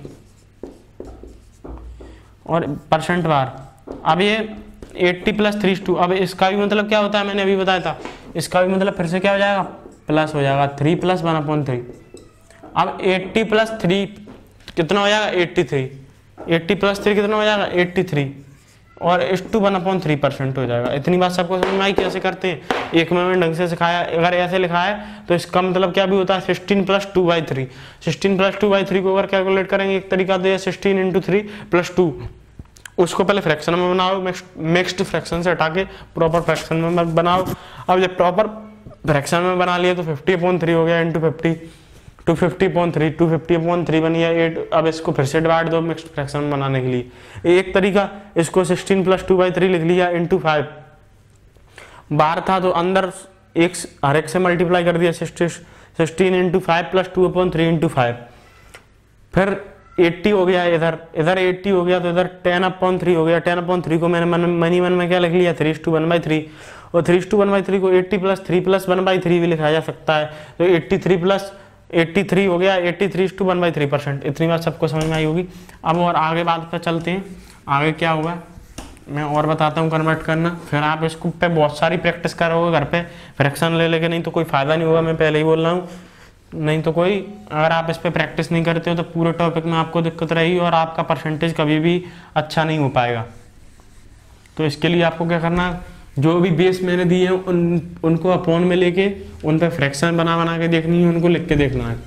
और परसेंट बार। अब ये eighty plus three is to, अब इसका भी मतलब क्या होता है मैंने अभी बताया था, इसका भी मतलब फिर से क्या हो जाएगा, प्लस हो जाएगा three plus one upon three. अब एट्टी प्लस थ्री कितना हो जाएगा, eighty three, eighty plus three कितना हो जाएगा, एट्टी थ्री, और इस two one upon three percent हो जाएगा। इतनी बात सबको समझ में आई कैसे करते हैं, एक में मैंने ढंग से सिखाया। अगर ऐसे लिखा है तो इसका मतलब क्या भी होता है, sixteen plus two by three, sixteen plus two by three को अगर कैलकुलेट करेंगे एक तरीका तो ये sixteen into three plus two, उसको पहले फ्रैक्शन में बनाओ, मिक्स्ड फ्रैक्शन से हटा के प्रॉपर फ्रैक्शन में बनाओ। अब जब प्रॉपर फ्रैक्शन में बना लिया तो फिफ्टी अपॉन थ्री हो गया into fifty, two fifty upon three, two fifty upon three बन गया एट। अब इसको फिर से डिवाइड दो मिक्स्ड फ्रैक्शन में बनाने के लिए। एक तरीका, इसको sixteen plus two by three लिख लिया इंटू फाइव, बाहर था तो अंदर एक हर एक से मल्टीप्लाई कर दिया, sixteen into five plus two upon three into five, फिर एट्टी हो गया, इधर इधर एट्टी हो गया तो इधर टेन अपॉन थ्री हो गया। टेन अपॉन थ्री को मैंने मन मनी मन में क्या लिख लिया, three to one by three, और three to one by three को eighty plus three plus one by three भी लिखा जा सकता है। तो eighty three plus eighty three हो गया, eighty three to one by three percent. इतनी बात सबको समझ में आई होगी। अब और आगे बात पर चलते हैं, आगे क्या होगा मैं और बताता हूँ कन्वर्ट करना, फिर आप इसको पे बहुत सारी प्रैक्टिस करोगे घर पे फ्रैक्शन ले लेके, नहीं तो कोई फायदा नहीं होगा। मैं पहले ही बोल रहा हूँ, नहीं तो कोई अगर आप इस पे प्रैक्टिस नहीं करते हो तो पूरे टॉपिक में आपको दिक्कत रहेगी और आपका परसेंटेज कभी भी अच्छा नहीं हो पाएगा। तो इसके लिए आपको क्या करना, जो भी बेस मैंने दिए हैं उन उनको अपॉन में लेके उन पे फ्रैक्शन बना बना के देखनी है, उनको लिख के देखना है।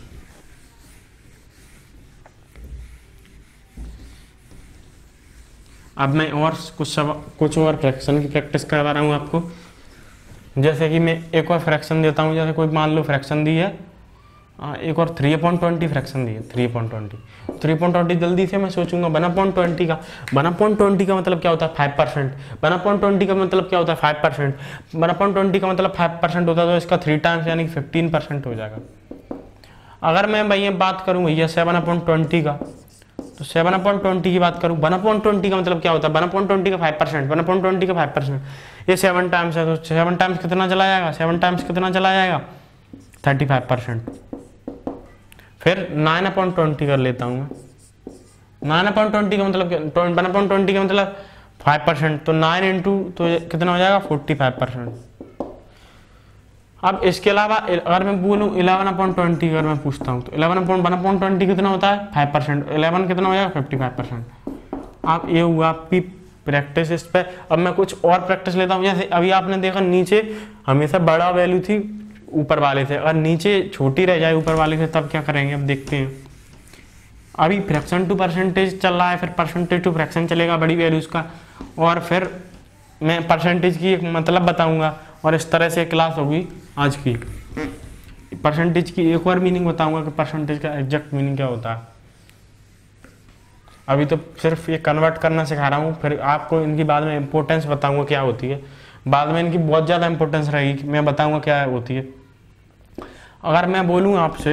अब मैं और कुछ सब कुछ और फ्रैक्शन की प्रैक्टिस करवा रहा हूँ आपको। जैसे कि मैं एक और फ्रैक्शन देता हूँ, जैसे कोई मान लो फ्रैक्शन दी है एक और थ्री अपॉइंट ट्वेंटी फ्रैक्शन दी है, three upon twenty three upon twenty जल्दी से मैं सोचूंगा वन अपॉइंट ट्वेंटी का वन अपॉइंट ट्वेंटी का मतलब क्या होता है, five percent. One upon twenty का मतलब क्या होता है, five percent. One upon twenty का मतलब फाइव परसेंट होता है तो इसका थ्री टाइम्स यानी फिफ्टीन परसेंट हो जाएगा। अगर मैं भैया बात करूँ भैया सेवन अपॉइंट ट्वेंटी का, तो सेवन अपॉइंट ट्वेंटी की बात करूँ, वन अपॉइंट ट्वेंटी का मतलब क्या होता है, वन अपॉइंट ट्वेंटी का five percent, one upon twenty का फाइव परसेंट, ये सेवन टाइम्स है तो सेवन टाइम्स कितना चला जाएगा, सेवन टाइम्स कितना चला जाएगा, थर्टी फाइव परसेंट। फिर नाइन अपॉइंट ट्वेंटी कर लेता हूँ मैं, नाइन अपॉइंट ट्वेंटी का मतलब वन अपॉइंट ट्वेंटी का मतलब फाइव परसेंट, तो नाइन इंटू तो कितना हो जाएगा, फोर्टी फाइव परसेंट। अब इसके अलावा अगर मैं बोलूँ इलेवन अपॉइंट ट्वेंटी अगर मैं पूछता हूँ तो eleven upon one upon twenty कितना होता है, फाइव परसेंट, इलेवन कितना हो जाएगा, फिफ्टी फाइव परसेंट। अब ये हुआ आपकी प्रैक्टिस इस पर। अब मैं कुछ और प्रैक्टिस लेता हूँ। जैसे अभी आपने देखा नीचे हमेशा बड़ा वैल्यू थी ऊपर वाले से, अगर नीचे छोटी रह जाए ऊपर वाले से तब क्या करेंगे, अब देखते हैं। अभी फ्रैक्शन टू परसेंटेज चल रहा है, फिर परसेंटेज टू फ्रैक्शन चलेगा बड़ी वैल्यूज का, और फिर मैं परसेंटेज की एक मतलब बताऊंगा, और इस तरह से क्लास होगी आज की। परसेंटेज की एक और मीनिंग बताऊंगा कि परसेंटेज का एग्जैक्ट मीनिंग क्या होता है। अभी तो सिर्फ ये कन्वर्ट करना सिखा रहा हूँ, फिर आपको इनकी बाद में इंपॉर्टेंस बताऊंगा क्या होती है। बाद में इनकी बहुत ज़्यादा इंपॉर्टेंस रहेगी, मैं बताऊंगा क्या होती है। अगर मैं बोलूँ आपसे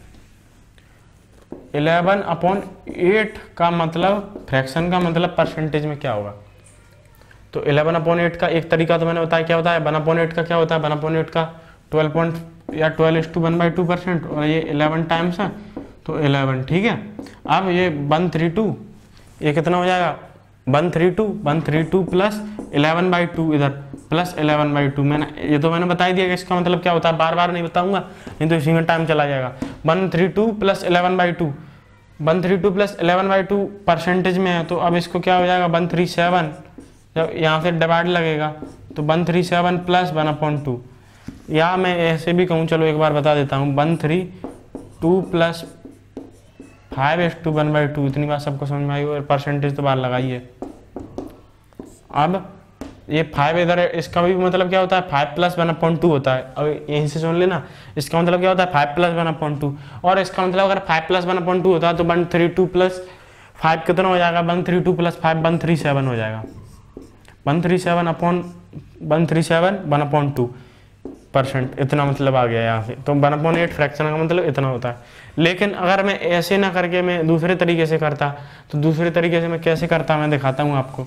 इलेवन अपॉन एट का मतलब फ्रैक्शन का मतलब परसेंटेज में क्या होगा, तो इलेवन अपॉन एट का एक तरीका तो मैंने बताया क्या होता है, वन अपॉन एट का क्या होता है, वन अपॉन एट का ट्वेल्व पॉइंट या twelve is to one by two percent, और ये इलेवन टाइम्स है तो इलेवन, ठीक है। अब ये वन थ्री टू ये कितना हो जाएगा, one three to one three two plus eleven by two इधर प्लस इलेवन बाई टू। मैंने ये तो मैंने बता ही दिया कि इसका मतलब क्या होता है, बार बार नहीं बताऊंगा नहीं तो इसी में टाइम चला जाएगा। One three two plus eleven by two one three two plus eleven by two percentage में है, तो अब इसको क्या हो जाएगा वन थ्री सेवन, जब यहाँ से डिवाइड लगेगा तो one three seven plus one upon two, या मैं ऐसे भी कहूँ, चलो एक बार बता देता हूँ, one three two plus five is to one by two. इतनी बात सबको समझ में आई और परसेंटेज तो बाहर लगाइए। अब ये फाइव इधर है, इसका भी मतलब क्या होता है five plus one upon two होता है। अब यहीं से सुन लेना, इसका मतलब क्या होता है five plus one upon two, और इसका मतलब अगर five plus one upon two होता है तो one three two plus five कितना हो जाएगा, one three two plus five one three seven हो जाएगा, one three seven upon one three seven one upon two percent, इतना मतलब आ गया यहाँ से। तो वन अपॉइंट एट फ्रैक्शन का मतलब इतना होता है। लेकिन अगर मैं ऐसे ना करके मैं दूसरे तरीके से करता, तो दूसरे तरीके से मैं कैसे करता मैं दिखाता हूँ आपको।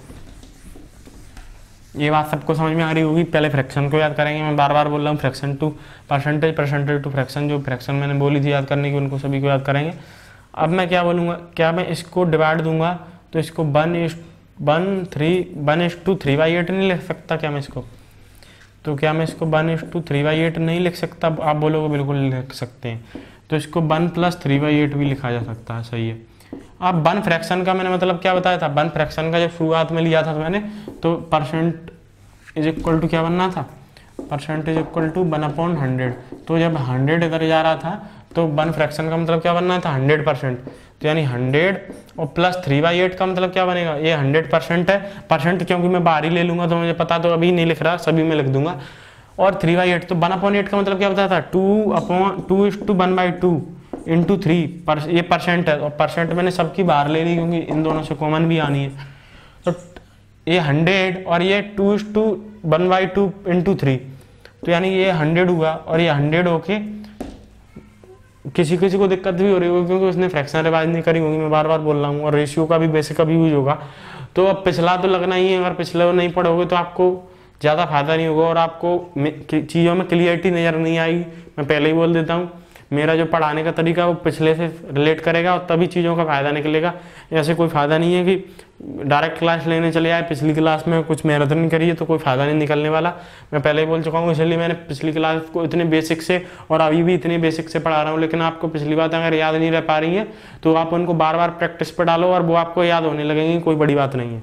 ये बात सबको समझ में आ रही होगी। पहले फ्रैक्शन को याद करेंगे, मैं बार बार बोल रहा हूँ fraction to percentage, percentage to fraction, जो फ्रैक्शन मैंने बोली थी याद करने की उनको सभी को याद करेंगे। अब मैं क्या बोलूँगा, क्या मैं इसको डिवाइड दूंगा तो इसको one is one three one is two three by eight नहीं लिख सकता क्या मैं इसको, तो क्या मैं इसको one is two three by eight नहीं लिख सकता? आप बोलोगे बिल्कुल लिख सकते हैं। तो इसको one plus three by eight भी लिखा जा सकता है, सही है। अब वन फ्रैक्शन का मैंने मतलब क्या बताया था, वन फ्रैक्शन का जब शुरुआत में लिया था तो मैंने, तो परसेंट इज इक्वल टू क्या बनना था, percent is equal to one upon hundred. तो जब हंड्रेड इधर जा रहा था तो वन फ्रैक्शन का मतलब क्या बनना था हंड्रेड परसेंट, तो यानी हंड्रेड और प्लस थ्री बाई एट का मतलब क्या बनेगा, ये हंड्रेड परसेंट है, परसेंट क्योंकि मैं बाहर ही ले लूंगा तो मुझे पता, तो अभी नहीं लिख रहा, सभी में लिख दूंगा। और थ्री बाई एट, तो वन अपॉन एट का मतलब क्या बताया था, two upon two is to one by two into three, ये परसेंट है, और परसेंट मैंने सबकी बाहर ले ली क्योंकि इन दोनों से कॉमन भी आनी है। तो ये हंड्रेड और ये two is to one by two into three, तो यानी ये हंड्रेड हुआ और ये हंड्रेड होके किसी किसी को दिक्कत भी हो रही होगी क्योंकि उसने फ्रैक्शन रिवाइज नहीं करी होगी, मैं बार बार बोल रहा हूँ, और रेशियो का भी बेसिक का भी यूज होगा। तो अब पिछला तो लगना ही है, अगर पिछले नहीं पढ़ोगे तो आपको ज़्यादा फायदा नहीं होगा और आपको चीज़ों में क्लियरिटी नज़र नहीं आएगी। मैं पहले ही बोल देता हूँ, मेरा जो पढ़ाने का तरीका वो पिछले से रिलेट करेगा और तभी चीज़ों का फ़ायदा निकलेगा। ऐसे कोई फ़ायदा नहीं है कि डायरेक्ट क्लास लेने चले आए, पिछली क्लास में कुछ मेहनत नहीं करी है तो कोई फ़ायदा नहीं निकलने वाला। मैं पहले ही बोल चुका हूँ, इसलिए मैंने पिछली क्लास को इतने बेसिक से और अभी भी इतने बेसिक से पढ़ा रहा हूँ। लेकिन आपको पिछली बात अगर याद नहीं रह पा रही है तो आप उनको बार बार प्रैक्टिस पर डालो और वो आपको याद होने लगेंगी, कोई बड़ी बात नहीं है।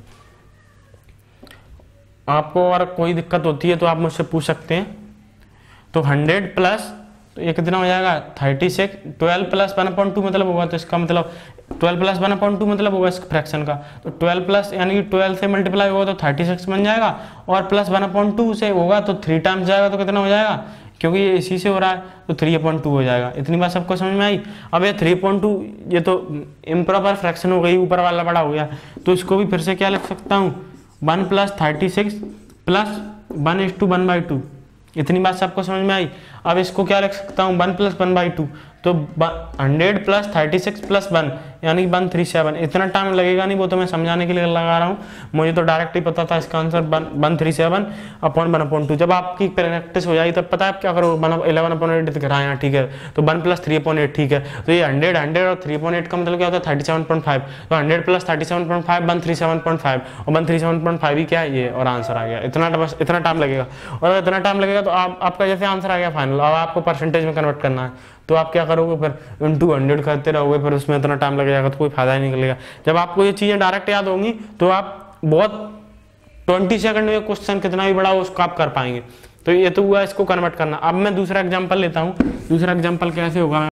आपको और कोई दिक्कत होती है तो आप मुझसे पूछ सकते हैं। तो हंड्रेड प्लस तो ये कितना हो जाएगा thirty six, twelve plus one upon two मतलब होगा, तो इसका मतलब twelve plus one upon two मतलब होगा इस फ्रैक्शन का, तो ट्वेल्व प्लस यानी कि ट्वेल्व से मल्टीप्लाई होगा तो थर्टी सिक्स बन जाएगा, और प्लस वन अपॉइंट टू से होगा तो थ्री टाइम्स जाएगा तो कितना हो जाएगा, क्योंकि ये इसी से हो रहा है तो थ्री अपॉइंट टू हो जाएगा। इतनी बात सबको समझ में आई। अब ये थ्री अपॉइंट टू ये तो इम्प्रॉपर फ्रैक्शन हो गई, ऊपर वाला बड़ा हो गया, तो इसको भी फिर से क्या लिख सकता हूँ, one plus thirty six plus one is to one by two. इतनी बात सबको समझ में आई। अब इसको क्या लिख सकता हूँ, one plus one by two, तो hundred plus thirty six plus one यानी वन थ्री सेवन। इतना टाइम लगेगा नहीं, वो तो मैं समझाने के लिए लगा रहा हूँ, मुझे तो डायरेक्ट ही पता था इसका answer one three seven upon one upon two. जब आपकी प्रैक्टिस हो जाएगी तब पता है आप क्या करो, वन इलेवन अपॉन एट दिख रहा है यहाँ, ठीक है, तो one plus three upon eight, ठीक है, तो ये हंड्रेड हंड्रेड और थ्री अपॉन एट का मतलब क्या होता है थर्टी सेवन पॉइंट फाइव, तो hundred plus thirty seven point five one three seven point five, और one three seven point five ही क्या है ये, और आंसर आ गया। इतना बस इतना टाइम लगेगा, और इतना टाइम लगेगा तो आप आपका जैसे आंसर आ गया फाइनल। अब आपको परसेंटेज में कन्वर्ट करना है तो आप क्या करोगे, फिर इंटू हंड्रेड करते रहोगे, फिर उसमें इतना टाइम लग जाएगा तो कोई फायदा नहीं निकलेगा। जब आपको ये चीज़ें डायरेक्ट याद होंगी तो आप बहुत ट्वेंटी सेकंड में क्वेश्चन कितना भी बड़ा हो उसको आप कर पाएंगे। तो ये तो हुआ इसको कन्वर्ट करना। अब मैं दूसरा एग्जांपल लेता हूँ। दूसरा एग्जांपल कैसे होगा,